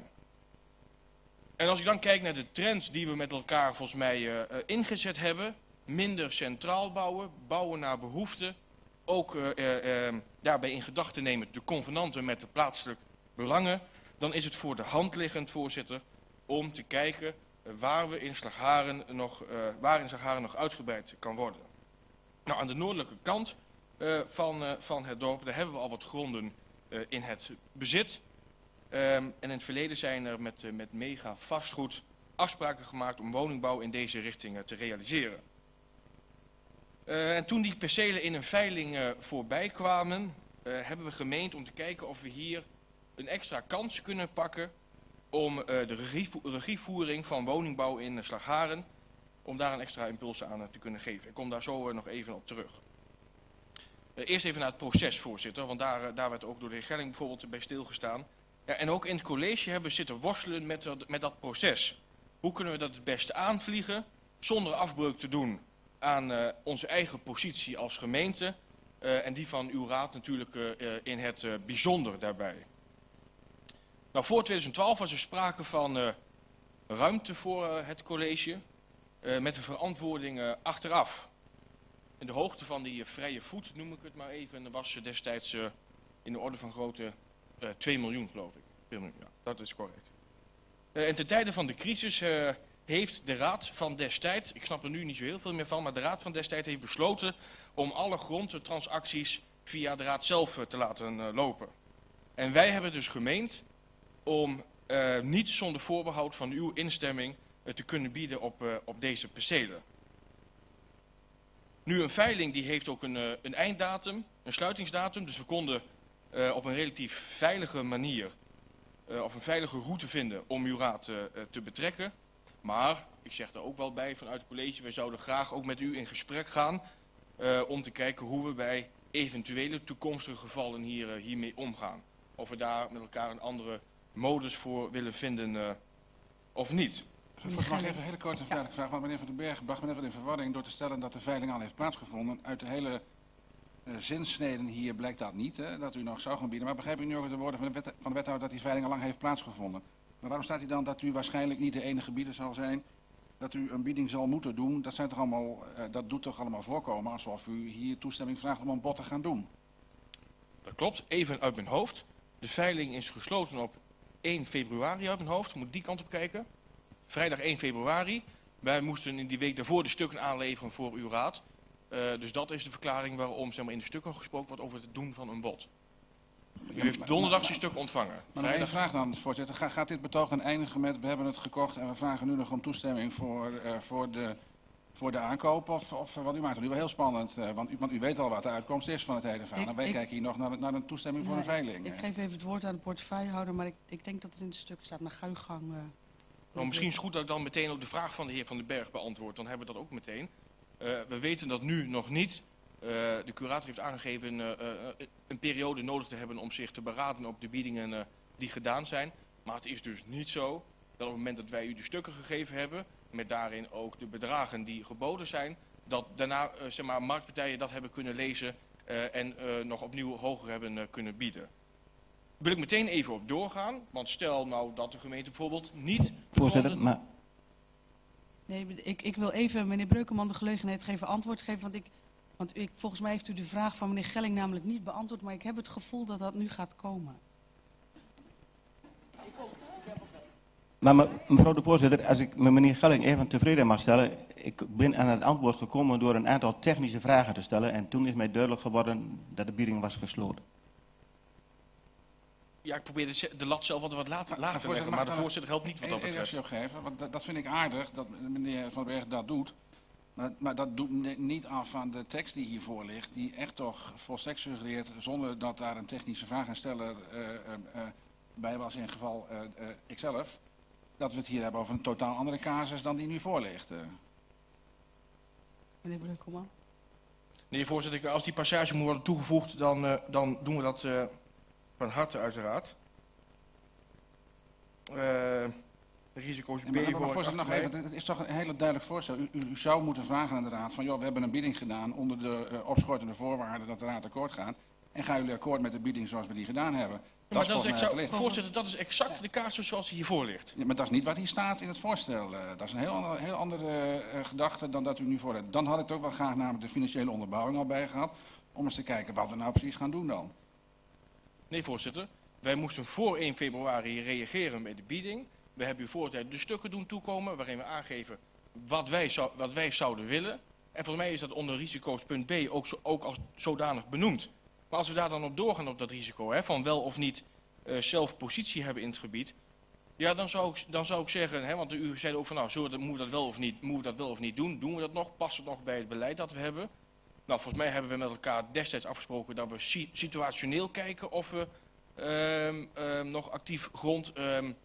En als ik dan kijk naar de trends die we met elkaar volgens mij uh, uh, ingezet hebben, minder centraal bouwen, bouwen naar behoefte, ook uh, uh, uh, daarbij in gedachten nemen de convenanten met de plaatselijk belangen, dan is het voor de hand liggend, voorzitter, om te kijken uh, waar we in Slagharen nog, uh, waar in Slagharen nog uitgebreid kan worden. Nou, aan de noordelijke kant uh, van, uh, van het dorp, daar hebben we al wat gronden uh, in het bezit. Um, en in het verleden zijn er met, uh, met mega vastgoed afspraken gemaakt om woningbouw in deze richting uh, te realiseren. Uh, en toen die percelen in een veiling uh, voorbij kwamen, uh, hebben we gemeend om te kijken of we hier een extra kans kunnen pakken om uh, de regievo regievoering van woningbouw in uh, Slagharen, om daar een extra impuls aan uh, te kunnen geven. Ik kom daar zo uh, nog even op terug. Uh, eerst even naar het proces, voorzitter, want daar, uh, daar werd ook door de heer Gelling bijvoorbeeld bij stilgestaan. Ja, en ook in het college hebben we zitten worstelen met dat, met dat proces. Hoe kunnen we dat het beste aanvliegen, zonder afbreuk te doen aan uh, onze eigen positie als gemeente, uh, en die van uw raad natuurlijk uh, in het uh, bijzonder daarbij. Nou, voor tweeduizend twaalf was er sprake van uh, ruimte voor uh, het college, uh, met de verantwoording uh, achteraf. En de hoogte van die uh, vrije voet, noem ik het maar even, was uh, destijds uh, in de orde van grootte Uh, twee miljoen, geloof ik. twee miljoen, ja, dat is correct. Uh, en ten tijde van de crisis uh, heeft de raad van destijds, ik snap er nu niet zo heel veel meer van, maar de raad van destijds heeft besloten om alle grondtransacties via de raad zelf uh, te laten uh, lopen. En wij hebben dus gemeend om uh, niet zonder voorbehoud van uw instemming uh, te kunnen bieden op, uh, op deze percelen. Nu, een veiling die heeft ook een, uh, een einddatum, een sluitingsdatum, dus we konden Uh, op een relatief veilige manier, uh, of een veilige route vinden om uw raad uh, uh, te betrekken. Maar, ik zeg daar ook wel bij vanuit het college, wij zouden graag ook met u in gesprek gaan uh, om te kijken hoe we bij eventuele toekomstige gevallen hier, uh, hiermee omgaan. Of we daar met elkaar een andere modus voor willen vinden uh, of niet. Voorzitter, mag ik even een hele korte ja. vraag, want meneer Van den Berg bracht me net wat in verwarring door te stellen dat de veiling al heeft plaatsgevonden. Uit de hele Uh, zinsneden hier blijkt dat niet, hè, dat u nog zou gaan bieden. Maar begrijp ik nu ook de woorden van de, wet, van de wethouder dat die veiling al lang heeft plaatsgevonden. Maar waarom staat hij dan dat u waarschijnlijk niet de enige bieder zal zijn, dat u een bieding zal moeten doen? Dat, zijn toch allemaal, uh, dat doet toch allemaal voorkomen alsof u hier toestemming vraagt om een bod te gaan doen? Dat klopt, even uit mijn hoofd. De veiling is gesloten op één februari uit mijn hoofd. Moet die kant op kijken. Vrijdag één februari. Wij moesten in die week daarvoor de stukken aanleveren voor uw raad. Uh, dus dat is de verklaring waarom zeg maar, in de stukken gesproken wordt over het doen van een bod. U heeft donderdag zijn stuk ontvangen. Maar nog één vraag dan, voorzitter. Ga, gaat dit betoog dan eindigen met we hebben het gekocht en we vragen nu nog om toestemming voor, uh, voor de voor de aankoop? Of, of wat u maakt het nu wel heel spannend. Uh, want, u, want u weet al wat de uitkomst is van het hele verhaal. En wij ik, kijken hier nog naar, naar een toestemming nee, voor een veiling. Ik geef even het woord aan de portefeuillehouder, maar ik, ik denk dat het in het stuk staat. Maar ga uw gang. Uh, nou, misschien is het goed dat ik dan meteen ook de vraag van de heer Van den Berg beantwoord. Dan hebben we dat ook meteen. Uh, we weten dat nu nog niet. Uh, de curator heeft aangegeven uh, uh, een periode nodig te hebben om zich te beraden op de biedingen uh, die gedaan zijn. Maar het is dus niet zo dat op het moment dat wij u de stukken gegeven hebben, met daarin ook de bedragen die geboden zijn, dat daarna uh, zeg maar, marktpartijen dat hebben kunnen lezen uh, en uh, nog opnieuw hoger hebben uh, kunnen bieden. Daar wil ik meteen even op doorgaan, want stel nou dat de gemeente bijvoorbeeld niet... Voorzitter, maar... Nee, ik, ik wil even meneer Breukeman de gelegenheid geven antwoord geven, want, ik, want ik, volgens mij heeft u de vraag van meneer Gelling namelijk niet beantwoord, maar ik heb het gevoel dat dat nu gaat komen. Maar me, mevrouw de voorzitter, als ik met meneer Gelling even tevreden mag stellen, ik ben aan het antwoord gekomen door een aantal technische vragen te stellen en toen is mij duidelijk geworden dat de bieding was gesloten. Ja, ik probeer de, de lat zelf wat, wat later, later te leggen, maar de voorzitter helpt niet wat dat betreft. Een reactie opgeven, want dat, dat vind ik aardig dat meneer Van den Berg dat doet. Maar, maar dat doet niet af aan de tekst die hiervoor ligt, die echt toch volstrekt suggereert, zonder dat daar een technische vragensteller uh, uh, uh, bij was, in geval uh, uh, ikzelf, dat we het hier hebben over een totaal andere casus dan die nu voor ligt. Uh. Meneer Breukelman. Nee, voorzitter, als die passage moet worden toegevoegd, dan, uh, dan doen we dat uh, van harte uiteraard. Uh, de risico's B. Ja, maar, maar, maar voorzitter, nog even, het is toch een hele duidelijk voorstel. U, u, u zou moeten vragen aan de raad van, joh, we hebben een bieding gedaan onder de uh, opschortende voorwaarden dat de raad akkoord gaat. En gaan jullie akkoord met de bieding zoals we die gedaan hebben? Ja, maar dat is exact, voorzitter, dat is exact de casus zoals die hiervoor ligt. Ja, maar dat is niet wat hier staat in het voorstel. Uh, dat is een heel andere, heel andere uh, gedachte dan dat u nu voor hebt. Dan had ik het ook wel graag namelijk de financiële onderbouwing al bij gehad. Om eens te kijken wat we nou precies gaan doen dan. Nee, voorzitter. Wij moesten voor één februari reageren met de bieding. We hebben u voortijdig de stukken doen toekomen waarin we aangeven wat wij, zou, wat wij zouden willen. En volgens mij is dat onder risico's.b ook, zo, ook als zodanig benoemd. Maar als we daar dan op doorgaan op dat risico, hè, van wel of niet uh, zelf positie hebben in het gebied, ja, dan zou ik, dan zou ik zeggen, hè, want u zei ook van, nou, zullen we dat, moeten we dat wel of niet, moeten we dat wel of niet doen? Doen we dat nog? Past het nog bij het beleid dat we hebben? Nou, volgens mij hebben we met elkaar destijds afgesproken dat we si situationeel kijken of we um, um, nog actief grond um,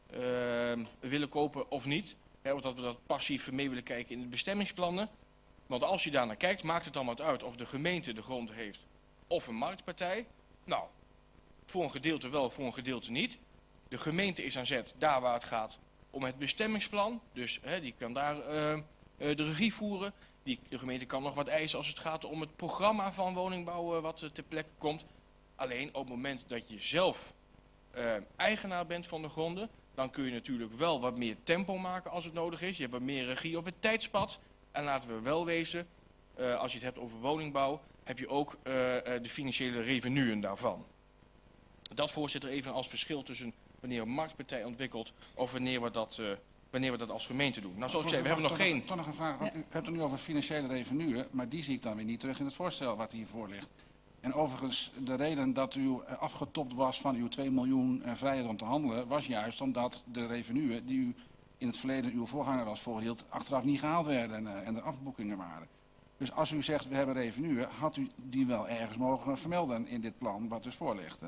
um, willen kopen of niet. Hè, of dat we dat passief mee willen kijken in de bestemmingsplannen. Want als je daar naar kijkt, maakt het dan wat uit of de gemeente de grond heeft of een marktpartij. Nou, voor een gedeelte wel, voor een gedeelte niet. De gemeente is aan zet daar waar het gaat om het bestemmingsplan. Dus hè, die kan daar uh, uh, de regie voeren. Die, de gemeente kan nog wat eisen als het gaat om het programma van woningbouw uh, wat uh, ter plekke komt. Alleen op het moment dat je zelf uh, eigenaar bent van de gronden, dan kun je natuurlijk wel wat meer tempo maken als het nodig is. Je hebt wat meer regie op het tijdspad. En laten we wel wezen, uh, als je het hebt over woningbouw, heb je ook uh, de financiële revenuen daarvan. Dat, voorzitter, even als verschil tussen wanneer een marktpartij ontwikkelt of wanneer we dat, uh, wanneer we dat als gemeente doen. Nou, zoals ik zei, we hebben nog geen... Toch nog een vraag, want u hebt het nu over financiële revenuen, maar die zie ik dan weer niet terug in het voorstel wat hiervoor ligt. En overigens, de reden dat u afgetopt was van uw twee miljoen vrijheid om te handelen, was juist omdat de revenuen die u in het verleden uw voorganger was voorhield, achteraf niet gehaald werden en, en er afboekingen waren. Dus als u zegt we hebben revenuen, had u die wel ergens mogen vermelden in dit plan wat dus voor ligt.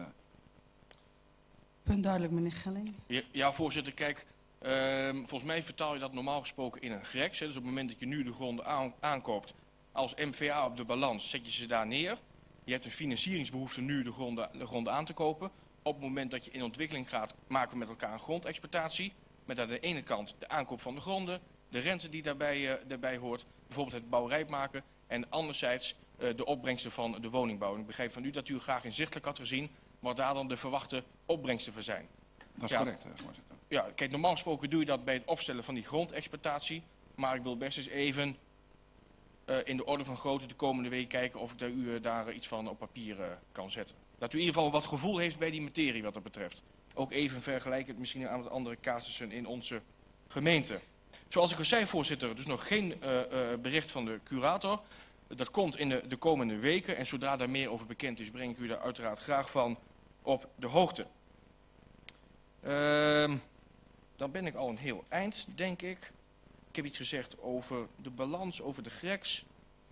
Punt duidelijk, meneer Gelling. Ja, ja, voorzitter, kijk, uh, volgens mij vertaal je dat normaal gesproken in een greks. Hè. Dus op het moment dat je nu de gronden aan, aankoopt als M V A op de balans, zet je ze daar neer. Je hebt een financieringsbehoefte nu de gronden, de gronden aan te kopen. Op het moment dat je in ontwikkeling gaat, maken we met elkaar een grondexploitatie. Met aan de ene kant de aankoop van de gronden, de rente die daarbij, uh, daarbij hoort, bijvoorbeeld het bouwrijp maken. En anderzijds uh, de opbrengsten van de woningbouw. En ik begrijp van u dat u graag inzichtelijk had gezien wat daar dan de verwachte opbrengsten voor zijn. Dat is ja, correct, voorzitter. Ja, kijk, normaal gesproken doe je dat bij het opstellen van die grondexploitatie. Maar ik wil best eens even uh, in de orde van grootte de komende week kijken of ik daar, u uh, daar iets van op papier uh, kan zetten. Dat u in ieder geval wat gevoel heeft bij die materie wat dat betreft. Ook even vergelijkend misschien aan wat andere casussen in onze gemeente. Zoals ik al zei, voorzitter, dus nog geen uh, uh, bericht van de curator. Dat komt in de, de komende weken en zodra daar meer over bekend is, breng ik u daar uiteraard graag van op de hoogte. Uh, dan ben ik al een heel eind, denk ik. Ik heb iets gezegd over de balans, over de greks.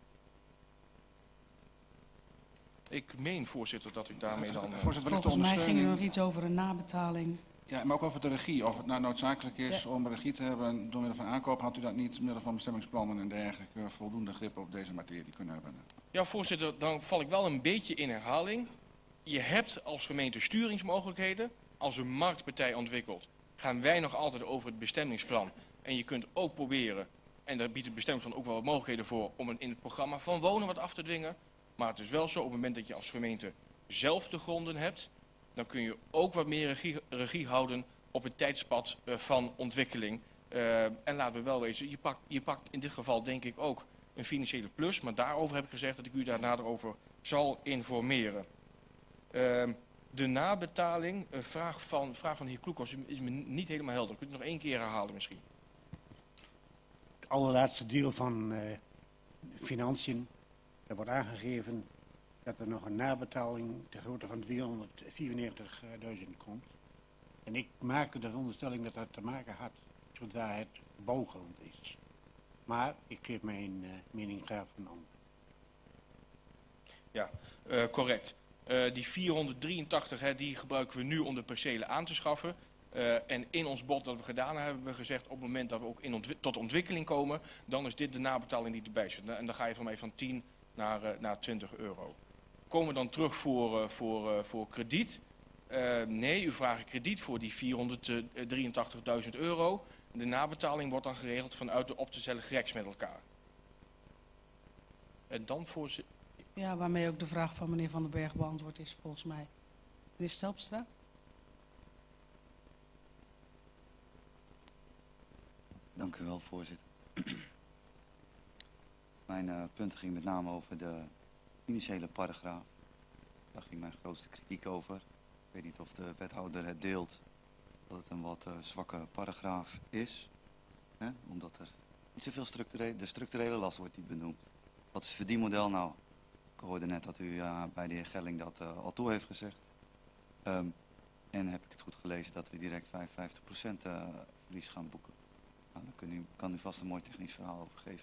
Ik meen, voorzitter, dat ik daarmee dan... Uh, voorzitter, wellicht de Volgens mij ging er ondersteuning... nog iets over een nabetaling. Ja, maar ook over de regie. Of het nou noodzakelijk is ja. om regie te hebben door middel van aankoop. Had u dat niet door middel van bestemmingsplannen en dergelijke voldoende grip op deze materie kunnen hebben? Ja, voorzitter, dan val ik wel een beetje in herhaling. Je hebt als gemeente sturingsmogelijkheden. Als een marktpartij ontwikkelt, gaan wij nog altijd over het bestemmingsplan. En je kunt ook proberen, en daar biedt het bestemmingsplan ook wel wat mogelijkheden voor, om in het programma van wonen wat af te dwingen. Maar het is wel zo, op het moment dat je als gemeente zelf de gronden hebt, dan kun je ook wat meer regie, regie houden op het tijdspad uh, van ontwikkeling. Uh, en laten we wel wezen, je pakt, je pakt in dit geval denk ik ook een financiële plus. Maar daarover heb ik gezegd dat ik u daar nader over zal informeren. Uh, de nabetaling, uh, vraag, van, vraag van de heer Kloekos, is me niet helemaal helder. Kunt u het nog één keer herhalen misschien? Het allerlaatste deel van uh, financiën, er wordt aangegeven dat er nog een nabetaling ter grootte van tweehonderdvierennegentigduizend komt. En ik maak de veronderstelling dat dat te maken had zodra het bouwgrond is. Maar ik geef mijn uh, mening graag van ander. Ja, uh, correct. Uh, die vierhonderddrieëntachtig, hè, die gebruiken we nu om de percelen aan te schaffen. Uh, en in ons bod dat we gedaan hebben, hebben we gezegd op het moment dat we ook in ontwi tot ontwikkeling komen, dan is dit de nabetaling die erbij zit. En dan ga je van mij van tien naar, uh, naar twintig euro. Komen we dan terug voor, uh, voor, uh, voor krediet? Uh, nee, u vraagt krediet voor die vierhonderddrieëntachtigduizend euro. De nabetaling wordt dan geregeld vanuit de op te stellen greks met elkaar. En dan voor... Ja, waarmee ook de vraag van meneer Van den Berg beantwoord is, volgens mij. Meneer Stelpstra? Dank u wel, voorzitter. Mijn uh, punt ging met name over de financiële paragraaf. Daar ging mijn grootste kritiek over. Ik weet niet of de wethouder het deelt dat het een wat uh, zwakke paragraaf is. Hè? Omdat er niet zoveel structurele, de structurele last wordt niet benoemd. Wat is het verdienmodel nou? Ik hoorde net dat u uh, bij de heer Gelling dat uh, al toe heeft gezegd. Um, en heb ik het goed gelezen dat we direct vijfenvijftig procent uh, verlies gaan boeken. Nou, dan kan u, kan u vast een mooi technisch verhaal over geven.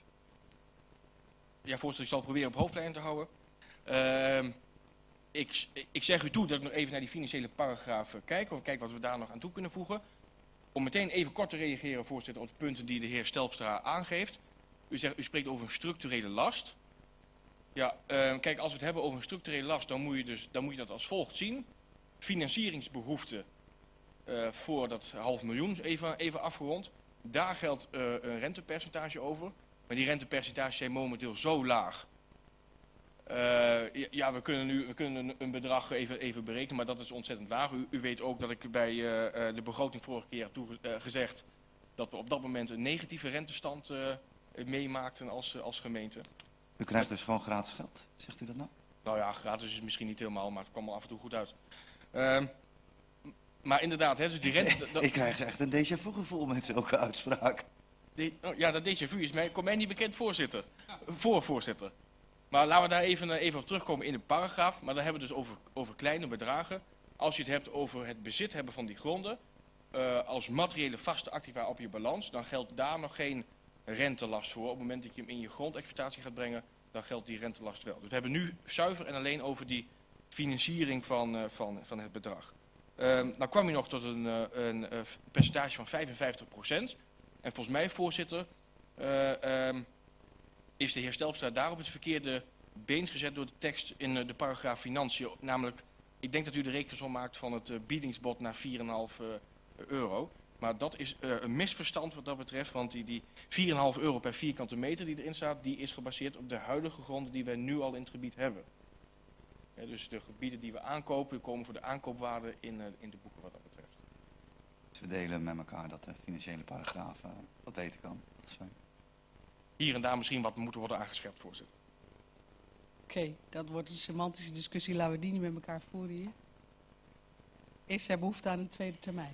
Ja, voorzitter, ik zal proberen op hoofdlijn te houden. Uh, ik, ik zeg u toe dat ik nog even naar die financiële paragraaf kijk. Of kijk wat we daar nog aan toe kunnen voegen. Om meteen even kort te reageren, voorzitter, op de punten die de heer Stelpstra aangeeft. U, zegt, u spreekt over een structurele last. Ja, uh, kijk, als we het hebben over een structurele last, dan moet je, dus, dan moet je dat als volgt zien. Financieringsbehoefte uh, voor dat half miljoen, even, even afgerond. Daar geldt uh, een rentepercentage over. Maar die rentepercentages zijn momenteel zo laag. Uh, ja, we kunnen nu we kunnen een bedrag even, even berekenen, maar dat is ontzettend laag. U, u weet ook dat ik bij uh, de begroting vorige keer heb toegezegd uh, dat we op dat moment een negatieve rentestand uh, meemaakten als, uh, als gemeente. U krijgt dus gewoon gratis geld, zegt u dat nou? Nou ja, gratis is het misschien niet helemaal, maar het kwam er af en toe goed uit. Uh, maar inderdaad, hè, dus die rente... Dat... Ik krijg echt een déjà vu gevoel met zulke uitspraak. De, oh, ja, dat déjà vu is mij, komt mij niet bekend, voorzitter. Voor, voorzitter. Maar laten we daar even, even op terugkomen in de paragraaf. Maar dan hebben we het dus over, over kleine bedragen. Als je het hebt over het bezit hebben van die gronden, uh, als materiële vaste activa op je balans, dan geldt daar nog geen rentelast voor. Op het moment dat je hem in je grondexploitatie gaat brengen, dan geldt die rentelast wel. Dus we hebben nu zuiver en alleen over die financiering van, uh, van, van het bedrag. Uh, dan kwam je nog tot een, uh, een uh, percentage van vijfenvijftig procent. En volgens mij, voorzitter, uh, um, is de heer Stelpstra daar op het verkeerde beens gezet door de tekst in uh, de paragraaf financiën. Namelijk, ik denk dat u de rekensom maakt van het uh, biedingsbod naar vier komma vijf uh, euro. Maar dat is uh, een misverstand wat dat betreft, want die, die vier komma vijf euro per vierkante meter die erin staat, die is gebaseerd op de huidige gronden die wij nu al in het gebied hebben. Ja, dus de gebieden die we aankopen, komen voor de aankoopwaarde in, uh, in de boeken wat dat betreft. Dus we delen met elkaar dat de financiële paragraaf uh, wat beter kan. Dat is fijn. Hier en daar misschien wat moeten worden aangescherpt, voorzitter. Oké, okay, dat wordt een semantische discussie. Laten we die niet met elkaar voeren hier. Is er behoefte aan een tweede termijn?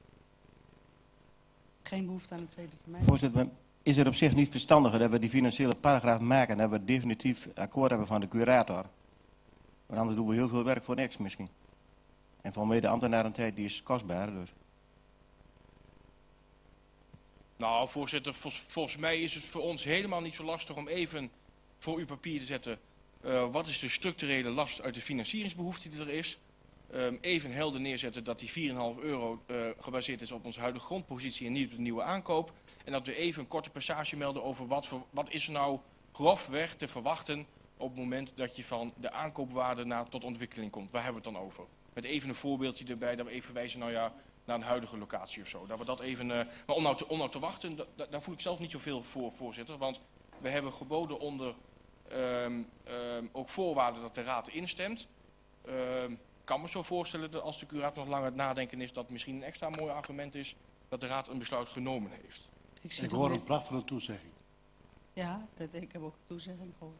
Geen behoefte aan een tweede termijn? Voorzitter, is het op zich niet verstandiger dat we die financiële paragraaf maken en dat we definitief akkoord hebben van de curator? Want anders doen we heel veel werk voor niks misschien. En vanwege de ambtenarentijd die is kostbaar dus. Nou, voorzitter, vol, volgens mij is het voor ons helemaal niet zo lastig om even voor uw papier te zetten. Uh, wat is de structurele last uit de financieringsbehoefte die er is? Um, even helder neerzetten dat die vier komma vijf euro uh, gebaseerd is op onze huidige grondpositie en niet op de nieuwe aankoop. En dat we even een korte passage melden over wat, voor, wat is er nou grofweg te verwachten op het moment dat je van de aankoopwaarde naar tot ontwikkeling komt. Waar hebben we het dan over? Met even een voorbeeldje erbij, dat we even wijzen nou ja, naar een huidige locatie of zo. Dat we dat even, uh, maar om nou te, om nou te wachten, da, da, daar voel ik zelf niet zoveel voor, voorzitter. Want we hebben geboden onder um, um, ook voorwaarden dat de raad instemt. Um, Ik kan me zo voorstellen dat als de curator nog langer het nadenken is, dat het misschien een extra mooi argument is dat de raad een besluit genomen heeft. Ik, ik hoor een prachtige toezegging. Ja, dat, ik heb ook een toezegging gehoord.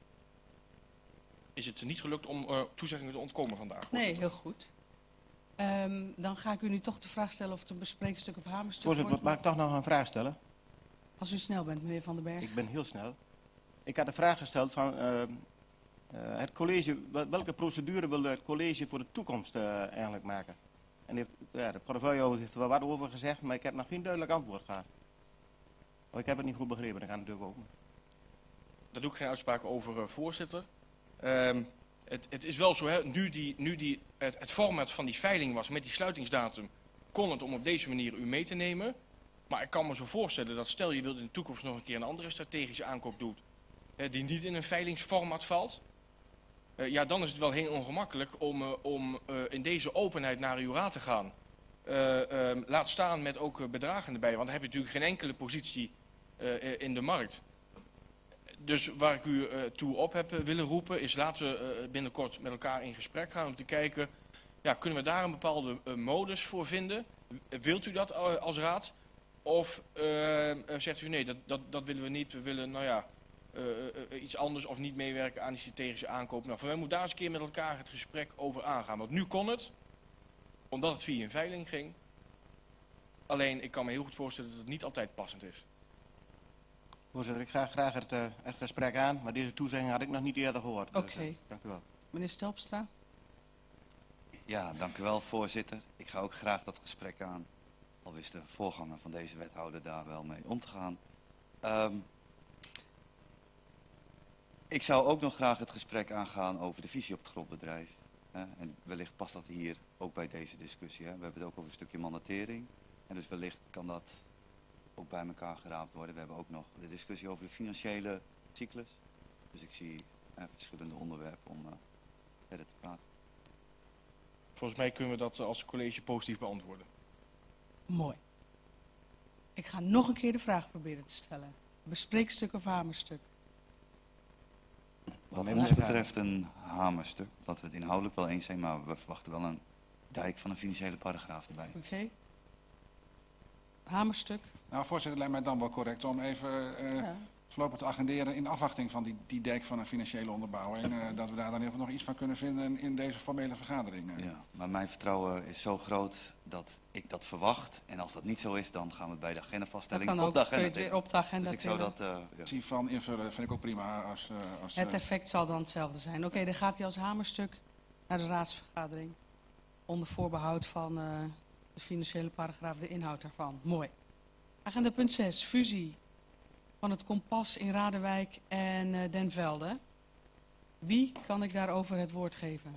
Is het niet gelukt om uh, toezeggingen te ontkomen vandaag? Nee, heel goed. Um, dan ga ik u nu toch de vraag stellen of het een bespreekstuk of hamerstuk Voorzitter, wordt. mag ik toch nog een vraag stellen? Als u snel bent, meneer Van den Berg. Ik ben heel snel. Ik had de vraag gesteld van uh, uh, het college, welke procedure wil het college voor de toekomst uh, eigenlijk maken? En heeft, ja, de portfolio heeft er wel wat over gezegd, maar ik heb nog geen duidelijk antwoord gehad. Oh, ik heb het niet goed begrepen, dat kan natuurlijk ook. Daar doe ik geen uitspraak over, uh, voorzitter. Um, het, het is wel zo, hè, nu, die, nu die, het, het format van die veiling was met die sluitingsdatum, kon het om op deze manier u mee te nemen. Maar ik kan me zo voorstellen dat stel je wilt in de toekomst nog een keer een andere strategische aankoop doen, uh, die niet in een veilingsformat valt. Uh, ja, dan is het wel heel ongemakkelijk om, uh, om uh, in deze openheid naar uw raad te gaan. Uh, uh, laat staan met ook uh, bedragen erbij, want dan heb je natuurlijk geen enkele positie uh, in de markt. Dus waar ik u uh, toe op heb uh, willen roepen is laten we uh, binnenkort met elkaar in gesprek gaan om te kijken, ja, kunnen we daar een bepaalde uh, modus voor vinden? Wilt u dat uh, als raad? Of uh, uh, zegt u nee, dat, dat, dat willen we niet, we willen nou ja, uh, uh, iets anders of niet meewerken aan die strategische aankoop. Nou, wij moeten daar eens een keer met elkaar het gesprek over aangaan. Want nu kon het, omdat het via een veiling ging. Alleen, ik kan me heel goed voorstellen dat het niet altijd passend is. Voorzitter, ik ga graag het, uh, het gesprek aan, maar deze toezegging had ik nog niet eerder gehoord. Oké. Dus, uh, dank u wel. Meneer Stelpstra. Ja, dank u wel, voorzitter. Ik ga ook graag dat gesprek aan. Al wist de voorganger van deze wethouder daar wel mee om te gaan. Um, ik zou ook nog graag het gesprek aangaan over de visie op het grondbedrijf. Hè? En wellicht past dat hier ook bij deze discussie. Hè? We hebben het ook over een stukje mandatering. En dus wellicht kan dat ook bij elkaar geraapt worden. We hebben ook nog de discussie over de financiële cyclus. Dus ik zie eh, verschillende onderwerpen om uh, verder te praten. Volgens mij kunnen we dat als college positief beantwoorden. Mooi. Ik ga nog een keer de vraag proberen te stellen. Bespreekstuk of hamerstuk? Wat ons betreft een hamerstuk. Dat we het inhoudelijk wel eens zijn, maar we verwachten wel een dijk van een financiële paragraaf erbij. Oké. Okay. Hamerstuk. Nou, voorzitter, lijkt mij dan wel correct om even uh, ja. voorlopig te agenderen in afwachting van die, die dijk van een financiële onderbouwing. Uh, dat we daar dan even nog iets van kunnen vinden in deze formele vergadering. Uh. Ja, maar mijn vertrouwen is zo groot dat ik dat verwacht. En als dat niet zo is, dan gaan we het bij de agendavaststelling op, op de agenda weer op de agenda dus ik zou dat, uh, ja. Die van invullen vind ik ook prima. Als, uh, als, het effect zal dan hetzelfde zijn. Oké, okay, dan gaat hij als hamerstuk naar de raadsvergadering. Onder voorbehoud van uh, de financiële paragraaf, de inhoud daarvan. Mooi. Agenda punt zes, fusie van het Kompas in Radenwijk en uh, Den Velde. Wie kan ik daarover het woord geven?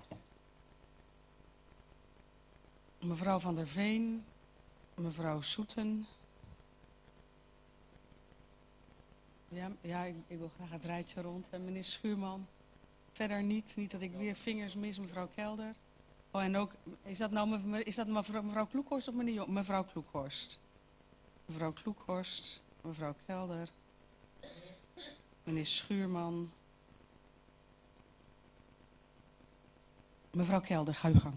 Mevrouw Van der Veen, mevrouw Soeten. Ja, ja ik, ik wil graag het rijtje rond. En meneer Schuurman. Verder niet, niet dat ik weer vingers mis, mevrouw Kelder. Oh, en ook, is dat nou mevrouw, is dat mevrouw, mevrouw Kloekhorst of meneer mevrouw Kloekhorst? Mevrouw Kloekhorst, mevrouw Kelder, meneer Schuurman. Mevrouw Kelder, ga uw gang.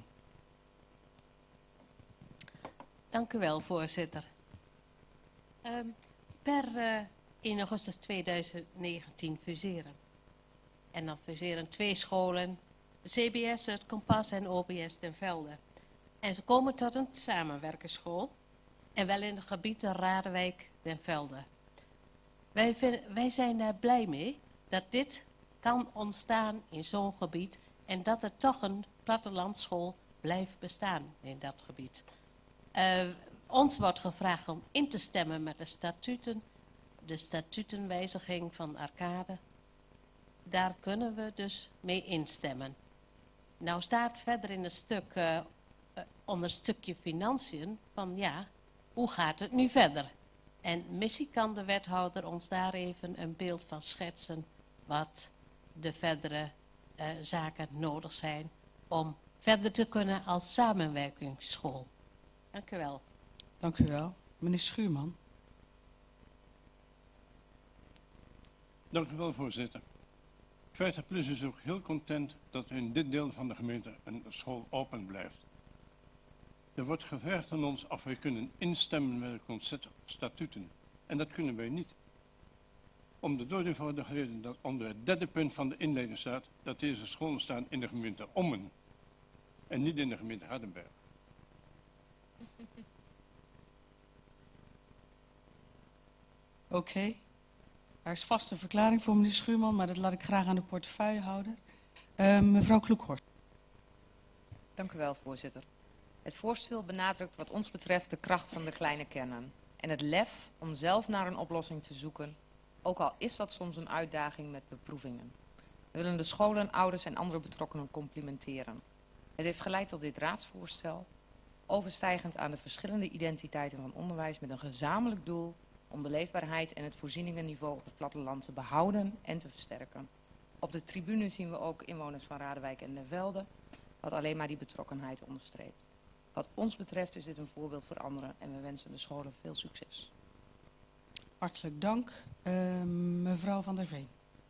Dank u wel, voorzitter. Um, per uh, één augustus tweeduizend negentien fuseren. En dan fuseren twee scholen, de C B S, het Kompas en O B S Den Velde. En ze komen tot een samenwerkerschool. En wel in het gebied de Radenwijk Den Velde. Wij, vinden, wij zijn er blij mee dat dit kan ontstaan in zo'n gebied. En dat er toch een plattelandsschool blijft bestaan in dat gebied. Uh, ons wordt gevraagd om in te stemmen met de statuten, de statutenwijziging van Arcade. Daar kunnen we dus mee instemmen. Nou staat verder in het stuk, uh, uh, onder het stukje financiën, van ja, hoe gaat het nu verder? En misschien kan de wethouder ons daar even een beeld van schetsen wat de verdere uh, zaken nodig zijn om verder te kunnen als samenwerkingsschool. Dank u wel. Dank u wel. Meneer Schuurman. Dank u wel, voorzitter. vijftig plus is ook heel content dat in dit deel van de gemeente een school open blijft. Er wordt gevraagd aan ons of wij kunnen instemmen met het concept statuten. En dat kunnen wij niet. Om de doodeenvoudige reden dat onder het derde punt van de inleiding staat dat deze scholen staan in de gemeente Ommen en niet in de gemeente Hardenberg. Oké. Okay. Er is vast een verklaring voor meneer Schuurman, maar dat laat ik graag aan de portefeuillehouder. Uh, mevrouw Kloekhorst. Dank u wel, voorzitter. Het voorstel benadrukt wat ons betreft de kracht van de kleine kernen. En het lef om zelf naar een oplossing te zoeken, ook al is dat soms een uitdaging met beproevingen. We willen de scholen, ouders en andere betrokkenen complimenteren. Het heeft geleid tot dit raadsvoorstel, overstijgend aan de verschillende identiteiten van onderwijs met een gezamenlijk doel om de leefbaarheid en het voorzieningenniveau op het platteland te behouden en te versterken. Op de tribune zien we ook inwoners van Radenwijk en Lervelde, wat alleen maar die betrokkenheid onderstreept. Wat ons betreft is dit een voorbeeld voor anderen en we wensen de scholen veel succes. Hartelijk dank. Uh, mevrouw Van der Veen.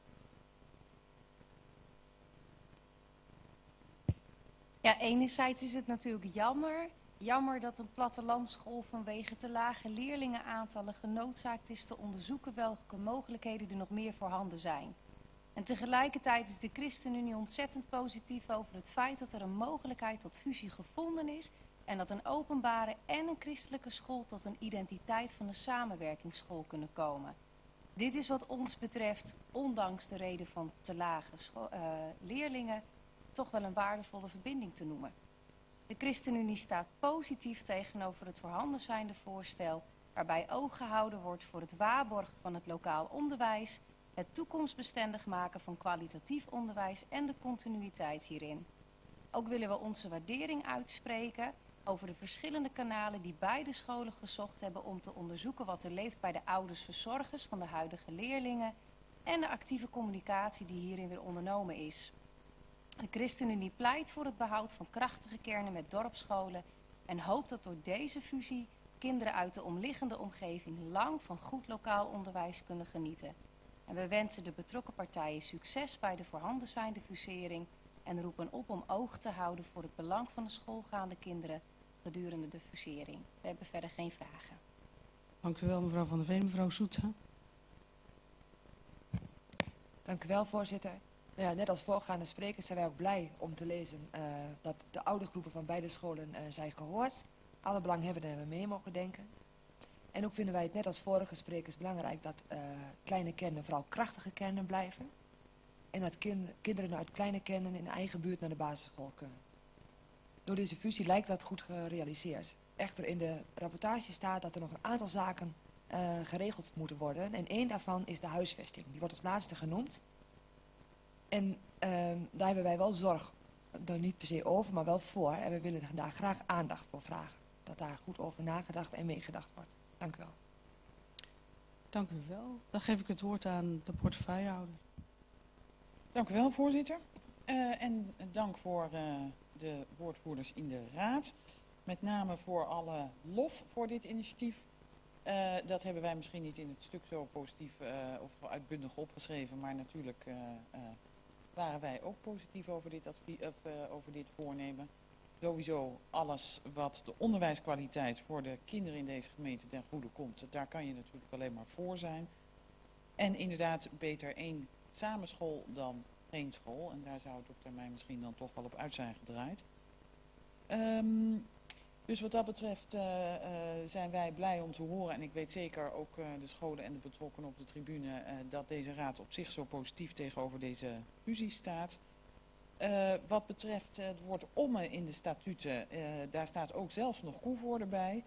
Ja, enerzijds is het natuurlijk jammer. Jammer dat een plattelandsschool vanwege te lage leerlingenaantallen genoodzaakt is te onderzoeken welke mogelijkheden er nog meer voorhanden zijn. En tegelijkertijd is de ChristenUnie ontzettend positief over het feit dat er een mogelijkheid tot fusie gevonden is en dat een openbare en een christelijke school tot een identiteit van een samenwerkingsschool kunnen komen. Dit is wat ons betreft, ondanks de reden van te lage uh, leerlingen, toch wel een waardevolle verbinding te noemen. De ChristenUnie staat positief tegenover het voorhanden zijnde voorstel, waarbij oog gehouden wordt voor het waarborgen van het lokaal onderwijs, het toekomstbestendig maken van kwalitatief onderwijs en de continuïteit hierin. Ook willen we onze waardering uitspreken over de verschillende kanalen die beide scholen gezocht hebben om te onderzoeken wat er leeft bij de ouders-verzorgers van de huidige leerlingen en de actieve communicatie die hierin weer ondernomen is. De ChristenUnie pleit voor het behoud van krachtige kernen met dorpsscholen en hoopt dat door deze fusie kinderen uit de omliggende omgeving lang van goed lokaal onderwijs kunnen genieten. En we wensen de betrokken partijen succes bij de voorhanden zijnde fusering en roepen op om oog te houden voor het belang van de schoolgaande kinderen gedurende de fusering. We hebben verder geen vragen. Dank u wel, mevrouw Van der Veen. Mevrouw Soeta. Dank u wel, voorzitter. Nou ja, net als voorgaande sprekers zijn wij ook blij om te lezen uh, dat de oudergroepen van beide scholen uh, zijn gehoord. Alle belanghebbenden hebben mee mogen denken. En ook vinden wij het net als vorige sprekers belangrijk dat uh, kleine kernen vooral krachtige kernen blijven. En dat kind, kinderen uit kleine kernen in eigen buurt naar de basisschool kunnen. Door deze fusie lijkt dat goed gerealiseerd. Echter in de rapportage staat dat er nog een aantal zaken uh, geregeld moeten worden. En één daarvan is de huisvesting. Die wordt als laatste genoemd. En uh, daar hebben wij wel zorg, dan niet per se over, maar wel voor. En we willen daar graag aandacht voor vragen. Dat daar goed over nagedacht en meegedacht wordt. Dank u wel. Dank u wel. Dan geef ik het woord aan de portefeuillehouder. Dank u wel, voorzitter. Uh, en dank voor uh, de woordvoerders in de raad. Met name voor alle lof voor dit initiatief. Uh, dat hebben wij misschien niet in het stuk zo positief uh, of uitbundig opgeschreven. Maar natuurlijk uh, uh, waren wij ook positief over dit, advie- of, uh, over dit voornemen. Sowieso alles wat de onderwijskwaliteit voor de kinderen in deze gemeente ten goede komt. Daar kan je natuurlijk alleen maar voor zijn. En inderdaad beter één samenschool dan geen school. En daar zou het op termijn misschien dan toch wel op uit zijn gedraaid. Um, dus wat dat betreft uh, uh, zijn wij blij om te horen. En ik weet zeker ook uh, de scholen en de betrokkenen op de tribune uh, dat deze raad op zich zo positief tegenover deze fusie staat. Uh, wat betreft uh, het woord Ommen in de statuten, uh, daar staat ook zelfs nog Koevoorde bij.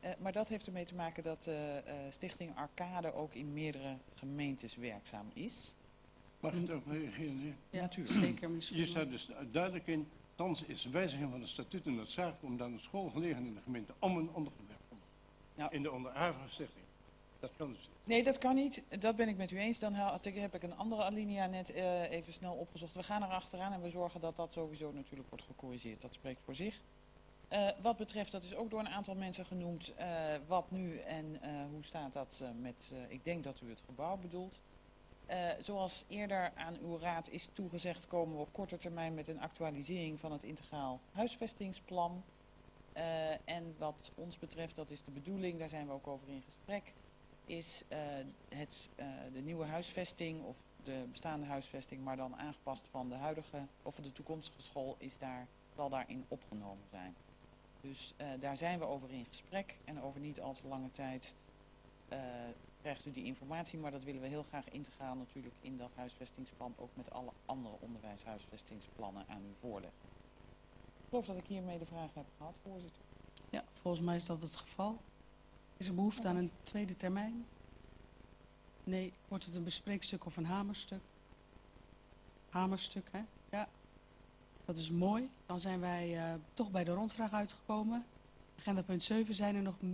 Uh, maar dat heeft ermee te maken dat uh, uh, Stichting Arcade ook in meerdere gemeentes werkzaam is. Mag ik daarop reageren? Ja, natuurlijk. Zeker. Hier staat dus duidelijk in, thans is wijziging van de statuten noodzakelijk omdat een school gelegen in de gemeente Ommen ondergewerpt wordt. Nou, in de onderaarvige stichting. Dat kan dus niet. Nee, dat kan niet. Dat ben ik met u eens. Dan had ik, heb ik een andere alinea net uh, even snel opgezocht. We gaan er achteraan en we zorgen dat dat sowieso natuurlijk wordt gecorrigeerd. Dat spreekt voor zich. Uh, wat betreft, dat is ook door een aantal mensen genoemd, uh, wat nu en uh, hoe staat dat uh, met, uh, ik denk dat u het gebouw bedoelt. Uh, zoals eerder aan uw raad is toegezegd, komen we op korte termijn met een actualisering van het integraal huisvestingsplan. Uh, en wat ons betreft, dat is de bedoeling, daar zijn we ook over in gesprek, is uh, het, uh, de nieuwe huisvesting of de bestaande huisvesting, maar dan aangepast van de huidige of de toekomstige school, is daar, zal daarin opgenomen zijn. Dus uh, daar zijn we over in gesprek en over niet al te lange tijd uh, krijgt u die informatie, maar dat willen we heel graag integraal natuurlijk in dat huisvestingsplan, ook met alle andere onderwijshuisvestingsplannen aan u voorleggen. Ik geloof dat ik hiermee de vraag heb gehad, voorzitter. Ja, volgens mij is dat het geval. Is er behoefte aan een tweede termijn? Nee, wordt het een bespreekstuk of een hamerstuk? Hamerstuk, hè? Ja. Dat is mooi. Dan zijn wij uh, toch bij de rondvraag uitgekomen. Agenda punt zeven, zijn er nog... Uh,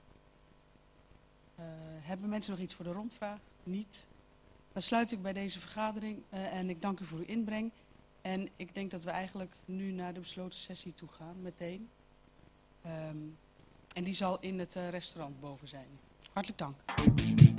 hebben mensen nog iets voor de rondvraag? Niet. Dan sluit ik bij deze vergadering uh, en ik dank u voor uw inbreng. En ik denk dat we eigenlijk nu naar de besloten sessie toe gaan, meteen. Um, en die zal in het uh, restaurant boven zijn. Hartelijk dank.